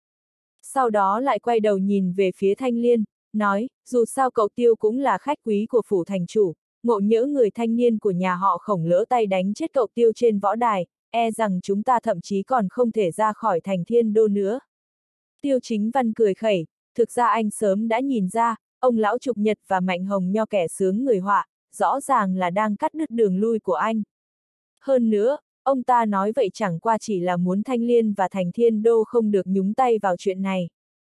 [SPEAKER 1] Sau đó lại quay đầu nhìn về phía Thanh Liên, nói, dù sao cậu Tiêu cũng là khách quý của phủ thành chủ, ngộ nhỡ người thanh niên của nhà họ Khổng lỡ tay đánh chết cậu Tiêu trên võ đài, e rằng chúng ta thậm chí còn không thể ra khỏi thành Thiên Đô nữa. Tiêu Chính Văn cười khẩy, thực ra anh sớm đã nhìn ra, ông lão Trục Nhật và Mạnh Hồng Nho kẻ sướng người họa, rõ ràng là đang cắt đứt đường lui của anh. Hơn nữa, ông ta nói vậy chẳng qua chỉ là muốn Thanh Liên và thành Thiên Đô không được nhúng tay vào chuyện này.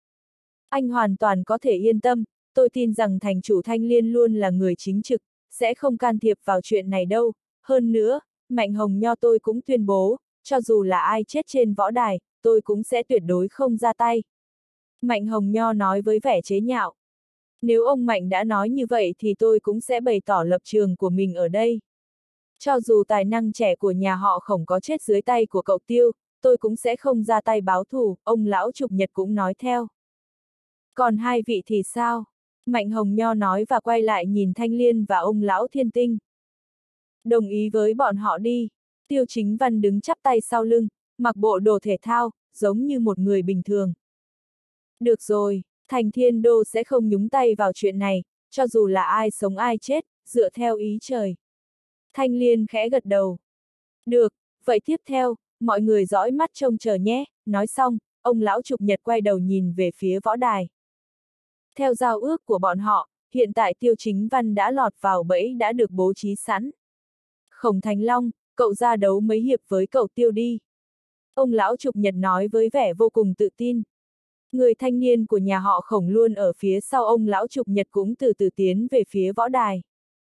[SPEAKER 1] Anh hoàn toàn có thể yên tâm, tôi tin rằng thành chủ Thanh Liên luôn là người chính trực, sẽ không can thiệp vào chuyện này đâu. Hơn nữa, Mạnh Hồng Nho tôi cũng tuyên bố, cho dù là ai chết trên võ đài, tôi cũng sẽ tuyệt đối không ra tay. Mạnh Hồng Nho nói với vẻ chế nhạo. Nếu ông Mạnh đã nói như vậy thì tôi cũng sẽ bày tỏ lập trường của mình ở đây. Cho dù tài năng trẻ của nhà họ Khổng có chết dưới tay của cậu Tiêu, tôi cũng sẽ không ra tay báo thù, ông lão Trục Nhật cũng nói theo. Còn hai vị thì sao? Mạnh Hồng Nho nói và quay lại nhìn Thanh Liên và ông lão Thiên Tinh. Đồng ý với bọn họ đi. Tiêu Chính Văn đứng chắp tay sau lưng, mặc bộ đồ thể thao, giống như một người bình thường. Được rồi, thành Thiên Đô sẽ không nhúng tay vào chuyện này, cho dù là ai sống ai chết, dựa theo ý trời. Thanh Liên khẽ gật đầu. Được, vậy tiếp theo, mọi người dõi mắt trông chờ nhé. Nói xong, ông lão Trục Nhật quay đầu nhìn về phía võ đài. Theo giao ước của bọn họ, hiện tại Tiêu Chính Văn đã lọt vào bẫy đã được bố trí sẵn. Khổng Thành Long, cậu ra đấu mấy hiệp với cậu Tiêu đi. Ông lão Trục Nhật nói với vẻ vô cùng tự tin. Người thanh niên của nhà họ Khổng luôn ở phía sau ông lão Trục Nhật cũng từ từ tiến về phía võ đài.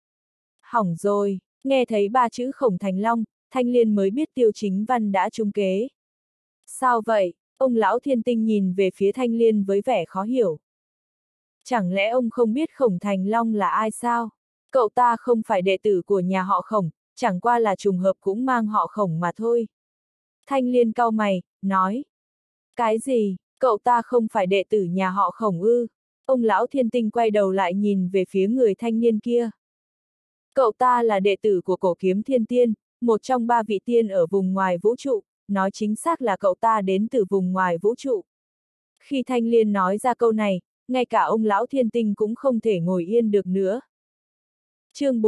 [SPEAKER 1] Hỏng rồi, nghe thấy ba chữ Khổng Thành Long, Thanh Liên mới biết Tiêu Chính Văn đã trúng kế. Sao vậy? Ông lão Thiên Tinh nhìn về phía Thanh Liên với vẻ khó hiểu. Chẳng lẽ ông không biết Khổng Thành Long là ai sao? Cậu ta không phải đệ tử của nhà họ Khổng, chẳng qua là trùng hợp cũng mang họ Khổng mà thôi. Thanh Liên cau mày, nói. Cái gì? Cậu ta không phải đệ tử nhà họ Khổng ư? Ông lão Thiên Tinh quay đầu lại nhìn về phía người thanh niên kia. Cậu ta là đệ tử của Cổ Kiếm Thiên Tiên, một trong ba vị tiên ở vùng ngoài vũ trụ, nói chính xác là cậu ta đến từ vùng ngoài vũ trụ. Khi Thanh Liên nói ra câu này, ngay cả ông lão Thiên Tinh cũng không thể ngồi yên được nữa. Chương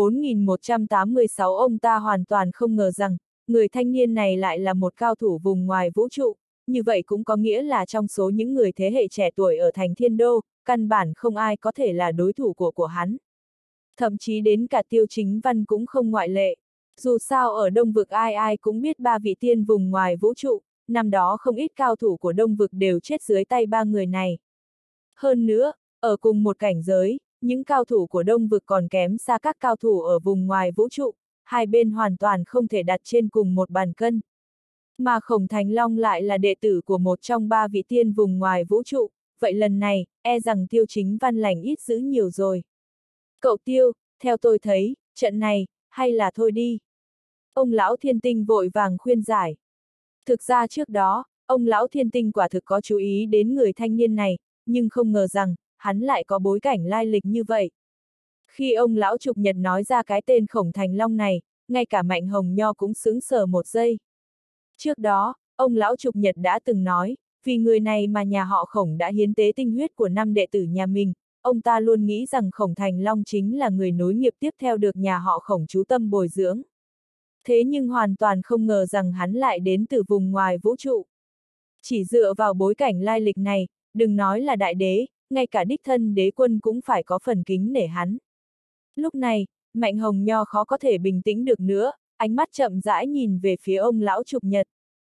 [SPEAKER 1] 4186 ông ta hoàn toàn không ngờ rằng, người thanh niên này lại là một cao thủ vùng ngoài vũ trụ, như vậy cũng có nghĩa là trong số những người thế hệ trẻ tuổi ở thành Thiên Đô, căn bản không ai có thể là đối thủ của hắn. Thậm chí đến cả Tiêu Chính Văn cũng không ngoại lệ. Dù sao ở Đông Vực ai ai cũng biết ba vị tiên vùng ngoài vũ trụ, năm đó không ít cao thủ của Đông Vực đều chết dưới tay ba người này. Hơn nữa, ở cùng một cảnh giới, những cao thủ của Đông Vực còn kém xa các cao thủ ở vùng ngoài vũ trụ, hai bên hoàn toàn không thể đặt trên cùng một bàn cân. Mà Khổng Thành Long lại là đệ tử của một trong ba vị tiên vùng ngoài vũ trụ, vậy lần này, e rằng Tiêu Chính Văn lành ít dữ nhiều rồi. Cậu Tiêu, theo tôi thấy, trận này, hay là thôi đi. Ông lão Thiên Tinh vội vàng khuyên giải. Thực ra trước đó, ông lão Thiên Tinh quả thực có chú ý đến người thanh niên này, nhưng không ngờ rằng, hắn lại có bối cảnh lai lịch như vậy. Khi ông lão Trục Nhật nói ra cái tên Khổng Thành Long này, ngay cả Mạnh Hồng Nho cũng sững sờ một giây. Trước đó, ông lão Trục Nhật đã từng nói, vì người này mà nhà họ Khổng đã hiến tế tinh huyết của 5 đệ tử nhà mình, ông ta luôn nghĩ rằng Khổng Thành Long chính là người nối nghiệp tiếp theo được nhà họ Khổng chú tâm bồi dưỡng. Thế nhưng hoàn toàn không ngờ rằng hắn lại đến từ vùng ngoài vũ trụ. Chỉ dựa vào bối cảnh lai lịch này, đừng nói là đại đế, ngay cả đích thân đế quân cũng phải có phần kính nể hắn. Lúc này, Mạnh Hồng Nho khó có thể bình tĩnh được nữa, ánh mắt chậm rãi nhìn về phía ông lão Trục Nhật.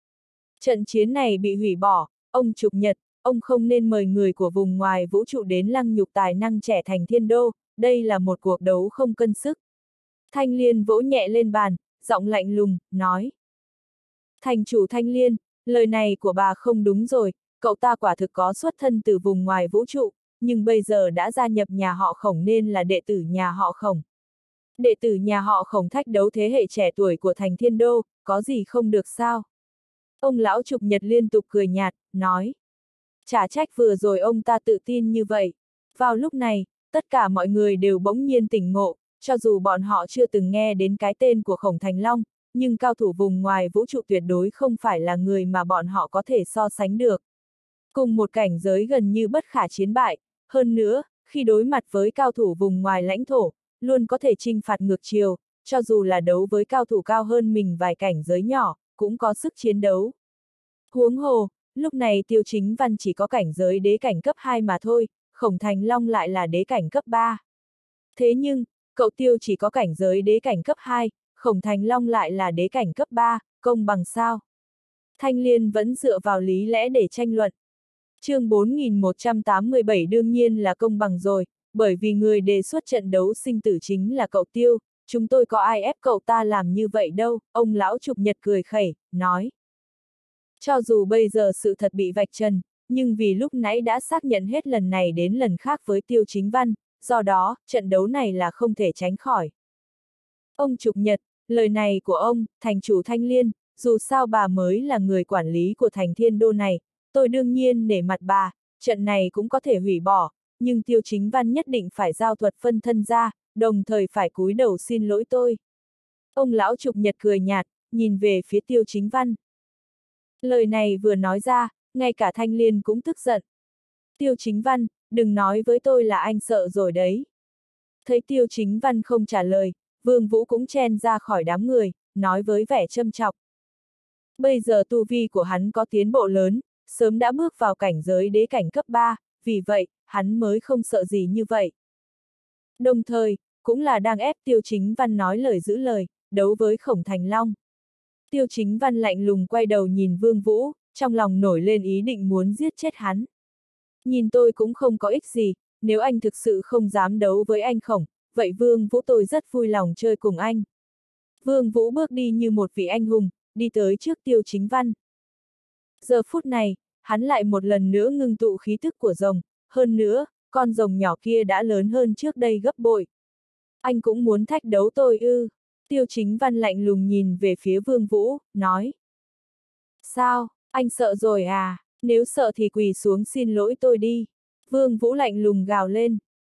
[SPEAKER 1] Trận chiến này bị hủy bỏ, ông Trục Nhật, ông không nên mời người của vùng ngoài vũ trụ đến lăng nhục tài năng trẻ thành thiên đô, đây là một cuộc đấu không cân sức. Thanh Liên vỗ nhẹ lên bàn, giọng lạnh lùng, nói. Thành chủ Thanh Liên, lời này của bà không đúng rồi, cậu ta quả thực có xuất thân từ vùng ngoài vũ trụ, nhưng bây giờ đã gia nhập nhà họ Khổng nên là đệ tử nhà họ Khổng. Đệ tử nhà họ Khổng thách đấu thế hệ trẻ tuổi của thành thiên đô, có gì không được sao? Ông lão Trục Nhật liên tục cười nhạt, nói. Chả trách vừa rồi ông ta tự tin như vậy. Vào lúc này, tất cả mọi người đều bỗng nhiên tỉnh ngộ, cho dù bọn họ chưa từng nghe đến cái tên của Khổng Thành Long, nhưng cao thủ vùng ngoài vũ trụ tuyệt đối không phải là người mà bọn họ có thể so sánh được. Cùng một cảnh giới gần như bất khả chiến bại, hơn nữa, khi đối mặt với cao thủ vùng ngoài lãnh thổ, luôn có thể chinh phạt ngược chiều, cho dù là đấu với cao thủ cao hơn mình vài cảnh giới nhỏ, cũng có sức chiến đấu. Huống hồ, lúc này Tiêu Chính Văn chỉ có cảnh giới đế cảnh cấp 2 mà thôi, Khổng Thành Long lại là đế cảnh cấp 3. Thế nhưng, cậu Tiêu chỉ có cảnh giới đế cảnh cấp 2, Khổng Thành Long lại là đế cảnh cấp 3, công bằng sao? Thanh Liên vẫn dựa vào lý lẽ để tranh luận. Chương 4187 đương nhiên là công bằng rồi, bởi vì người đề xuất trận đấu sinh tử chính là cậu Tiêu, chúng tôi có ai ép cậu ta làm như vậy đâu, ông lão Trục Nhật cười khẩy, nói. Cho dù bây giờ sự thật bị vạch trần, nhưng vì lúc nãy đã xác nhận hết lần này đến lần khác với Tiêu Chính Văn, do đó, trận đấu này là không thể tránh khỏi. Ông Trục Nhật, lời này của ông, thành chủ Thanh Liên, dù sao bà mới là người quản lý của thành thiên đô này, tôi đương nhiên nể mặt bà, trận này cũng có thể hủy bỏ, nhưng Tiêu Chính Văn nhất định phải giao thuật phân thân ra, đồng thời phải cúi đầu xin lỗi tôi. Ông lão Trục Nhật cười nhạt, nhìn về phía Tiêu Chính Văn. Lời này vừa nói ra, ngay cả Thanh Liên cũng tức giận. Tiêu Chính Văn, đừng nói với tôi là anh sợ rồi đấy. Thấy Tiêu Chính Văn không trả lời, Vương Vũ cũng chen ra khỏi đám người, nói với vẻ châm chọc. Bây giờ tu vi của hắn có tiến bộ lớn, sớm đã bước vào cảnh giới đế cảnh cấp 3, vì vậy, hắn mới không sợ gì như vậy. Đồng thời, cũng là đang ép Tiêu Chính Văn nói lời giữ lời, đấu với Khổng Thành Long. Tiêu Chính Văn lạnh lùng quay đầu nhìn Vương Vũ, trong lòng nổi lên ý định muốn giết chết hắn. Nhìn tôi cũng không có ích gì, nếu anh thực sự không dám đấu với anh Khổng, vậy Vương Vũ tôi rất vui lòng chơi cùng anh. Vương Vũ bước đi như một vị anh hùng, đi tới trước Tiêu Chính Văn. Giờ phút này, hắn lại một lần nữa ngưng tụ khí tức của rồng, hơn nữa, con rồng nhỏ kia đã lớn hơn trước đây gấp bội. Anh cũng muốn thách đấu tôi ư? Tiêu Chính Văn lạnh lùng nhìn về phía Vương Vũ, nói. Sao, anh sợ rồi à? Nếu sợ thì quỳ xuống xin lỗi tôi đi. Vương Vũ lạnh lùng gào lên.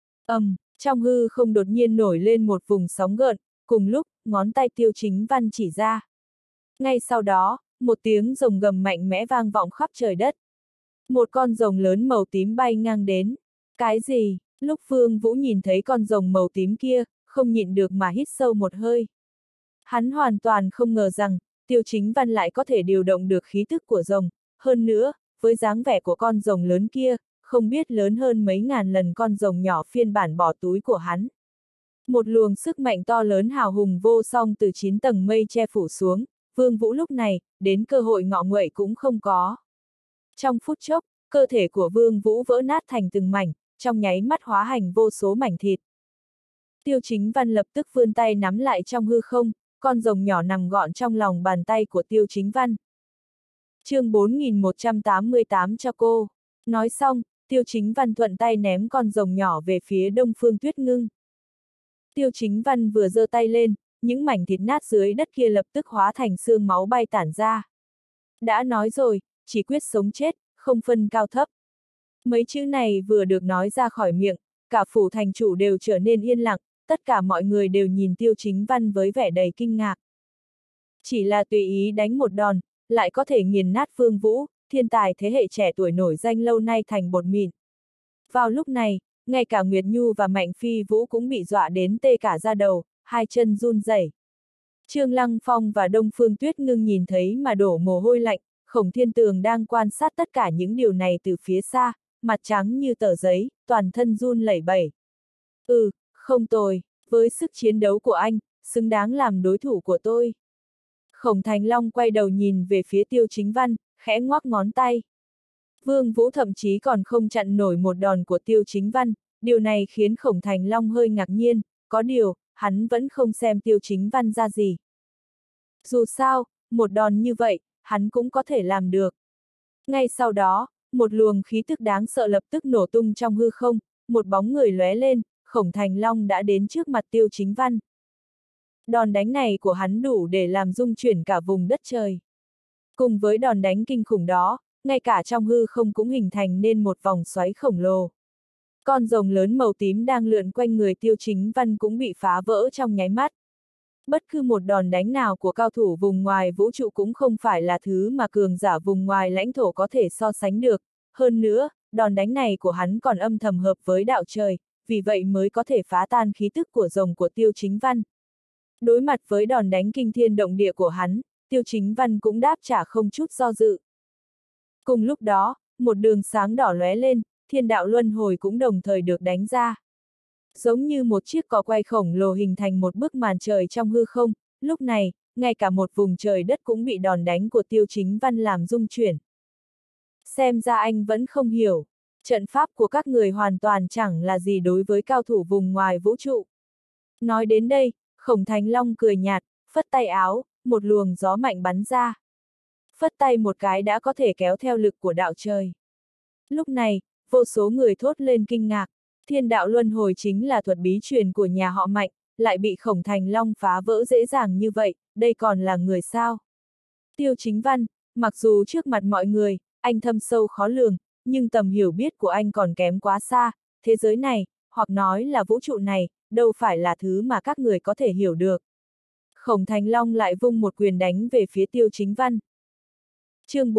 [SPEAKER 1] Trong hư không đột nhiên nổi lên một vùng sóng gợn, cùng lúc, ngón tay Tiêu Chính Văn chỉ ra. Ngay sau đó, một tiếng rồng gầm mạnh mẽ vang vọng khắp trời đất. Một con rồng lớn màu tím bay ngang đến. Cái gì? Lúc Vương Vũ nhìn thấy con rồng màu tím kia, không nhịn được mà hít sâu một hơi. Hắn hoàn toàn không ngờ rằng, Tiêu Chính Văn lại có thể điều động được khí tức của rồng, hơn nữa, với dáng vẻ của con rồng lớn kia, không biết lớn hơn mấy ngàn lần con rồng nhỏ phiên bản bỏ túi của hắn. Một luồng sức mạnh to lớn hào hùng vô song từ 9 tầng mây che phủ xuống, Vương Vũ lúc này, đến cơ hội ngọ nguậy cũng không có. Trong phút chốc, cơ thể của Vương Vũ vỡ nát thành từng mảnh, trong nháy mắt hóa thành vô số mảnh thịt. Tiêu Chính Văn lập tức vươn tay nắm lại trong hư không, con rồng nhỏ nằm gọn trong lòng bàn tay của Tiêu Chính Văn. Chương 4188 cho cô. Nói xong, Tiêu Chính Văn thuận tay ném con rồng nhỏ về phía Đông Phương Tuyết Ngưng. Tiêu Chính Văn vừa giơ tay lên, những mảnh thịt nát dưới đất kia lập tức hóa thành xương máu bay tản ra. Đã nói rồi, chỉ quyết sống chết, không phân cao thấp. Mấy chữ này vừa được nói ra khỏi miệng, cả phủ thành chủ đều trở nên yên lặng, tất cả mọi người đều nhìn Tiêu Chính Văn với vẻ đầy kinh ngạc. Chỉ là tùy ý đánh một đòn, lại có thể nghiền nát Vương Vũ, thiên tài thế hệ trẻ tuổi nổi danh lâu nay thành bột mịn. Vào lúc này, ngay cả Nguyệt Nhu và Mạnh Phi Vũ cũng bị dọa đến tê cả da đầu, hai chân run rẩy. Trương Lăng Phong và Đông Phương Tuyết Ngưng nhìn thấy mà đổ mồ hôi lạnh, Khổng Thiên Tường đang quan sát tất cả những điều này từ phía xa, mặt trắng như tờ giấy, toàn thân run lẩy bẩy. Không tồi, với sức chiến đấu của anh, xứng đáng làm đối thủ của tôi. Khổng Thành Long quay đầu nhìn về phía Tiêu Chính Văn, khẽ ngoắc ngón tay. Vương Vũ thậm chí còn không chặn nổi một đòn của Tiêu Chính Văn, điều này khiến Khổng Thành Long hơi ngạc nhiên, có điều, hắn vẫn không xem Tiêu Chính Văn ra gì. Dù sao, một đòn như vậy, hắn cũng có thể làm được. Ngay sau đó, một luồng khí tức đáng sợ lập tức nổ tung trong hư không, một bóng người lóe lên, Khổng Thành Long đã đến trước mặt Tiêu Chính Văn. Đòn đánh này của hắn đủ để làm rung chuyển cả vùng đất trời. Cùng với đòn đánh kinh khủng đó, ngay cả trong hư không cũng hình thành nên một vòng xoáy khổng lồ. Con rồng lớn màu tím đang lượn quanh người Tiêu Chính Văn cũng bị phá vỡ trong nháy mắt. Bất cứ một đòn đánh nào của cao thủ vùng ngoài vũ trụ cũng không phải là thứ mà cường giả vùng ngoài lãnh thổ có thể so sánh được. Hơn nữa, đòn đánh này của hắn còn âm thầm hợp với đạo trời, vì vậy mới có thể phá tan khí tức của rồng của Tiêu Chính Văn. Đối mặt với đòn đánh kinh thiên động địa của hắn, Tiêu Chính Văn cũng đáp trả không chút do dự. Cùng lúc đó, một đường sáng đỏ lóe lên, thiên đạo luân hồi cũng đồng thời được đánh ra. Giống như một chiếc cò quay khổng lồ hình thành một bức màn trời trong hư không, lúc này, ngay cả một vùng trời đất cũng bị đòn đánh của Tiêu Chính Văn làm rung chuyển. Xem ra anh vẫn không hiểu, trận pháp của các người hoàn toàn chẳng là gì đối với cao thủ vùng ngoài vũ trụ. Nói đến đây, Khổng Thành Long cười nhạt, phất tay áo, một luồng gió mạnh bắn ra. Phất tay một cái đã có thể kéo theo lực của đạo trời. Lúc này, vô số người thốt lên kinh ngạc, thiên đạo luân hồi chính là thuật bí truyền của nhà họ Mạnh, lại bị Khổng Thành Long phá vỡ dễ dàng như vậy, đây còn là người sao? Tiêu Chính Văn, mặc dù trước mặt mọi người, anh thâm sâu khó lường, nhưng tầm hiểu biết của anh còn kém quá xa, thế giới này, hoặc nói là vũ trụ này, đâu phải là thứ mà các người có thể hiểu được. Khổng Thành Long lại vung một quyền đánh về phía Tiêu Chính Văn. Chương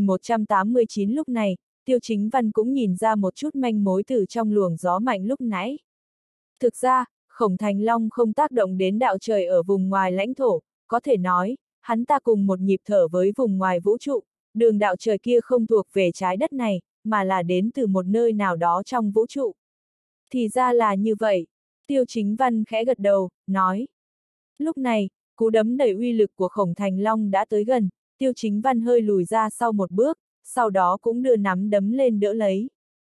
[SPEAKER 1] 4189 lúc này, Tiêu Chính Văn cũng nhìn ra một chút manh mối từ trong luồng gió mạnh lúc nãy. Thực ra, Khổng Thành Long không tác động đến đạo trời ở vùng ngoài lãnh thổ, có thể nói, hắn ta cùng một nhịp thở với vùng ngoài vũ trụ, đường đạo trời kia không thuộc về trái đất này, mà là đến từ một nơi nào đó trong vũ trụ. Thì ra là như vậy, Tiêu Chính Văn khẽ gật đầu, nói. Lúc này, cú đấm đầy uy lực của Khổng Thành Long đã tới gần, Tiêu Chính Văn hơi lùi ra sau một bước, sau đó cũng đưa nắm đấm lên đỡ lấy.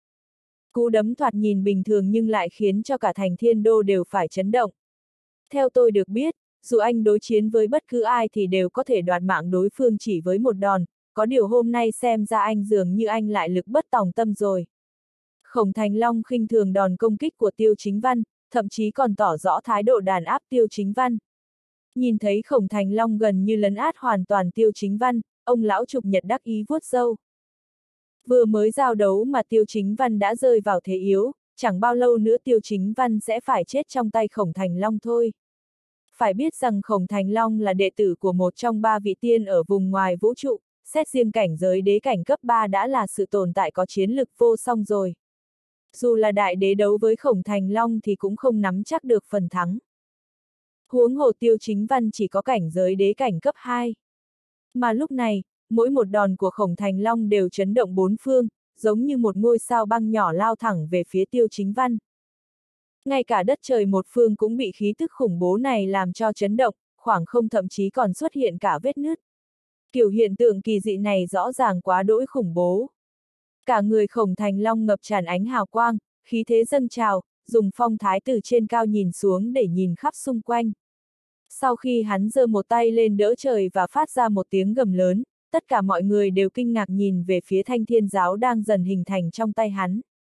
[SPEAKER 1] Cú đấm thoạt nhìn bình thường nhưng lại khiến cho cả thành Thiên Đô đều phải chấn động. Theo tôi được biết, dù anh đối chiến với bất cứ ai thì đều có thể đoạt mạng đối phương chỉ với một đòn, có điều hôm nay xem ra anh dường như anh lại lực bất tòng tâm rồi. Khổng Thành Long khinh thường đòn công kích của Tiêu Chính Văn, thậm chí còn tỏ rõ thái độ đàn áp Tiêu Chính Văn. Nhìn thấy Khổng Thành Long gần như lấn át hoàn toàn Tiêu Chính Văn, ông lão Trục Nhật đắc ý vuốt râu. Vừa mới giao đấu mà Tiêu Chính Văn đã rơi vào thế yếu, chẳng bao lâu nữa Tiêu Chính Văn sẽ phải chết trong tay Khổng Thành Long thôi. Phải biết rằng Khổng Thành Long là đệ tử của một trong ba vị tiên ở vùng ngoài vũ trụ, xét riêng cảnh giới đế cảnh cấp 3 đã là sự tồn tại có chiến lực vô song rồi. Dù là đại đế đấu với Khổng Thành Long thì cũng không nắm chắc được phần thắng. Huống hồ Tiêu Chính Văn chỉ có cảnh giới đế cảnh cấp 2. Mà lúc này, mỗi một đòn của Khổng Thành Long đều chấn động bốn phương, giống như một ngôi sao băng nhỏ lao thẳng về phía Tiêu Chính Văn. Ngay cả đất trời một phương cũng bị khí tức khủng bố này làm cho chấn động, khoảng không thậm chí còn xuất hiện cả vết nứt. Kiểu hiện tượng kỳ dị này rõ ràng quá đỗi khủng bố. Cả người Khổng Thành Long ngập tràn ánh hào quang, khí thế dâng trào, dùng phong thái từ trên cao nhìn xuống để nhìn khắp xung quanh. Sau khi hắn giơ một tay lên đỡ trời và phát ra một tiếng gầm lớn, tất cả mọi người đều kinh ngạc nhìn về phía Thanh Thiên Giáo đang dần hình thành trong tay hắn.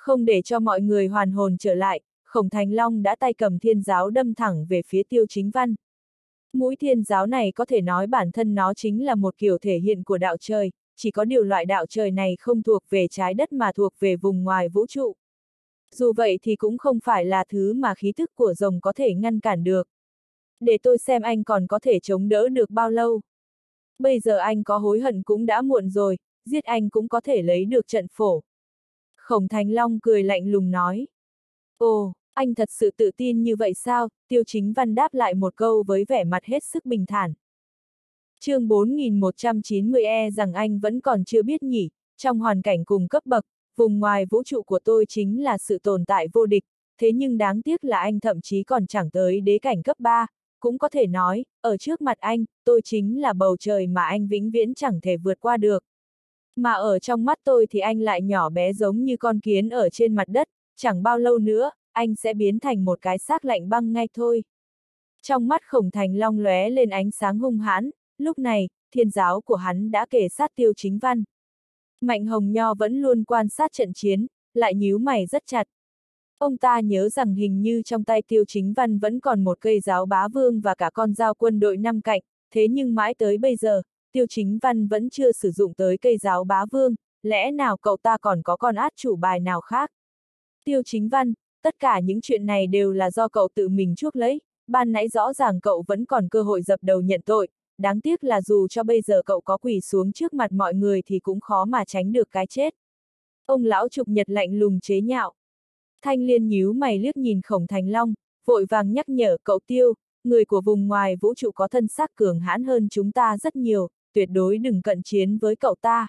[SPEAKER 1] Không để cho mọi người hoàn hồn trở lại, Khổng Thành Long đã tay cầm thiên giáo đâm thẳng về phía Tiêu Chính Văn. Mũi thiên giáo này có thể nói bản thân nó chính là một kiểu thể hiện của đạo trời, chỉ có điều loại đạo trời này không thuộc về trái đất mà thuộc về vùng ngoài vũ trụ. Dù vậy thì cũng không phải là thứ mà khí thức của rồng có thể ngăn cản được. Để tôi xem anh còn có thể chống đỡ được bao lâu. Bây giờ anh có hối hận cũng đã muộn rồi, giết anh cũng có thể lấy được trận phổ. Khổng Thành Long cười lạnh lùng nói. Ồ, anh thật sự tự tin như vậy sao? Tiêu Chính Văn đáp lại một câu với vẻ mặt hết sức bình thản. Chương 4190 rằng anh vẫn còn chưa biết nhỉ, trong hoàn cảnh cùng cấp bậc, vùng ngoài vũ trụ của tôi chính là sự tồn tại vô địch, thế nhưng đáng tiếc là anh thậm chí còn chẳng tới đế cảnh cấp 3, cũng có thể nói, ở trước mặt anh, tôi chính là bầu trời mà anh vĩnh viễn chẳng thể vượt qua được. Mà ở trong mắt tôi thì anh lại nhỏ bé giống như con kiến ở trên mặt đất, chẳng bao lâu nữa, anh sẽ biến thành một cái xác lạnh băng ngay thôi. Trong mắt Khổng Thành Long lóe lên ánh sáng hung hãn, lúc này, thiên giáo của hắn đã kề sát Tiêu Chính Văn. Mạnh Hồng Nho vẫn luôn quan sát trận chiến, lại nhíu mày rất chặt. Ông ta nhớ rằng hình như trong tay Tiêu Chính Văn vẫn còn một cây giáo bá vương và cả con dao quân đội 5 cạnh, thế nhưng mãi tới bây giờ, Tiêu Chính Văn vẫn chưa sử dụng tới cây giáo bá vương, lẽ nào cậu ta còn có con át chủ bài nào khác? Tiêu Chính Văn, tất cả những chuyện này đều là do cậu tự mình chuốc lấy, ban nãy rõ ràng cậu vẫn còn cơ hội dập đầu nhận tội, đáng tiếc là dù cho bây giờ cậu có quỳ xuống trước mặt mọi người thì cũng khó mà tránh được cái chết. Ông lão Trục Nhật lạnh lùng chế nhạo. Thanh Liên nhíu mày liếc nhìn Khổng Thành Long, vội vàng nhắc nhở cậu Tiêu, người của vùng ngoài vũ trụ có thân xác cường hãn hơn chúng ta rất nhiều, tuyệt đối đừng cận chiến với cậu ta.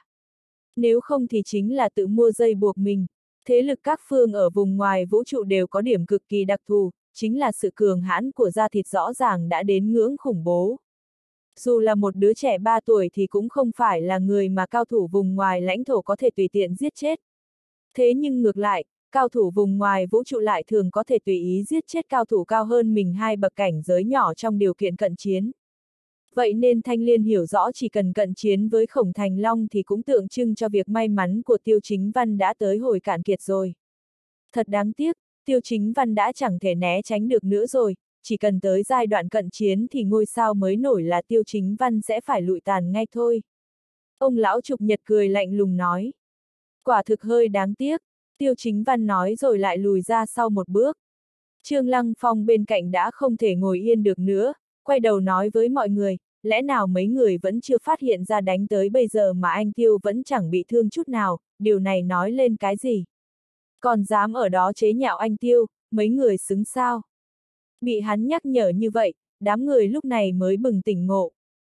[SPEAKER 1] Nếu không thì chính là tự mua dây buộc mình. Thế lực các phương ở vùng ngoài vũ trụ đều có điểm cực kỳ đặc thù, chính là sự cường hãn của da thịt rõ ràng đã đến ngưỡng khủng bố. Dù là một đứa trẻ 3 tuổi thì cũng không phải là người mà cao thủ vùng ngoài lãnh thổ có thể tùy tiện giết chết. Thế nhưng ngược lại, cao thủ vùng ngoài vũ trụ lại thường có thể tùy ý giết chết cao thủ cao hơn mình 2 bậc cảnh giới nhỏ trong điều kiện cận chiến. Vậy nên Thanh Liên hiểu rõ chỉ cần cận chiến với Khổng Thành Long thì cũng tượng trưng cho việc may mắn của Tiêu Chính Văn đã tới hồi cạn kiệt rồi. Thật đáng tiếc, Tiêu Chính Văn đã chẳng thể né tránh được nữa rồi, chỉ cần tới giai đoạn cận chiến thì ngôi sao mới nổi là Tiêu Chính Văn sẽ phải lụi tàn ngay thôi. Ông lão Trục Nhật cười lạnh lùng nói. Quả thực hơi đáng tiếc, Tiêu Chính Văn nói rồi lại lùi ra sau một bước. Trương Lăng Phong bên cạnh đã không thể ngồi yên được nữa, quay đầu nói với mọi người, lẽ nào mấy người vẫn chưa phát hiện ra đánh tới bây giờ mà anh Tiêu vẫn chẳng bị thương chút nào, điều này nói lên cái gì? Còn dám ở đó chế nhạo anh Tiêu, mấy người xứng sao? Bị hắn nhắc nhở như vậy, đám người lúc này mới bừng tỉnh ngộ.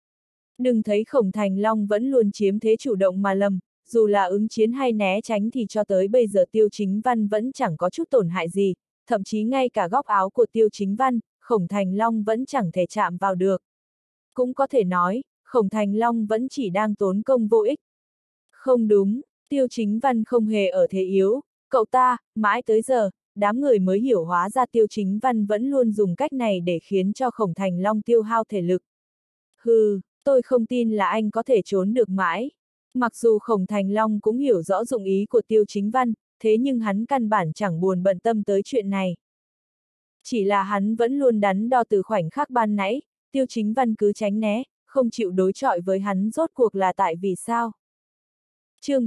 [SPEAKER 1] Đừng thấy Khổng Thành Long vẫn luôn chiếm thế chủ động mà lầm, dù là ứng chiến hay né tránh thì cho tới bây giờ Tiêu Chính Văn vẫn chẳng có chút tổn hại gì, thậm chí ngay cả góc áo của Tiêu Chính Văn, Khổng Thành Long vẫn chẳng thể chạm vào được. Cũng có thể nói, Khổng Thành Long vẫn chỉ đang tốn công vô ích. Không đúng, Tiêu Chính Văn không hề ở thế yếu, cậu ta, mãi tới giờ, đám người mới hiểu hóa ra Tiêu Chính Văn vẫn luôn dùng cách này để khiến cho Khổng Thành Long tiêu hao thể lực. Hừ, tôi không tin là anh có thể trốn được mãi. Mặc dù Khổng Thành Long cũng hiểu rõ dụng ý của Tiêu Chính Văn, thế nhưng hắn căn bản chẳng buồn bận tâm tới chuyện này. Chỉ là hắn vẫn luôn đắn đo từ khoảnh khắc ban nãy, Tiêu Chính Văn cứ tránh né, không chịu đối chọi với hắn rốt cuộc là tại vì sao? Chương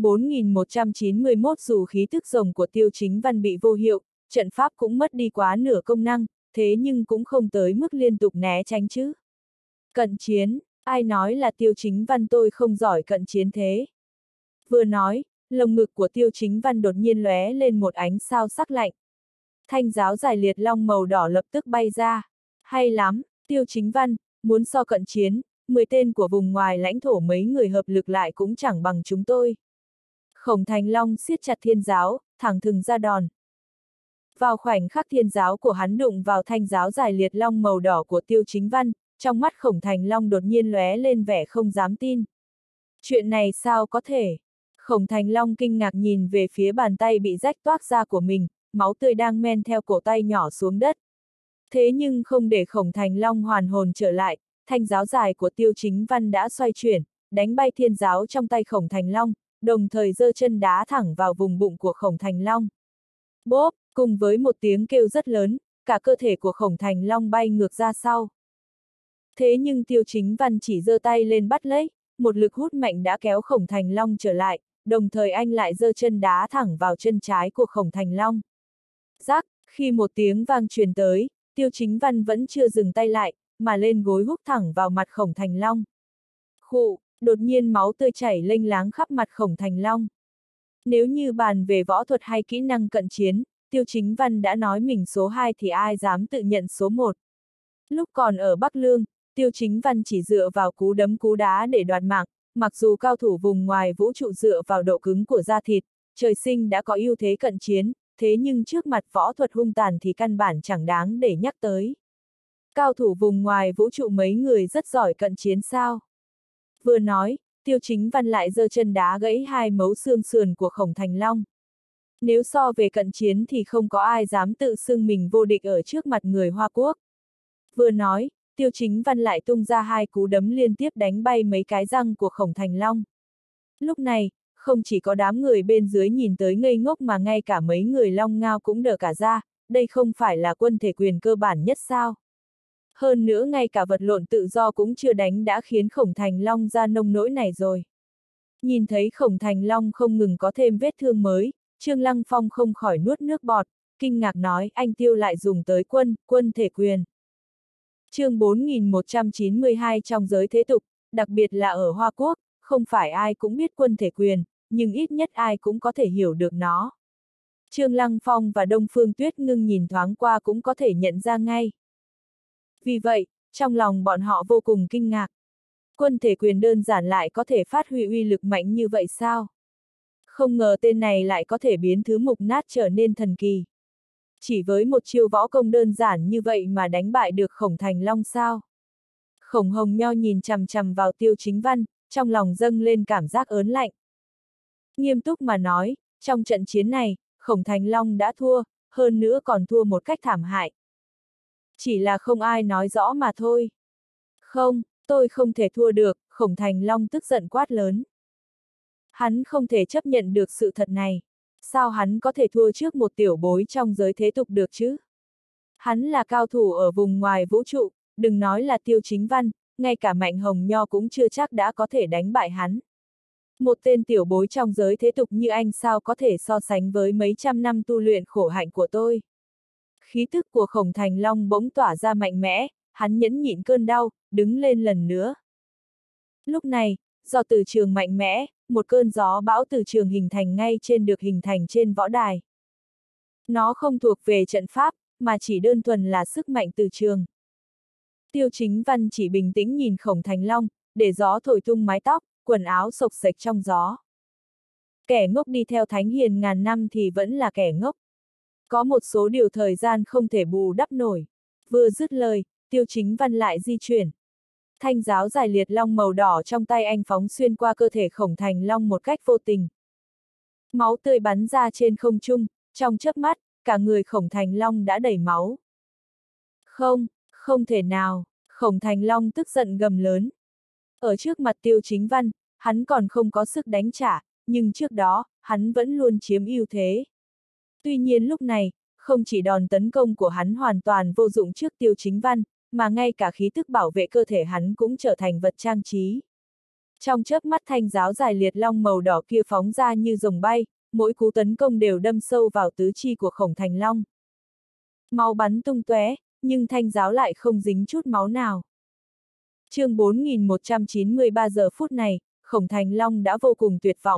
[SPEAKER 1] 4191 dù khí tức rồng của Tiêu Chính Văn bị vô hiệu, trận pháp cũng mất đi quá nửa công năng, thế nhưng cũng không tới mức liên tục né tránh chứ. Cận chiến, ai nói là Tiêu Chính Văn tôi không giỏi cận chiến thế? Vừa nói, lồng ngực của Tiêu Chính Văn đột nhiên lóe lên một ánh sao sắc lạnh. Thanh giáo giải liệt long màu đỏ lập tức bay ra. Hay lắm, Tiêu Chính Văn, muốn so cận chiến, 10 tên của vùng ngoài lãnh thổ mấy người hợp lực lại cũng chẳng bằng chúng tôi. Khổng Thành Long siết chặt thiên giáo, thẳng thừng ra đòn. Vào khoảnh khắc thiên giáo của hắn đụng vào thanh giáo giải liệt long màu đỏ của Tiêu Chính Văn, trong mắt Khổng Thành Long đột nhiên lóe lên vẻ không dám tin. Chuyện này sao có thể? Khổng Thành Long kinh ngạc nhìn về phía bàn tay bị rách toác ra của mình, máu tươi đang men theo cổ tay nhỏ xuống đất. Thế nhưng không để Khổng Thành Long hoàn hồn trở lại, thanh giáo dài của Tiêu Chính Văn đã xoay chuyển, đánh bay thiên giáo trong tay Khổng Thành Long, đồng thời giơ chân đá thẳng vào vùng bụng của Khổng Thành Long. Bốp, cùng với một tiếng kêu rất lớn, cả cơ thể của Khổng Thành Long bay ngược ra sau. Thế nhưng Tiêu Chính Văn chỉ giơ tay lên bắt lấy, một lực hút mạnh đã kéo Khổng Thành Long trở lại, đồng thời anh lại giơ chân đá thẳng vào chân trái của Khổng Thành Long. Rắc, khi một tiếng vang truyền tới, Tiêu Chính Văn vẫn chưa dừng tay lại, mà lên gối húc thẳng vào mặt Khổng Thành Long. Khụ, đột nhiên máu tươi chảy lênh láng khắp mặt Khổng Thành Long. Nếu như bàn về võ thuật hay kỹ năng cận chiến, Tiêu Chính Văn đã nói mình số 2 thì ai dám tự nhận số 1. Lúc còn ở Bắc Lương, Tiêu Chính Văn chỉ dựa vào cú đấm cú đá để đoạt mạng, mặc dù cao thủ vùng ngoài vũ trụ dựa vào độ cứng của da thịt, trời sinh đã có ưu thế cận chiến, thế nhưng trước mặt võ thuật hung tàn thì căn bản chẳng đáng để nhắc tới. Cao thủ vùng ngoài vũ trụ mấy người rất giỏi cận chiến sao? Vừa nói, Tiêu Chính Văn lại giơ chân đá gãy hai mấu xương sườn của Khổng Thành Long. Nếu so về cận chiến thì không có ai dám tự xưng mình vô địch ở trước mặt người Hoa Quốc. Vừa nói, Tiêu Chính Văn lại tung ra hai cú đấm liên tiếp đánh bay mấy cái răng của Khổng Thành Long. Lúc này, không chỉ có đám người bên dưới nhìn tới ngây ngốc mà ngay cả mấy người Long Ngao cũng đờ cả ra, đây không phải là quân thể quyền cơ bản nhất sao? Hơn nữa ngay cả vật lộn tự do cũng chưa đánh đã khiến Khổng Thành Long ra nông nỗi này rồi. Nhìn thấy Khổng Thành Long không ngừng có thêm vết thương mới, Trương Lăng Phong không khỏi nuốt nước bọt, kinh ngạc nói anh Tiêu lại dùng tới quân thể quyền. Chương 4192 trong giới thế tục, đặc biệt là ở Hoa Quốc, không phải ai cũng biết quân thể quyền, nhưng ít nhất ai cũng có thể hiểu được nó. Trương Lăng Phong và Đông Phương Tuyết Ngưng nhìn thoáng qua cũng có thể nhận ra ngay. Vì vậy, trong lòng bọn họ vô cùng kinh ngạc. Quân thể quyền đơn giản lại có thể phát huy uy lực mạnh như vậy sao? Không ngờ tên này lại có thể biến thứ mục nát trở nên thần kỳ. Chỉ với một chiêu võ công đơn giản như vậy mà đánh bại được Khổng Thành Long sao? Khổng Hồng Nho nhìn chằm chằm vào Tiêu Chính Văn, trong lòng dâng lên cảm giác ớn lạnh. Nghiêm túc mà nói, trong trận chiến này, Khổng Thành Long đã thua, hơn nữa còn thua một cách thảm hại. Chỉ là không ai nói rõ mà thôi. Không, tôi không thể thua được, Khổng Thành Long tức giận quát lớn. Hắn không thể chấp nhận được sự thật này. Sao hắn có thể thua trước một tiểu bối trong giới thế tục được chứ? Hắn là cao thủ ở vùng ngoài vũ trụ, đừng nói là Tiêu Chính Văn, ngay cả Mạnh Hồng Nho cũng chưa chắc đã có thể đánh bại hắn. Một tên tiểu bối trong giới thế tục như anh sao có thể so sánh với mấy trăm năm tu luyện khổ hạnh của tôi. Khí tức của Khổng Thành Long bỗng tỏa ra mạnh mẽ, hắn nhẫn nhịn cơn đau, đứng lên lần nữa. Lúc này, do từ trường mạnh mẽ, một cơn gió bão từ trường hình thành ngay trên được hình thành trên võ đài. Nó không thuộc về trận pháp, mà chỉ đơn thuần là sức mạnh từ trường. Tiêu Chính Văn chỉ bình tĩnh nhìn Khổng Thành Long, để gió thổi tung mái tóc, quần áo xộc xệch trong gió. Kẻ ngốc đi theo thánh hiền ngàn năm thì vẫn là kẻ ngốc. Có một số điều thời gian không thể bù đắp nổi. Vừa dứt lời, Tiêu Chính Văn lại di chuyển. Thanh giáo giải liệt long màu đỏ trong tay anh phóng xuyên qua cơ thể Khổng Thành Long một cách vô tình. Máu tươi bắn ra trên không trung, trong chớp mắt, cả người Khổng Thành Long đã đầy máu. Không, không thể nào, Khổng Thành Long tức giận gầm lớn. Ở trước mặt Tiêu Chính Văn, hắn còn không có sức đánh trả, nhưng trước đó, hắn vẫn luôn chiếm ưu thế. Tuy nhiên lúc này, không chỉ đòn tấn công của hắn hoàn toàn vô dụng trước Tiêu Chính Văn, mà ngay cả khí tức bảo vệ cơ thể hắn cũng trở thành vật trang trí. Trong chớp mắt thanh giáo giải liệt long màu đỏ kia phóng ra như rồng bay, mỗi cú tấn công đều đâm sâu vào tứ chi của Khổng Thành Long. Máu bắn tung tóe, nhưng thanh giáo lại không dính chút máu nào. Chương 4193 giờ phút này, Khổng Thành Long đã vô cùng tuyệt vọng.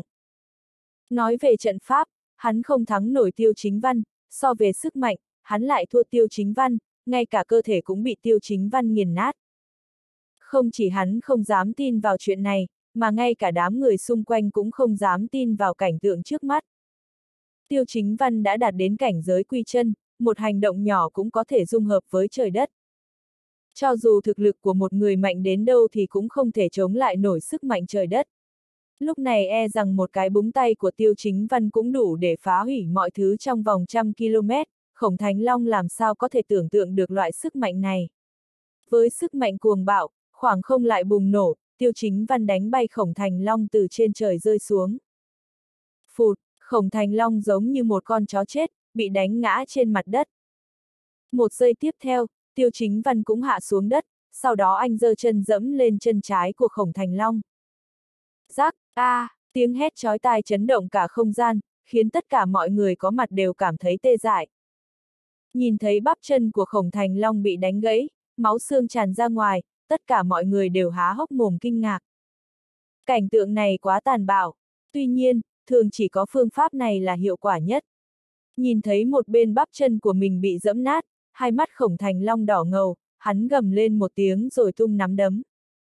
[SPEAKER 1] Nói về trận pháp, hắn không thắng nổi Tiêu Chính Văn, so về sức mạnh, hắn lại thua Tiêu Chính Văn, ngay cả cơ thể cũng bị Tiêu Chính Văn nghiền nát. Không chỉ hắn không dám tin vào chuyện này, mà ngay cả đám người xung quanh cũng không dám tin vào cảnh tượng trước mắt. Tiêu Chính Văn đã đạt đến cảnh giới quy chân, một hành động nhỏ cũng có thể dung hợp với trời đất. Cho dù thực lực của một người mạnh đến đâu thì cũng không thể chống lại nổi sức mạnh trời đất. Lúc này e rằng một cái búng tay của Tiêu Chính Văn cũng đủ để phá hủy mọi thứ trong vòng 100 km, Khổng Thành Long làm sao có thể tưởng tượng được loại sức mạnh này. Với sức mạnh cuồng bạo, khoảng không lại bùng nổ, Tiêu Chính Văn đánh bay Khổng Thành Long từ trên trời rơi xuống. Phụt, Khổng Thành Long giống như một con chó chết, bị đánh ngã trên mặt đất. Một giây tiếp theo, Tiêu Chính Văn cũng hạ xuống đất, sau đó anh giơ chân dẫm lên chân trái của Khổng Thành Long. Rắc, tiếng hét chói tai chấn động cả không gian, khiến tất cả mọi người có mặt đều cảm thấy tê dại. Nhìn thấy bắp chân của Khổng Thành Long bị đánh gãy, máu xương tràn ra ngoài, tất cả mọi người đều há hốc mồm kinh ngạc. Cảnh tượng này quá tàn bạo, tuy nhiên, thường chỉ có phương pháp này là hiệu quả nhất. Nhìn thấy một bên bắp chân của mình bị giẫm nát, hai mắt Khổng Thành Long đỏ ngầu, hắn gầm lên một tiếng rồi tung nắm đấm.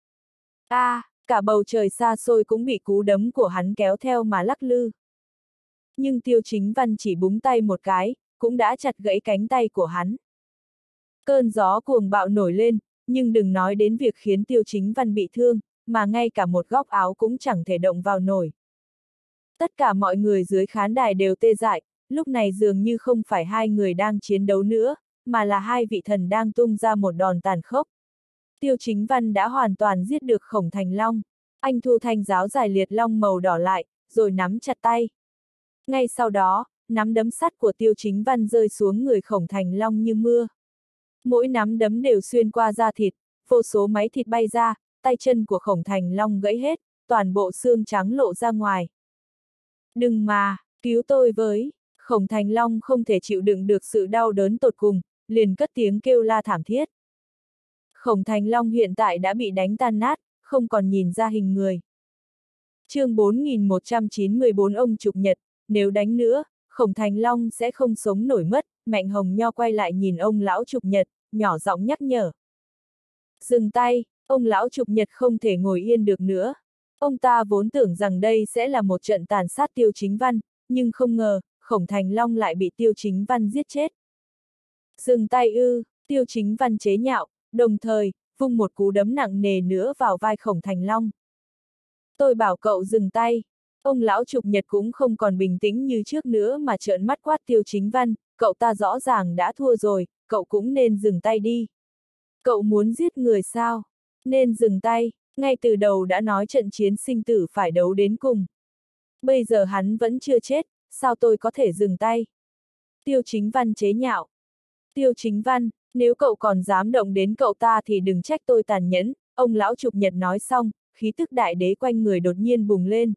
[SPEAKER 1] Cả bầu trời xa xôi cũng bị cú đấm của hắn kéo theo mà lắc lư. Nhưng Tiêu Chính Văn chỉ búng tay một cái, cũng đã chặt gãy cánh tay của hắn. Cơn gió cuồng bạo nổi lên, nhưng đừng nói đến việc khiến Tiêu Chính Văn bị thương, mà ngay cả một góc áo cũng chẳng thể động vào nổi. Tất cả mọi người dưới khán đài đều tê dại, lúc này dường như không phải hai người đang chiến đấu nữa, mà là hai vị thần đang tung ra một đòn tàn khốc. Tiêu Chính Văn đã hoàn toàn giết được Khổng Thành Long. Anh thu thanh giáo dài liệt long màu đỏ lại, rồi nắm chặt tay. Ngay sau đó, nắm đấm sắt của Tiêu Chính Văn rơi xuống người Khổng Thành Long như mưa. Mỗi nắm đấm đều xuyên qua da thịt, vô số máy thịt bay ra, tay chân của Khổng Thành Long gãy hết, toàn bộ xương trắng lộ ra ngoài. Đừng mà, cứu tôi với! Khổng Thành Long không thể chịu đựng được sự đau đớn tột cùng, liền cất tiếng kêu la thảm thiết. Khổng Thành Long hiện tại đã bị đánh tan nát, không còn nhìn ra hình người. Chương 4194 ông Trục Nhật, nếu đánh nữa, Khổng Thành Long sẽ không sống nổi mất. Mạnh Hồng Nho quay lại nhìn ông lão Trục Nhật, nhỏ giọng nhắc nhở. Dừng tay, ông lão Trục Nhật không thể ngồi yên được nữa. Ông ta vốn tưởng rằng đây sẽ là một trận tàn sát Tiêu Chính Văn, nhưng không ngờ, Khổng Thành Long lại bị Tiêu Chính Văn giết chết. Dừng tay ư, Tiêu Chính Văn chế nhạo, đồng thời, vung một cú đấm nặng nề nữa vào vai Khổng Thành Long. Tôi bảo cậu dừng tay. Ông lão Trục Nhật cũng không còn bình tĩnh như trước nữa mà trợn mắt quát Tiêu Chính Văn, cậu ta rõ ràng đã thua rồi, cậu cũng nên dừng tay đi. Cậu muốn giết người sao? Nên dừng tay, ngay từ đầu đã nói trận chiến sinh tử phải đấu đến cùng. Bây giờ hắn vẫn chưa chết, sao tôi có thể dừng tay? Tiêu Chính Văn chế nhạo. Tiêu Chính Văn, nếu cậu còn dám động đến cậu ta thì đừng trách tôi tàn nhẫn, ông lão Trục Nhật nói xong, khí tức đại đế quanh người đột nhiên bùng lên.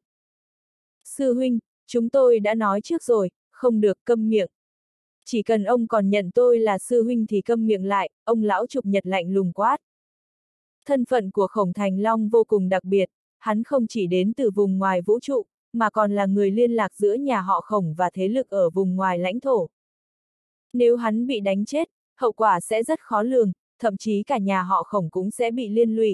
[SPEAKER 1] Sư huynh, chúng tôi đã nói trước rồi, không được câm miệng. Chỉ cần ông còn nhận tôi là sư huynh thì câm miệng lại, ông lão Trục Nhật lạnh lùng quát. Thân phận của Khổng Thành Long vô cùng đặc biệt, hắn không chỉ đến từ vùng ngoài vũ trụ, mà còn là người liên lạc giữa nhà họ Khổng và thế lực ở vùng ngoài lãnh thổ. Nếu hắn bị đánh chết, hậu quả sẽ rất khó lường, thậm chí cả nhà họ Khổng cũng sẽ bị liên lụy.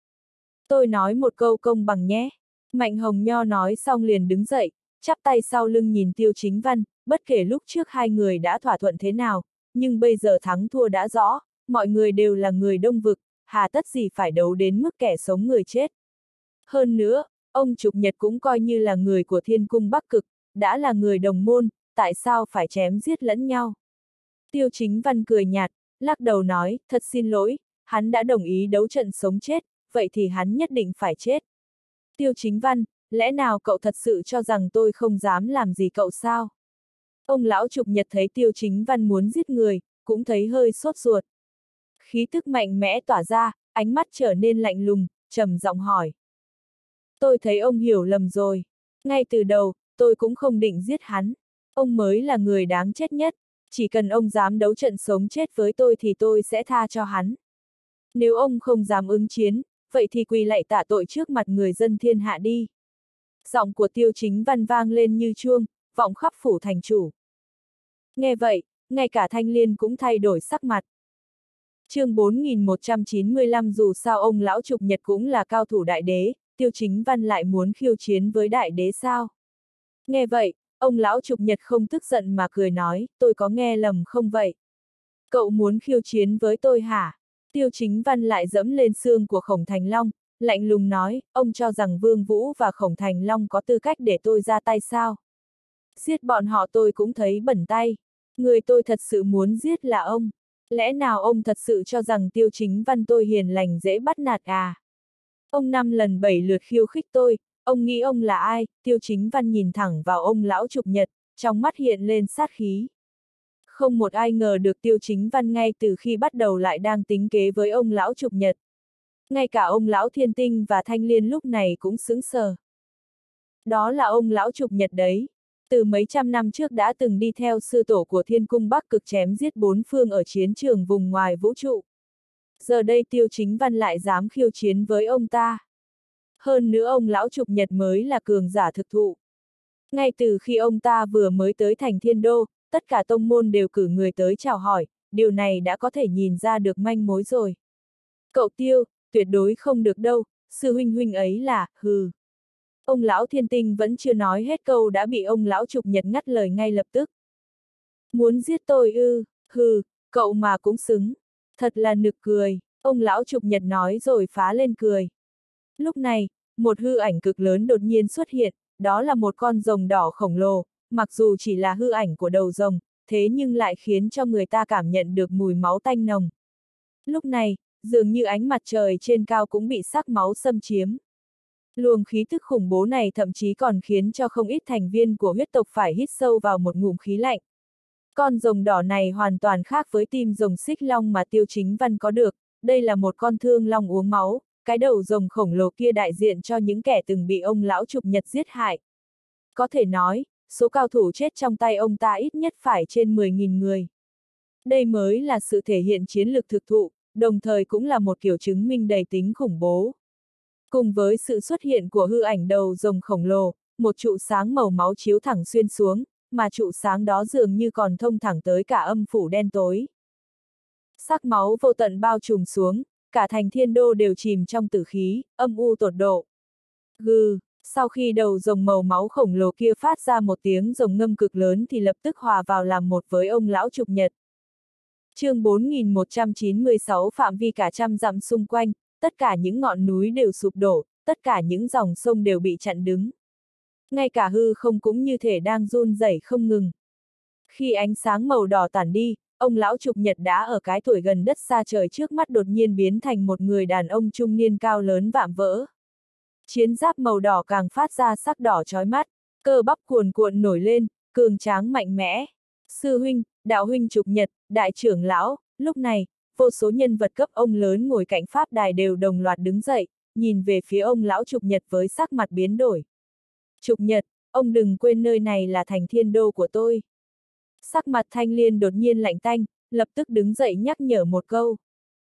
[SPEAKER 1] Tôi nói một câu công bằng nhé. Mạnh Hồng Nho nói xong liền đứng dậy, chắp tay sau lưng nhìn Tiêu Chính Văn, bất kể lúc trước hai người đã thỏa thuận thế nào, nhưng bây giờ thắng thua đã rõ, mọi người đều là người Đông Vực, hà tất gì phải đấu đến mức kẻ sống người chết. Hơn nữa, ông Trục Nhật cũng coi như là người của Thiên Cung Bắc Cực, đã là người đồng môn, tại sao phải chém giết lẫn nhau? Tiêu Chính Văn cười nhạt, lắc đầu nói, thật xin lỗi, hắn đã đồng ý đấu trận sống chết, vậy thì hắn nhất định phải chết. Tiêu Chính Văn, lẽ nào cậu thật sự cho rằng tôi không dám làm gì cậu sao? Ông lão Trục Nhật thấy Tiêu Chính Văn muốn giết người, cũng thấy hơi sốt ruột. Khí tức mạnh mẽ tỏa ra, ánh mắt trở nên lạnh lùng, trầm giọng hỏi. Tôi thấy ông hiểu lầm rồi. Ngay từ đầu, tôi cũng không định giết hắn. Ông mới là người đáng chết nhất. Chỉ cần ông dám đấu trận sống chết với tôi thì tôi sẽ tha cho hắn. Nếu ông không dám ứng chiến, vậy thì quỳ lạy tạ tội trước mặt người dân thiên hạ đi. Giọng của Tiêu Chính Văn vang lên như chuông, vọng khắp phủ thành chủ. Nghe vậy, ngay cả Thanh Liên cũng thay đổi sắc mặt. Chương 4195 dù sao ông lão Trục Nhật cũng là cao thủ đại đế, Tiêu Chính Văn lại muốn khiêu chiến với đại đế sao? Nghe vậy, ông lão Trục Nhật không tức giận mà cười nói, tôi có nghe lầm không vậy? Cậu muốn khiêu chiến với tôi hả? Tiêu Chính Văn lại dẫm lên xương của Khổng Thành Long, lạnh lùng nói, ông cho rằng Vương Vũ và Khổng Thành Long có tư cách để tôi ra tay sao? Giết bọn họ tôi cũng thấy bẩn tay. Người tôi thật sự muốn giết là ông. Lẽ nào ông thật sự cho rằng Tiêu Chính Văn tôi hiền lành dễ bắt nạt à? Ông 5 lần 7 lượt khiêu khích tôi, ông nghĩ ông là ai? Tiêu Chính Văn nhìn thẳng vào ông lão Trục Nhật, trong mắt hiện lên sát khí. Không một ai ngờ được Tiêu Chính Văn ngay từ khi bắt đầu lại đang tính kế với ông lão Trục Nhật. Ngay cả ông lão Thiên Tinh và Thanh Liên lúc này cũng sững sờ. Đó là ông lão Trục Nhật đấy. Từ mấy trăm năm trước đã từng đi theo sư tổ của Thiên Cung Bắc Cực chém giết bốn phương ở chiến trường vùng ngoài vũ trụ. Giờ đây Tiêu Chính Văn lại dám khiêu chiến với ông ta. Hơn nữa ông lão Trục Nhật mới là cường giả thực thụ. Ngay từ khi ông ta vừa mới tới thành Thiên Đô, tất cả tông môn đều cử người tới chào hỏi, điều này đã có thể nhìn ra được manh mối rồi. Cậu Tiêu, tuyệt đối không được đâu, sư huynh huynh ấy là, hừ. Ông lão Thiên Tinh vẫn chưa nói hết câu đã bị ông lão Trục Nhật ngắt lời ngay lập tức. Muốn giết tôi ư, hừ, cậu mà cũng xứng. Thật là nực cười, ông lão Trục Nhật nói rồi phá lên cười. Lúc này, một hư ảnh cực lớn đột nhiên xuất hiện, đó là một con rồng đỏ khổng lồ, mặc dù chỉ là hư ảnh của đầu rồng, thế nhưng lại khiến cho người ta cảm nhận được mùi máu tanh nồng. Lúc này, dường như ánh mặt trời trên cao cũng bị sắc máu xâm chiếm. Luồng khí tức khủng bố này thậm chí còn khiến cho không ít thành viên của huyết tộc phải hít sâu vào một ngụm khí lạnh. Con rồng đỏ này hoàn toàn khác với tim rồng xích long mà Tiêu Chính Văn có được, đây là một con thương long uống máu, cái đầu rồng khổng lồ kia đại diện cho những kẻ từng bị ông lão Trục Nhật giết hại. Có thể nói, số cao thủ chết trong tay ông ta ít nhất phải trên 10.000 người. Đây mới là sự thể hiện chiến lược thực thụ, đồng thời cũng là một kiểu chứng minh đầy tính khủng bố. Cùng với sự xuất hiện của hư ảnh đầu rồng khổng lồ, một trụ sáng màu máu chiếu thẳng xuyên xuống, mà trụ sáng đó dường như còn thông thẳng tới cả âm phủ đen tối. Sắc máu vô tận bao trùm xuống, cả thành Thiên Đô đều chìm trong tử khí, âm u tột độ. Gừ, sau khi đầu rồng màu máu khổng lồ kia phát ra một tiếng rồng ngâm cực lớn thì lập tức hòa vào làm một với ông lão Trục Nhật. Chương 4196 phạm vi cả trăm dặm xung quanh, tất cả những ngọn núi đều sụp đổ, tất cả những dòng sông đều bị chặn đứng. Ngay cả hư không cũng như thể đang run rẩy không ngừng. Khi ánh sáng màu đỏ tản đi, ông lão Trục Nhật đã ở cái tuổi gần đất xa trời trước mắt đột nhiên biến thành một người đàn ông trung niên cao lớn vạm vỡ. Chiến giáp màu đỏ càng phát ra sắc đỏ chói mắt, cơ bắp cuồn cuộn nổi lên, cường tráng mạnh mẽ. Sư huynh, đạo huynh Trục Nhật, đại trưởng lão, lúc này, vô số nhân vật cấp ông lớn ngồi cạnh pháp đài đều đồng loạt đứng dậy, nhìn về phía ông lão Trục Nhật với sắc mặt biến đổi. Trục Nhật, ông đừng quên nơi này là thành Thiên Đô của tôi. Sắc mặt Thanh Liên đột nhiên lạnh tanh, lập tức đứng dậy nhắc nhở một câu.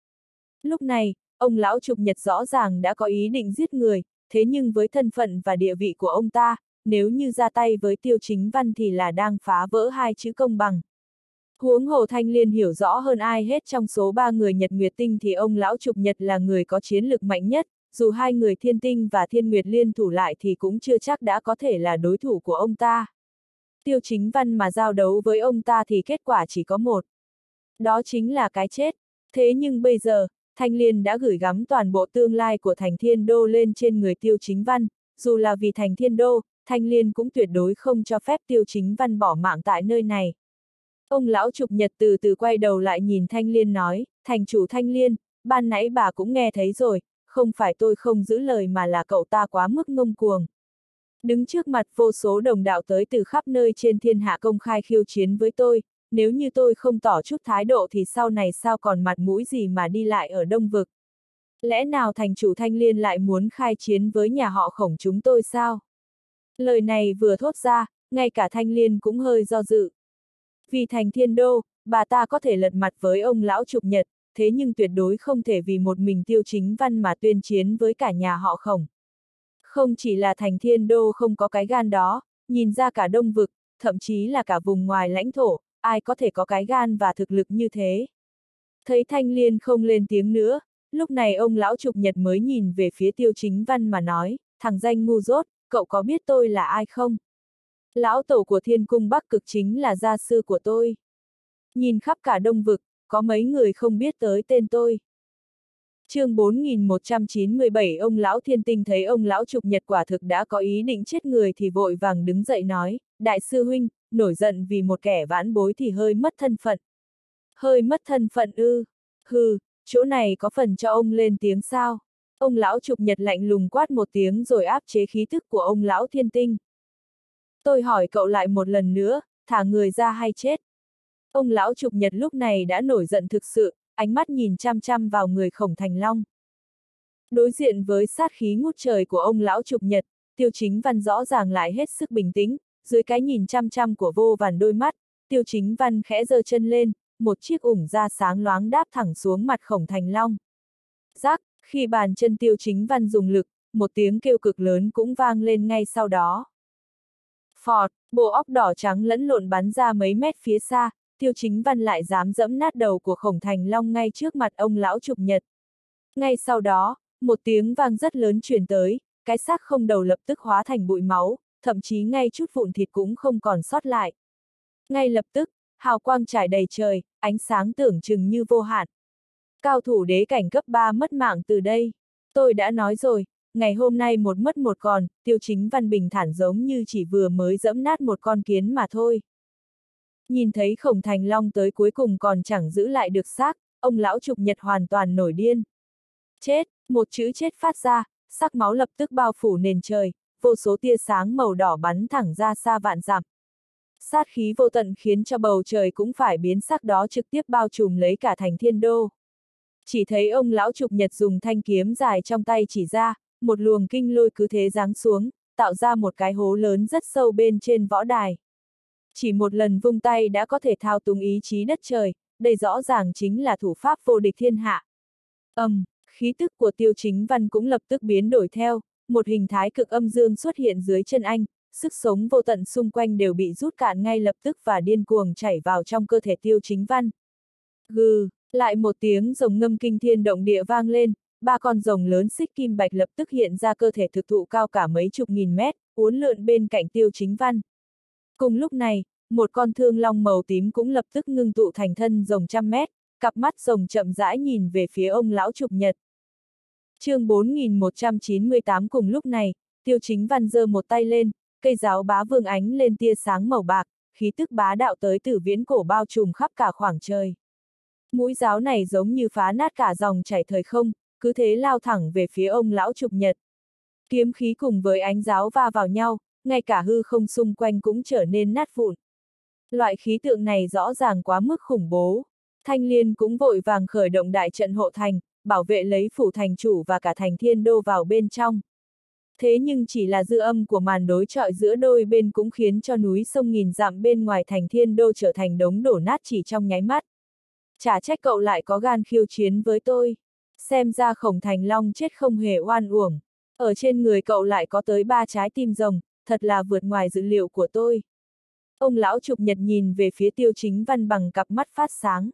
[SPEAKER 1] Lúc này, ông lão Trục Nhật rõ ràng đã có ý định giết người, thế nhưng với thân phận và địa vị của ông ta, nếu như ra tay với Tiêu Chính Văn thì là đang phá vỡ hai chữ công bằng. Huống hồ Thanh Liên hiểu rõ hơn ai hết trong số 3 người Nhật Nguyệt Tinh thì ông lão Trục Nhật là người có chiến lực mạnh nhất, dù hai người Thiên Tinh và Thiên Nguyệt liên thủ lại thì cũng chưa chắc đã có thể là đối thủ của ông ta. Tiêu Chính Văn mà giao đấu với ông ta thì kết quả chỉ có một. Đó chính là cái chết. Thế nhưng bây giờ, Thanh Liên đã gửi gắm toàn bộ tương lai của thành Thiên Đô lên trên người Tiêu Chính Văn, dù là vì thành Thiên Đô, Thanh Liên cũng tuyệt đối không cho phép Tiêu Chính Văn bỏ mạng tại nơi này. Ông lão Trục Nhật từ từ quay đầu lại nhìn Thanh Liên nói, thành chủ Thanh Liên, ban nãy bà cũng nghe thấy rồi, không phải tôi không giữ lời mà là cậu ta quá mức ngông cuồng. Đứng trước mặt vô số đồng đạo tới từ khắp nơi trên thiên hạ công khai khiêu chiến với tôi, nếu như tôi không tỏ chút thái độ thì sau này sao còn mặt mũi gì mà đi lại ở Đông Vực. Lẽ nào thành chủ Thanh Liên lại muốn khai chiến với nhà họ Khổng chúng tôi sao? Lời này vừa thốt ra, ngay cả Thanh Liên cũng hơi do dự. Vì thành Thiên Đô, bà ta có thể lật mặt với ông lão Trục Nhật, thế nhưng tuyệt đối không thể vì một mình Tiêu Chính Văn mà tuyên chiến với cả nhà họ Khổng. Không chỉ là thành Thiên Đô không có cái gan đó, nhìn ra cả Đông Vực, thậm chí là cả vùng ngoài lãnh thổ, ai có thể có cái gan và thực lực như thế. Thấy Thanh Liên không lên tiếng nữa, lúc này ông lão Trục Nhật mới nhìn về phía Tiêu Chính Văn mà nói, thằng danh ngu dốt, cậu có biết tôi là ai không? Lão tổ của Thiên Cung Bắc Cực chính là gia sư của tôi. Nhìn khắp cả Đông Vực, có mấy người không biết tới tên tôi. Chương 4197 ông lão Thiên Tinh thấy ông lão Trục Nhật quả thực đã có ý định chết người thì vội vàng đứng dậy nói, đại sư huynh, nổi giận vì một kẻ vãn bối thì hơi mất thân phận. Hơi mất thân phận ư? Hừ, chỗ này có phần cho ông lên tiếng sao? Ông lão Trục Nhật lạnh lùng quát một tiếng rồi áp chế khí tức của ông lão Thiên Tinh. Tôi hỏi cậu lại một lần nữa, thả người ra hay chết? Ông lão Trục Nhật lúc này đã nổi giận thực sự, ánh mắt nhìn chăm chăm vào người Khổng Thành Long. Đối diện với sát khí ngút trời của ông lão Trục Nhật, Tiêu Chính Văn rõ ràng lại hết sức bình tĩnh, dưới cái nhìn chăm chăm của vô vàn đôi mắt, Tiêu Chính Văn khẽ giơ chân lên, một chiếc ủng da sáng loáng đáp thẳng xuống mặt Khổng Thành Long. Rắc, khi bàn chân Tiêu Chính Văn dùng lực, một tiếng kêu cực lớn cũng vang lên ngay sau đó. Phọt, bộ óc đỏ trắng lẫn lộn bắn ra mấy mét phía xa, Tiêu Chính Văn lại dám dẫm nát đầu của Khổng Thành Long ngay trước mặt ông lão Trục Nhật. Ngay sau đó, một tiếng vang rất lớn truyền tới, cái xác không đầu lập tức hóa thành bụi máu, thậm chí ngay chút vụn thịt cũng không còn sót lại. Ngay lập tức, hào quang trải đầy trời, ánh sáng tưởng chừng như vô hạn. Cao thủ đế cảnh cấp 3 mất mạng từ đây. Tôi đã nói rồi, ngày hôm nay một mất một còn, Tiêu Chính Văn bình thản giống như chỉ vừa mới dẫm nát một con kiến mà thôi. Nhìn thấy Khổng Thành Long tới cuối cùng còn chẳng giữ lại được xác, ông lão Trục Nhật hoàn toàn nổi điên. Chết, một chữ chết phát ra, sắc máu lập tức bao phủ nền trời, vô số tia sáng màu đỏ bắn thẳng ra xa vạn dặm. Sát khí vô tận khiến cho bầu trời cũng phải biến sắc, đó trực tiếp bao trùm lấy cả thành Thiên Đô. Chỉ thấy ông lão Trục Nhật dùng thanh kiếm dài trong tay chỉ ra, một luồng kinh lôi cứ thế giáng xuống, tạo ra một cái hố lớn rất sâu bên trên võ đài. Chỉ một lần vung tay đã có thể thao túng ý chí đất trời, đây rõ ràng chính là thủ pháp vô địch thiên hạ. Khí tức của Tiêu Chính Văn cũng lập tức biến đổi theo, một hình thái cực âm dương xuất hiện dưới chân anh, sức sống vô tận xung quanh đều bị rút cạn ngay lập tức và điên cuồng chảy vào trong cơ thể Tiêu Chính Văn. Gừ, lại một tiếng rồng ngâm kinh thiên động địa vang lên, ba con rồng lớn xích kim bạch lập tức hiện ra cơ thể thực thụ cao cả mấy chục nghìn mét, uốn lượn bên cạnh Tiêu Chính Văn. Cùng lúc này, một con thương long màu tím cũng lập tức ngưng tụ thành thân rồng trăm mét, cặp mắt rồng chậm rãi nhìn về phía ông lão Trục Nhật. Chương 4198. Cùng lúc này, Tiêu Chính Văn giơ một tay lên, cây giáo bá vương ánh lên tia sáng màu bạc, khí tức bá đạo tới từ viễn cổ bao trùm khắp cả khoảng trời. Mũi giáo này giống như phá nát cả dòng chảy thời không, cứ thế lao thẳng về phía ông lão Trục Nhật. Kiếm khí cùng với ánh giáo va vào nhau, ngay cả hư không xung quanh cũng trở nên nát vụn. Loại khí tượng này rõ ràng quá mức khủng bố. Thanh Liên cũng vội vàng khởi động đại trận hộ thành, bảo vệ lấy phủ thành chủ và cả thành Thiên Đô vào bên trong. Thế nhưng chỉ là dư âm của màn đối chọi giữa đôi bên cũng khiến cho núi sông nghìn dặm bên ngoài thành Thiên Đô trở thành đống đổ nát chỉ trong nháy mắt. Chả trách cậu lại có gan khiêu chiến với tôi. Xem ra Khổng Thành Long chết không hề oan uổng. Ở trên người cậu lại có tới 3 trái tim rồng, thật là vượt ngoài dự liệu của tôi. Ông lão Trục Nhật nhìn về phía Tiêu Chính Văn bằng cặp mắt phát sáng.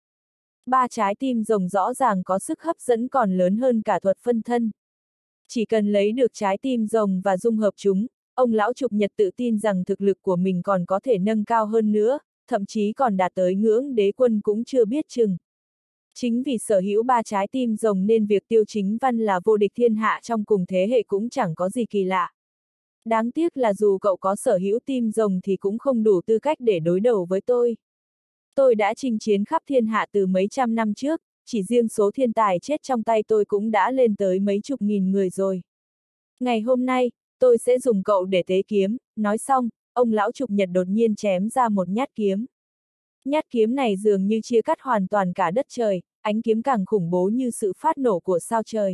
[SPEAKER 1] 3 trái tim rồng rõ ràng có sức hấp dẫn còn lớn hơn cả thuật phân thân. Chỉ cần lấy được trái tim rồng và dung hợp chúng, ông lão Trục Nhật tự tin rằng thực lực của mình còn có thể nâng cao hơn nữa, thậm chí còn đạt tới ngưỡng đế quân cũng chưa biết chừng. Chính vì sở hữu 3 trái tim rồng nên việc Tiêu Chính Văn là vô địch thiên hạ trong cùng thế hệ cũng chẳng có gì kỳ lạ. Đáng tiếc là dù cậu có sở hữu tim rồng thì cũng không đủ tư cách để đối đầu với tôi. Tôi đã chinh chiến khắp thiên hạ từ mấy trăm năm trước, chỉ riêng số thiên tài chết trong tay tôi cũng đã lên tới mấy chục nghìn người rồi. Ngày hôm nay, tôi sẽ dùng cậu để tế kiếm. Nói xong, ông lão Trục Nhật đột nhiên chém ra một nhát kiếm. Nhát kiếm này dường như chia cắt hoàn toàn cả đất trời, ánh kiếm càng khủng bố như sự phát nổ của sao trời.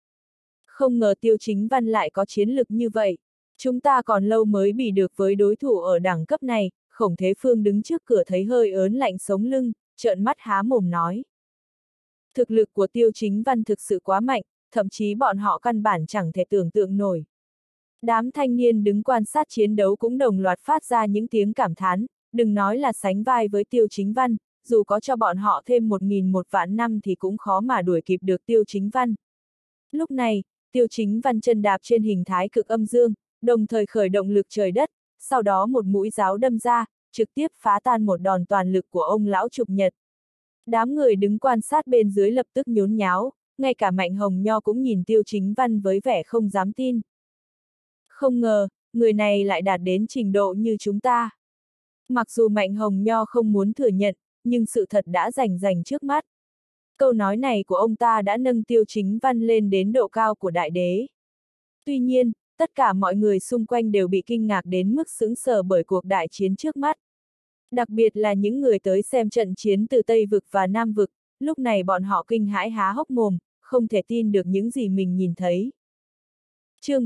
[SPEAKER 1] Không ngờ Tiêu Chính Văn lại có chiến lực như vậy. Chúng ta còn lâu mới bị được với đối thủ ở đẳng cấp này. Khổng Thế Phương đứng trước cửa thấy hơi ớn lạnh sống lưng, trợn mắt há mồm nói. Thực lực của Tiêu Chính Văn thực sự quá mạnh, thậm chí bọn họ căn bản chẳng thể tưởng tượng nổi. Đám thanh niên đứng quan sát chiến đấu cũng đồng loạt phát ra những tiếng cảm thán, đừng nói là sánh vai với Tiêu Chính Văn, dù có cho bọn họ thêm 1.000 vạn năm thì cũng khó mà đuổi kịp được Tiêu Chính Văn. Lúc này, Tiêu Chính Văn chân đạp trên hình thái cực âm dương, đồng thời khởi động lực trời đất, sau đó một mũi giáo đâm ra, trực tiếp phá tan một đòn toàn lực của ông lão Trục Nhật. Đám người đứng quan sát bên dưới lập tức nhốn nháo, ngay cả Mạnh Hồng Nho cũng nhìn Tiêu Chính Văn với vẻ không dám tin. Không ngờ, người này lại đạt đến trình độ như chúng ta. Mặc dù Mạnh Hồng Nho không muốn thừa nhận, nhưng sự thật đã rành trước mắt. Câu nói này của ông ta đã nâng Tiêu Chính Văn lên đến độ cao của đại đế. Tuy nhiên, tất cả mọi người xung quanh đều bị kinh ngạc đến mức sững sờ bởi cuộc đại chiến trước mắt. Đặc biệt là những người tới xem trận chiến từ Tây Vực và Nam Vực, lúc này bọn họ kinh hãi há hốc mồm, không thể tin được những gì mình nhìn thấy. Chương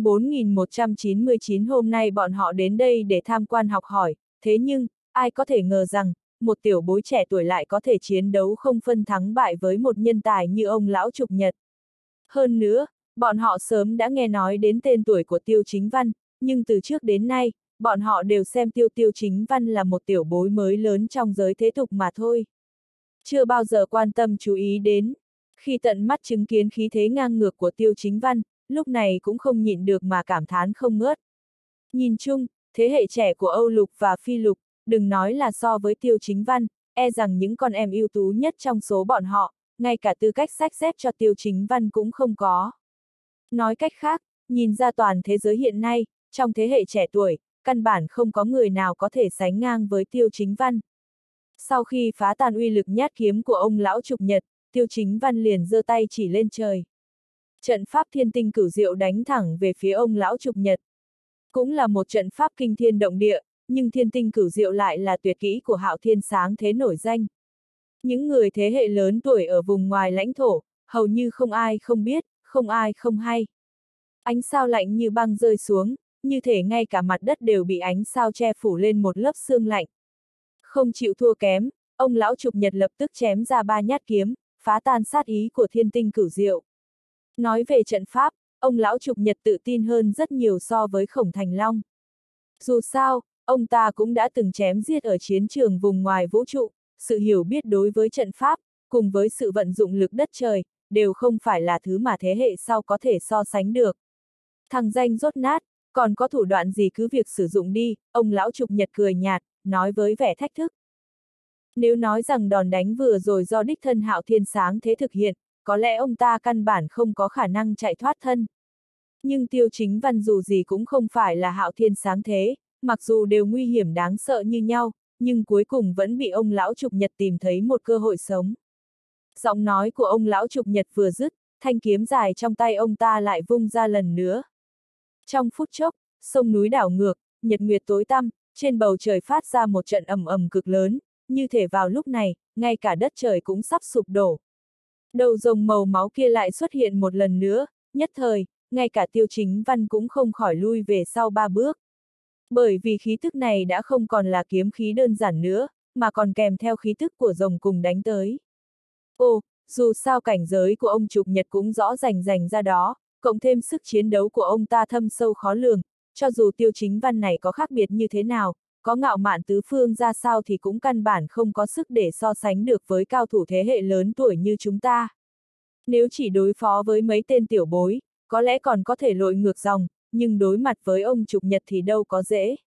[SPEAKER 1] 4199 hôm nay bọn họ đến đây để tham quan học hỏi, thế nhưng, ai có thể ngờ rằng, một tiểu bối trẻ tuổi lại có thể chiến đấu không phân thắng bại với một nhân tài như ông lão Trục Nhật. Hơn nữa, bọn họ sớm đã nghe nói đến tên tuổi của Tiêu Chính Văn, nhưng từ trước đến nay, bọn họ đều xem Tiêu Chính Văn là một tiểu bối mới lớn trong giới thế tục mà thôi. Chưa bao giờ quan tâm chú ý đến. Khi tận mắt chứng kiến khí thế ngang ngược của Tiêu Chính Văn, lúc này cũng không nhịn được mà cảm thán không ngớt. Nhìn chung, thế hệ trẻ của Âu Lục và Phi Lục, đừng nói là so với Tiêu Chính Văn, e rằng những con em ưu tú nhất trong số bọn họ, ngay cả tư cách xách dép cho Tiêu Chính Văn cũng không có. Nói cách khác, nhìn ra toàn thế giới hiện nay, trong thế hệ trẻ tuổi, căn bản không có người nào có thể sánh ngang với Tiêu Chính Văn. Sau khi phá tan uy lực nhát kiếm của ông lão Trục Nhật, Tiêu Chính Văn liền giơ tay chỉ lên trời. Trận pháp thiên tinh cửu diệu đánh thẳng về phía ông lão Trục Nhật. Cũng là một trận pháp kinh thiên động địa, nhưng thiên tinh cửu diệu lại là tuyệt kỹ của Hạo Thiên sáng thế nổi danh. Những người thế hệ lớn tuổi ở vùng ngoài lãnh thổ, hầu như không ai không biết, không ai không hay. Ánh sao lạnh như băng rơi xuống, như thể ngay cả mặt đất đều bị ánh sao che phủ lên một lớp sương lạnh. Không chịu thua kém, ông lão Trục Nhật lập tức chém ra 3 nhát kiếm, phá tan sát ý của thiên tinh cửu diệu. Nói về trận pháp, ông lão Trục Nhật tự tin hơn rất nhiều so với Khổng Thành Long. Dù sao, ông ta cũng đã từng chém giết ở chiến trường vùng ngoài vũ trụ, sự hiểu biết đối với trận pháp, cùng với sự vận dụng lực đất trời, đều không phải là thứ mà thế hệ sau có thể so sánh được. Thằng danh rốt nát, còn có thủ đoạn gì cứ việc sử dụng đi, ông lão Trục Nhật cười nhạt, nói với vẻ thách thức. Nếu nói rằng đòn đánh vừa rồi do đích thân Hạo Thiên sáng thế thực hiện, có lẽ ông ta căn bản không có khả năng chạy thoát thân. Nhưng Tiêu Chính Văn dù gì cũng không phải là Hạo Thiên sáng thế, mặc dù đều nguy hiểm đáng sợ như nhau, nhưng cuối cùng vẫn bị ông lão Trục Nhật tìm thấy một cơ hội sống. Giọng nói của ông lão Trục Nhật vừa dứt, thanh kiếm dài trong tay ông ta lại vung ra lần nữa. Trong phút chốc, sông núi đảo ngược, nhật nguyệt tối tăm, trên bầu trời phát ra một trận ầm ầm cực lớn, như thể vào lúc này, ngay cả đất trời cũng sắp sụp đổ. Đầu rồng màu máu kia lại xuất hiện một lần nữa, nhất thời, ngay cả Tiêu Chính Văn cũng không khỏi lui về sau 3 bước. Bởi vì khí tức này đã không còn là kiếm khí đơn giản nữa, mà còn kèm theo khí tức của rồng cùng đánh tới. Ồ, dù sao cảnh giới của ông Trục Nhật cũng rõ rành rành ra đó, cộng thêm sức chiến đấu của ông ta thâm sâu khó lường, cho dù Tiêu Chính Văn này có khác biệt như thế nào, có ngạo mạn tứ phương ra sao thì cũng căn bản không có sức để so sánh được với cao thủ thế hệ lớn tuổi như chúng ta. Nếu chỉ đối phó với mấy tên tiểu bối, có lẽ còn có thể lội ngược dòng, nhưng đối mặt với ông Trục Nhật thì đâu có dễ.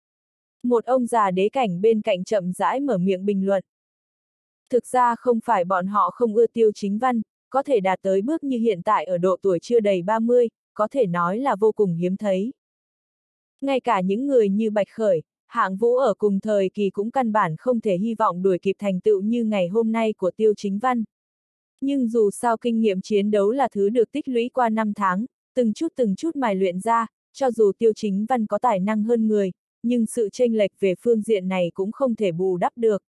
[SPEAKER 1] Một ông già đế cảnh bên cạnh chậm rãi mở miệng bình luận. Thực ra không phải bọn họ không ưa Tiêu Chính Văn, có thể đạt tới bước như hiện tại ở độ tuổi chưa đầy 30, có thể nói là vô cùng hiếm thấy. Ngay cả những người như Bạch Khởi, Hạng Vũ ở cùng thời kỳ cũng căn bản không thể hy vọng đuổi kịp thành tựu như ngày hôm nay của Tiêu Chính Văn. Nhưng dù sao kinh nghiệm chiến đấu là thứ được tích lũy qua 5 tháng, từng chút mài luyện ra, cho dù Tiêu Chính Văn có tài năng hơn người, nhưng sự chênh lệch về phương diện này cũng không thể bù đắp được.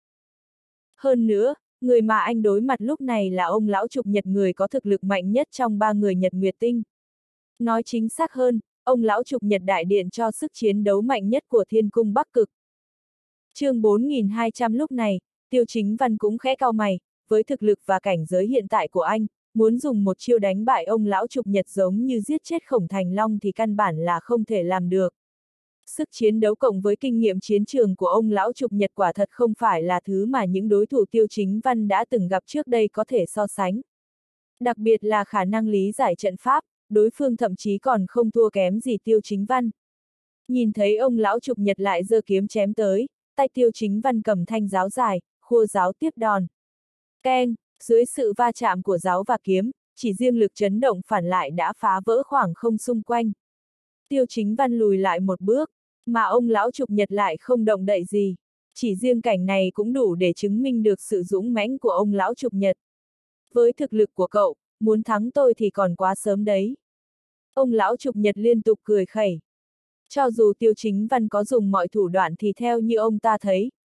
[SPEAKER 1] Hơn nữa, người mà anh đối mặt lúc này là ông lão Trục Nhật, người có thực lực mạnh nhất trong 3 người Nhật Nguyệt Tinh. Nói chính xác hơn, ông lão Trục Nhật đại điện cho sức chiến đấu mạnh nhất của Thiên Cung Bắc Cực. Chương 4200 lúc này, Tiêu Chính Văn cũng khẽ cau mày, với thực lực và cảnh giới hiện tại của anh, muốn dùng một chiêu đánh bại ông lão Trục Nhật giống như giết chết Khổng Thành Long thì căn bản là không thể làm được. Sức chiến đấu cộng với kinh nghiệm chiến trường của ông lão Trục Nhật quả thật không phải là thứ mà những đối thủ Tiêu Chính Văn đã từng gặp trước đây có thể so sánh. Đặc biệt là khả năng lý giải trận pháp, đối phương thậm chí còn không thua kém gì Tiêu Chính Văn. Nhìn thấy ông lão Trục Nhật lại giơ kiếm chém tới, tay Tiêu Chính Văn cầm thanh giáo dài, khua giáo tiếp đòn. Keng, dưới sự va chạm của giáo và kiếm, chỉ riêng lực chấn động phản lại đã phá vỡ khoảng không xung quanh. Tiêu Chính Văn lùi lại một bước, mà ông lão Trục Nhật lại không động đậy gì. Chỉ riêng cảnh này cũng đủ để chứng minh được sự dũng mãnh của ông lão Trục Nhật. Với thực lực của cậu, muốn thắng tôi thì còn quá sớm đấy. Ông lão Trục Nhật liên tục cười khẩy. Cho dù Tiêu Chính Văn có dùng mọi thủ đoạn thì theo như ông ta thấy,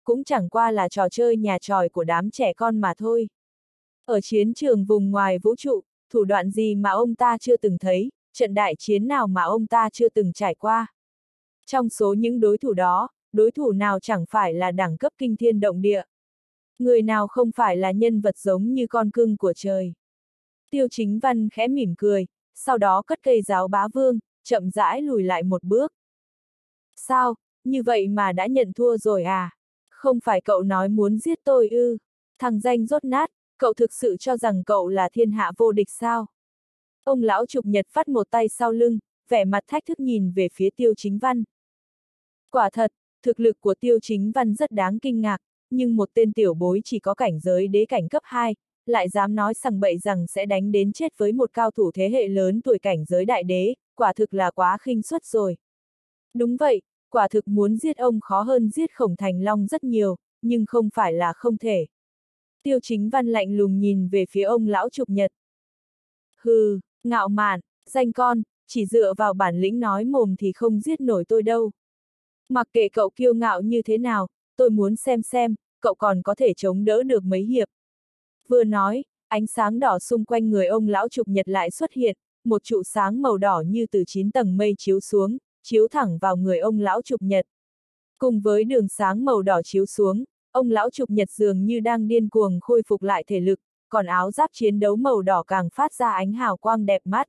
[SPEAKER 1] cũng chẳng qua là trò chơi nhà tròi của đám trẻ con mà thôi. Ở chiến trường vùng ngoài vũ trụ, thủ đoạn gì mà ông ta chưa từng thấy, trận đại chiến nào mà ông ta chưa từng trải qua. Trong số những đối thủ đó, đối thủ nào chẳng phải là đẳng cấp kinh thiên động địa. Người nào không phải là nhân vật giống như con cưng của trời. Tiêu Chính Văn khẽ mỉm cười, sau đó cất cây giáo bá vương, chậm rãi lùi lại một bước. Sao, như vậy mà đã nhận thua rồi à? Không phải cậu nói muốn giết tôi ư? Thằng danh rốt nát, cậu thực sự cho rằng cậu là thiên hạ vô địch sao? Ông lão Trục Nhật vắt một tay sau lưng, vẻ mặt thách thức nhìn về phía Tiêu Chính Văn. Quả thật, thực lực của Tiêu Chính Văn rất đáng kinh ngạc, nhưng một tên tiểu bối chỉ có cảnh giới đế cảnh cấp 2, lại dám nói sằng bậy rằng sẽ đánh đến chết với một cao thủ thế hệ lớn tuổi cảnh giới đại đế, quả thực là quá khinh suất rồi. Đúng vậy, quả thực muốn giết ông khó hơn giết Khổng Thành Long rất nhiều, nhưng không phải là không thể. Tiêu Chính Văn lạnh lùng nhìn về phía ông lão Trục Nhật. Hừ, ngạo mạn, danh con, chỉ dựa vào bản lĩnh nói mồm thì không giết nổi tôi đâu. Mặc kệ cậu kiêu ngạo như thế nào, tôi muốn xem, cậu còn có thể chống đỡ được mấy hiệp. Vừa nói, ánh sáng đỏ xung quanh người ông lão Trục Nhật lại xuất hiện, một trụ sáng màu đỏ như từ 9 tầng mây chiếu xuống, chiếu thẳng vào người ông lão Trục Nhật. Cùng với đường sáng màu đỏ chiếu xuống, ông lão Trục Nhật dường như đang điên cuồng khôi phục lại thể lực, còn áo giáp chiến đấu màu đỏ càng phát ra ánh hào quang đẹp mắt.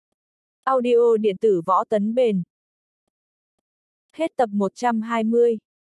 [SPEAKER 1] Audio điện tử Võ Tấn Bền. Hết tập 120.